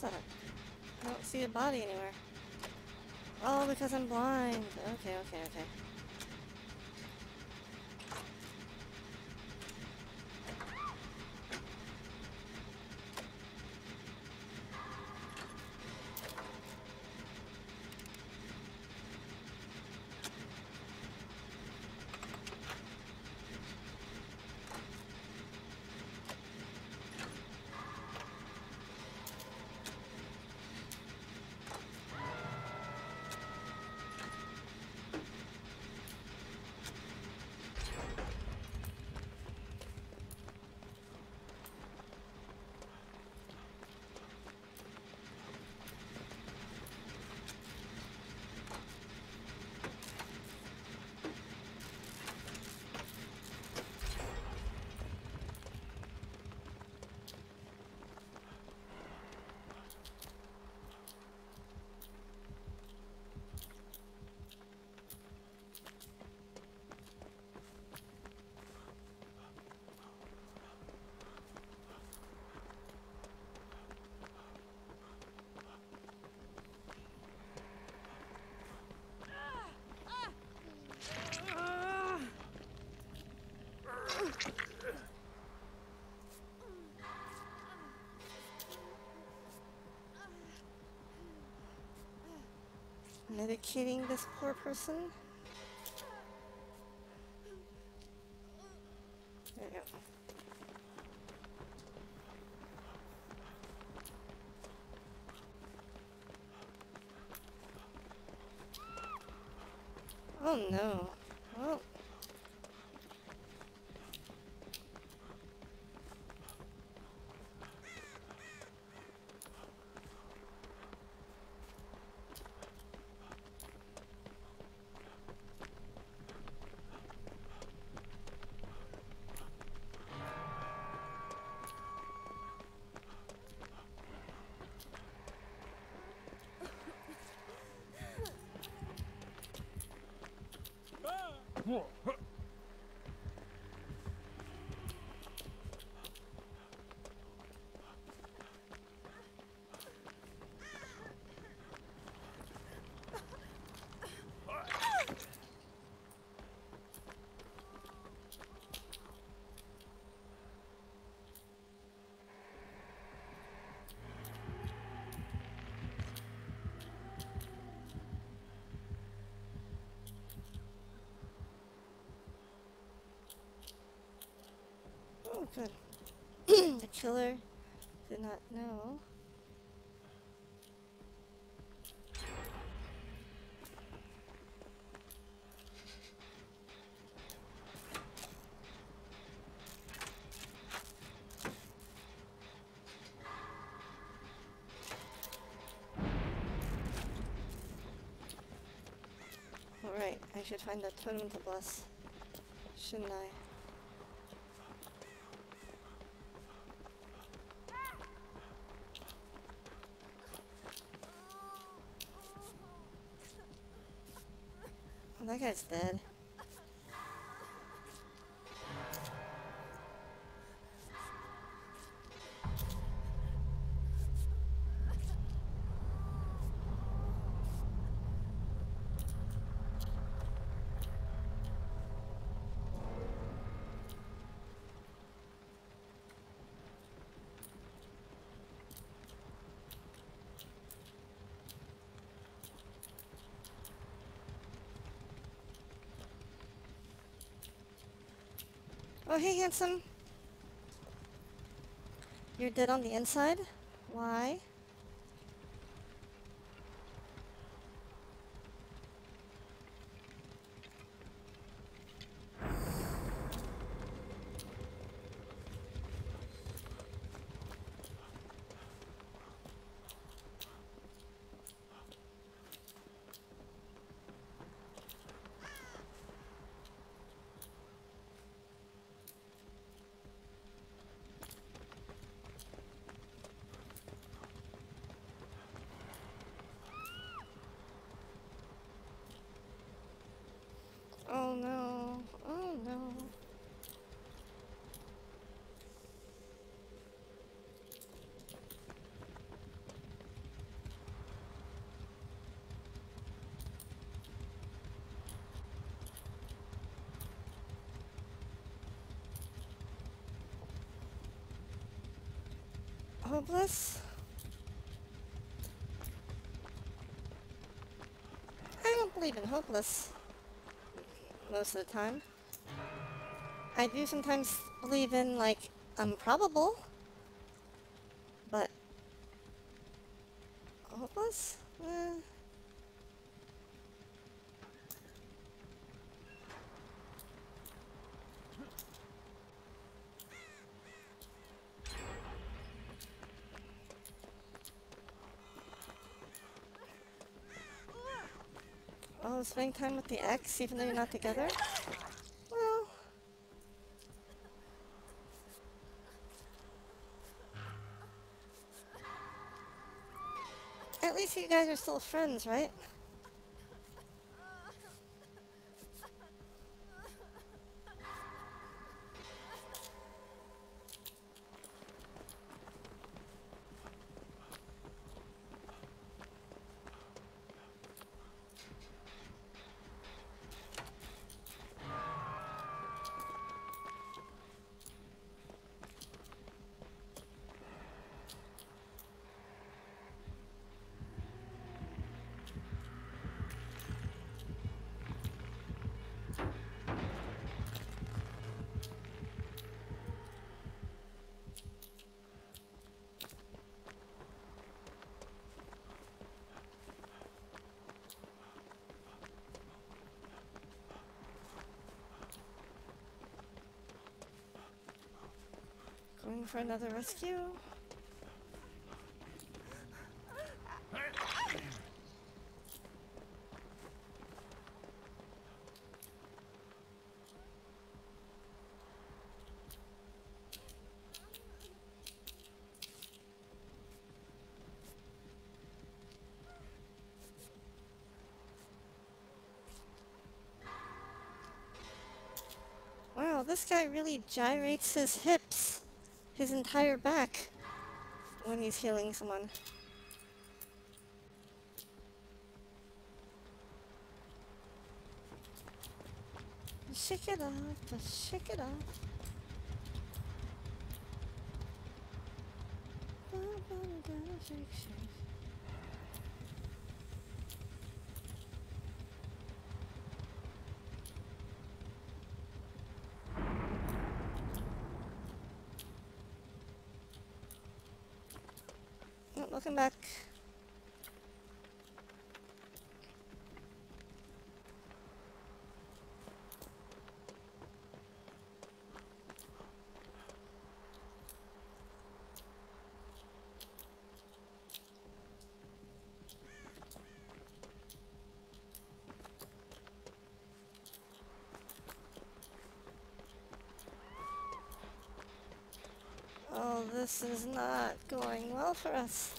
that? I don't see a body anywhere. Oh, because I'm blind. Okay, okay, okay. Medicating this poor person. There we go. Oh no. Well. Oh, good. The killer did not know. Alright, I should find the totem to bless. Shouldn't I? Oh, that guy's dead. Oh, hey, handsome. You're dead on the inside? Why? hopeless? I don't believe in hopeless most of the time. I do sometimes believe in, like, improbable, but hopeless? Oh, spending time with the ex, even though you're not together? Well, at least you guys are still friends, right? Going for another rescue? Wow, this guy really gyrates his hips, his entire back, when he's healing someone. Shake it off, shake it off. Shake, shake. Oh, welcome back. Oh, this is not going well for us.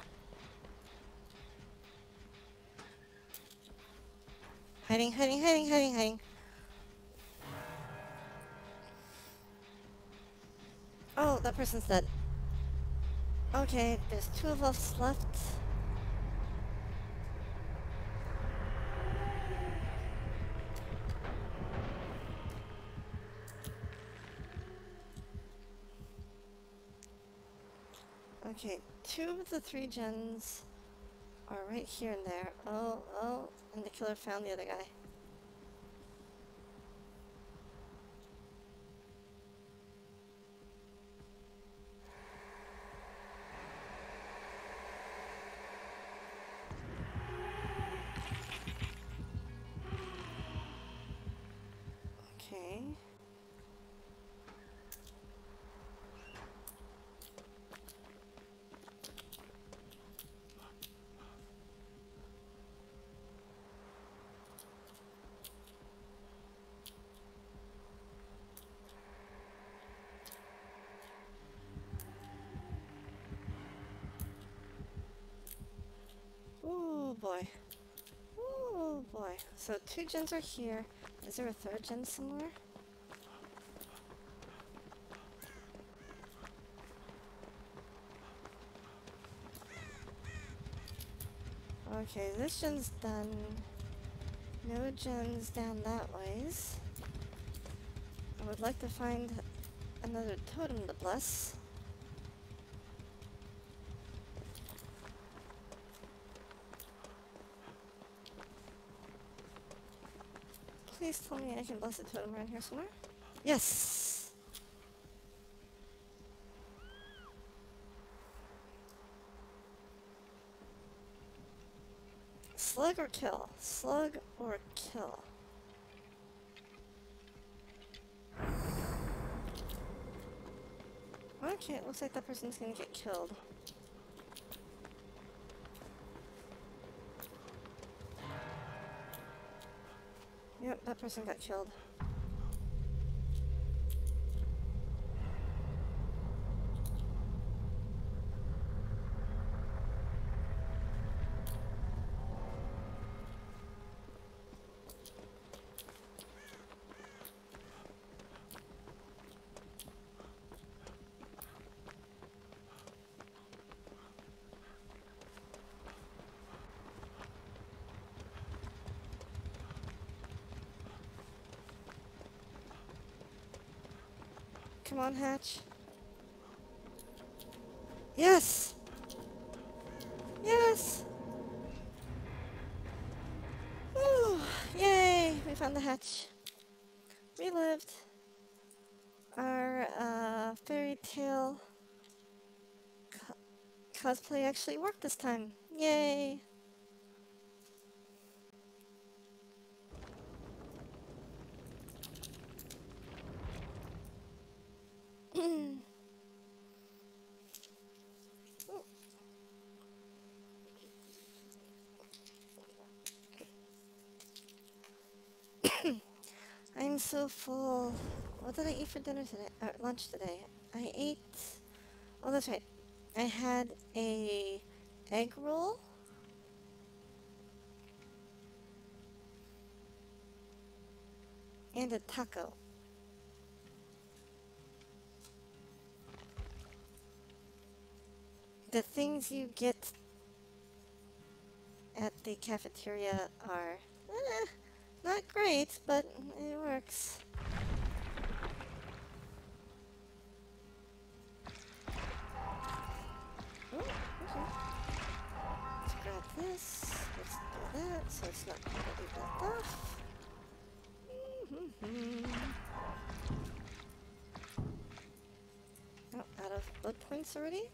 Hiding, hiding, hiding, hiding, hiding. Oh, that person's dead. Okay, there's 2 of us left. Okay, 2 of the 3 gens are right here and there. Oh, and the killer found the other guy. Okay. Oh boy. Oh boy. So 2 gens are here. Is there a 3rd gen somewhere? Okay, this gen's done. No gens down that ways. I would like to find another totem to bless. Please tell me I can bless a totem around here somewhere. Yes! Slug or kill? Slug or kill? Okay, it looks like that person's gonna get killed. Yep, that person got killed. Come on, Hatch. Yes! Yes! Woo! Yay! We found the hatch. We lived. Our fairy tale cosplay actually worked this time. Yay! I'm so full. What did I eat for dinner today? Or lunch today? I ate... Oh, that's right. I had a egg roll. And a taco. The things you get at the cafeteria are not great, but it works. Oh, okay. Let's grab this. Let's do that so it's not completely blocked off. Oh, out of blood points already?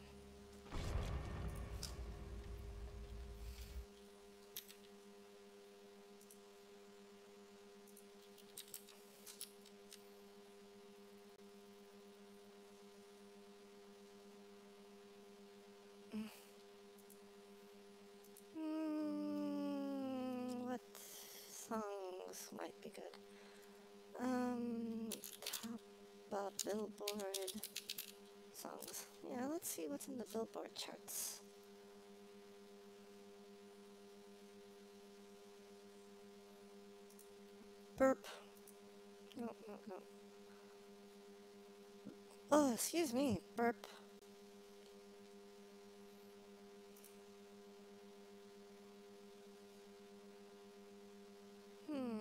What songs might be good? Top Billboard songs. Yeah, let's see what's in the Billboard charts. Burp. No, no, no. Oh, excuse me. Burp. Hmm.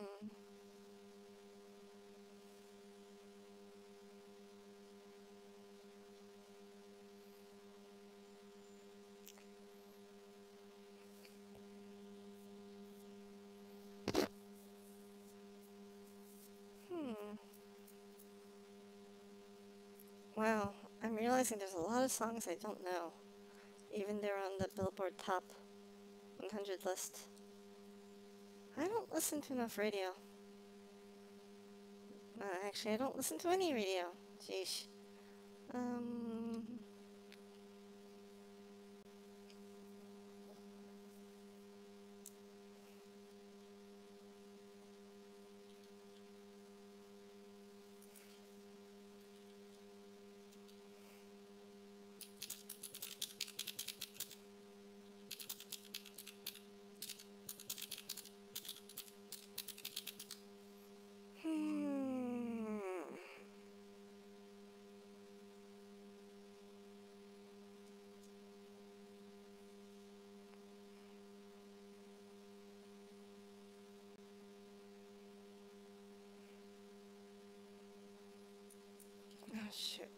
Wow, I'm realizing there's a lot of songs I don't know. Even they're on the Billboard Top 100 list. I don't listen to enough radio. Actually, I don't listen to any radio. Sheesh. Oh, shoot.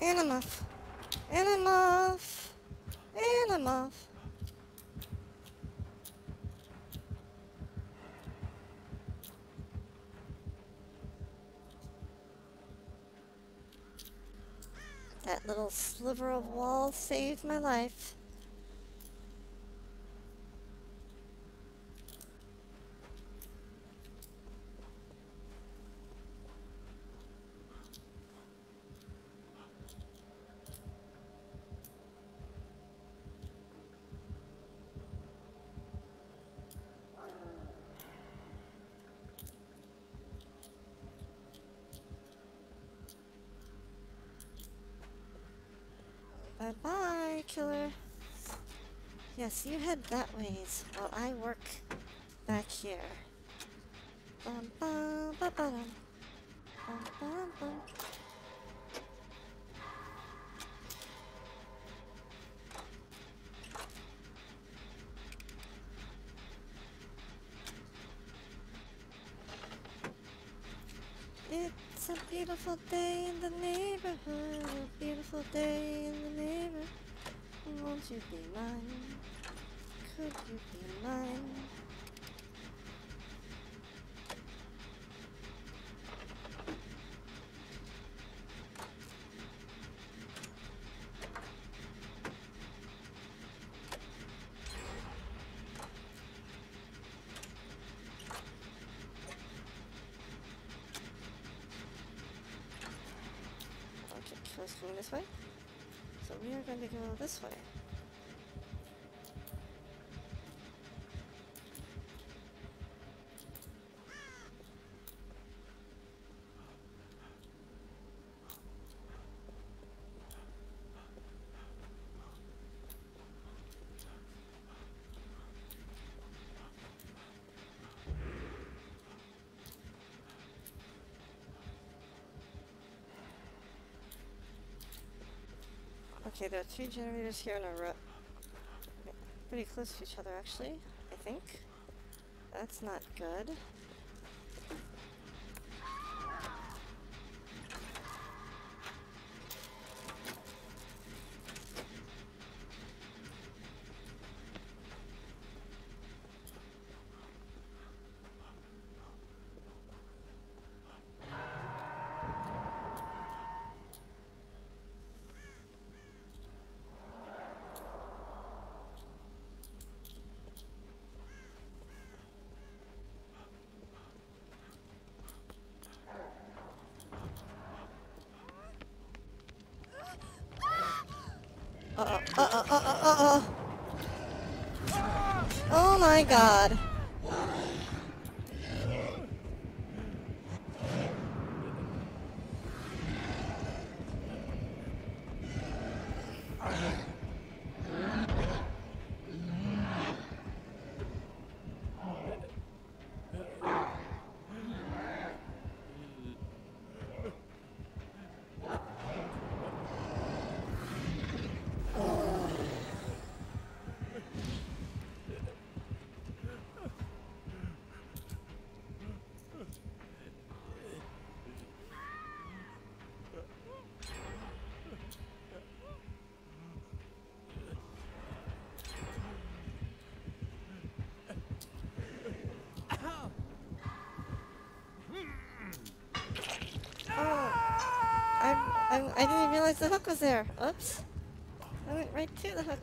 And I'm off. And I'm off. And I'm off. That little sliver of wall saved my life. Bye-bye, killer. Yes, you head that ways while I work back here. Bum bum ba ba dum. Bum bum bum. It's a beautiful day in the neighborhood. A beautiful day in the neighborhood. Won't you be mine? Could you be mine? Okay, killer's going this way. So we are going to go this way. Okay, there are 3 generators here in a row. Pretty close to each other, actually, I think. That's not good. Oh my god. I didn't even realize the hook was there. Oops. I went right to the hook.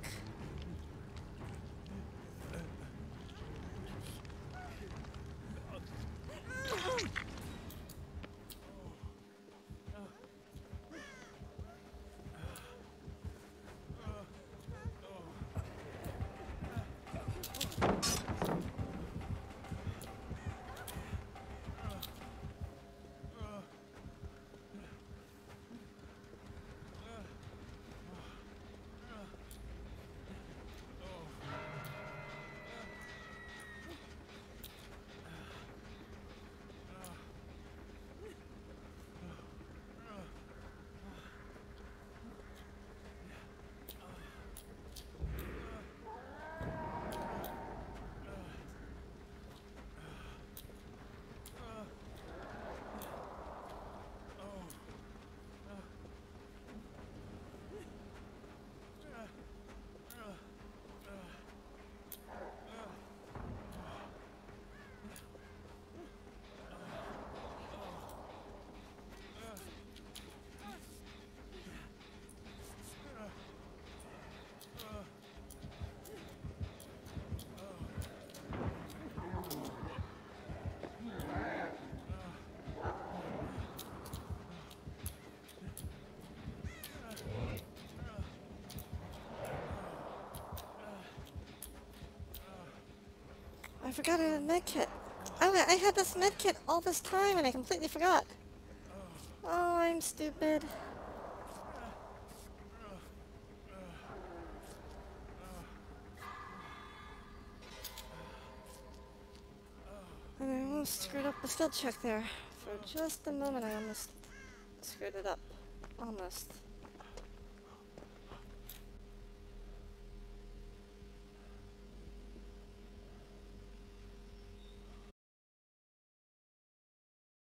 I forgot I had a med kit. Oh, I had this med kit all this time and I completely forgot. Oh, I'm stupid. And I almost screwed up the skill check there. For just a moment I almost screwed it up. Almost.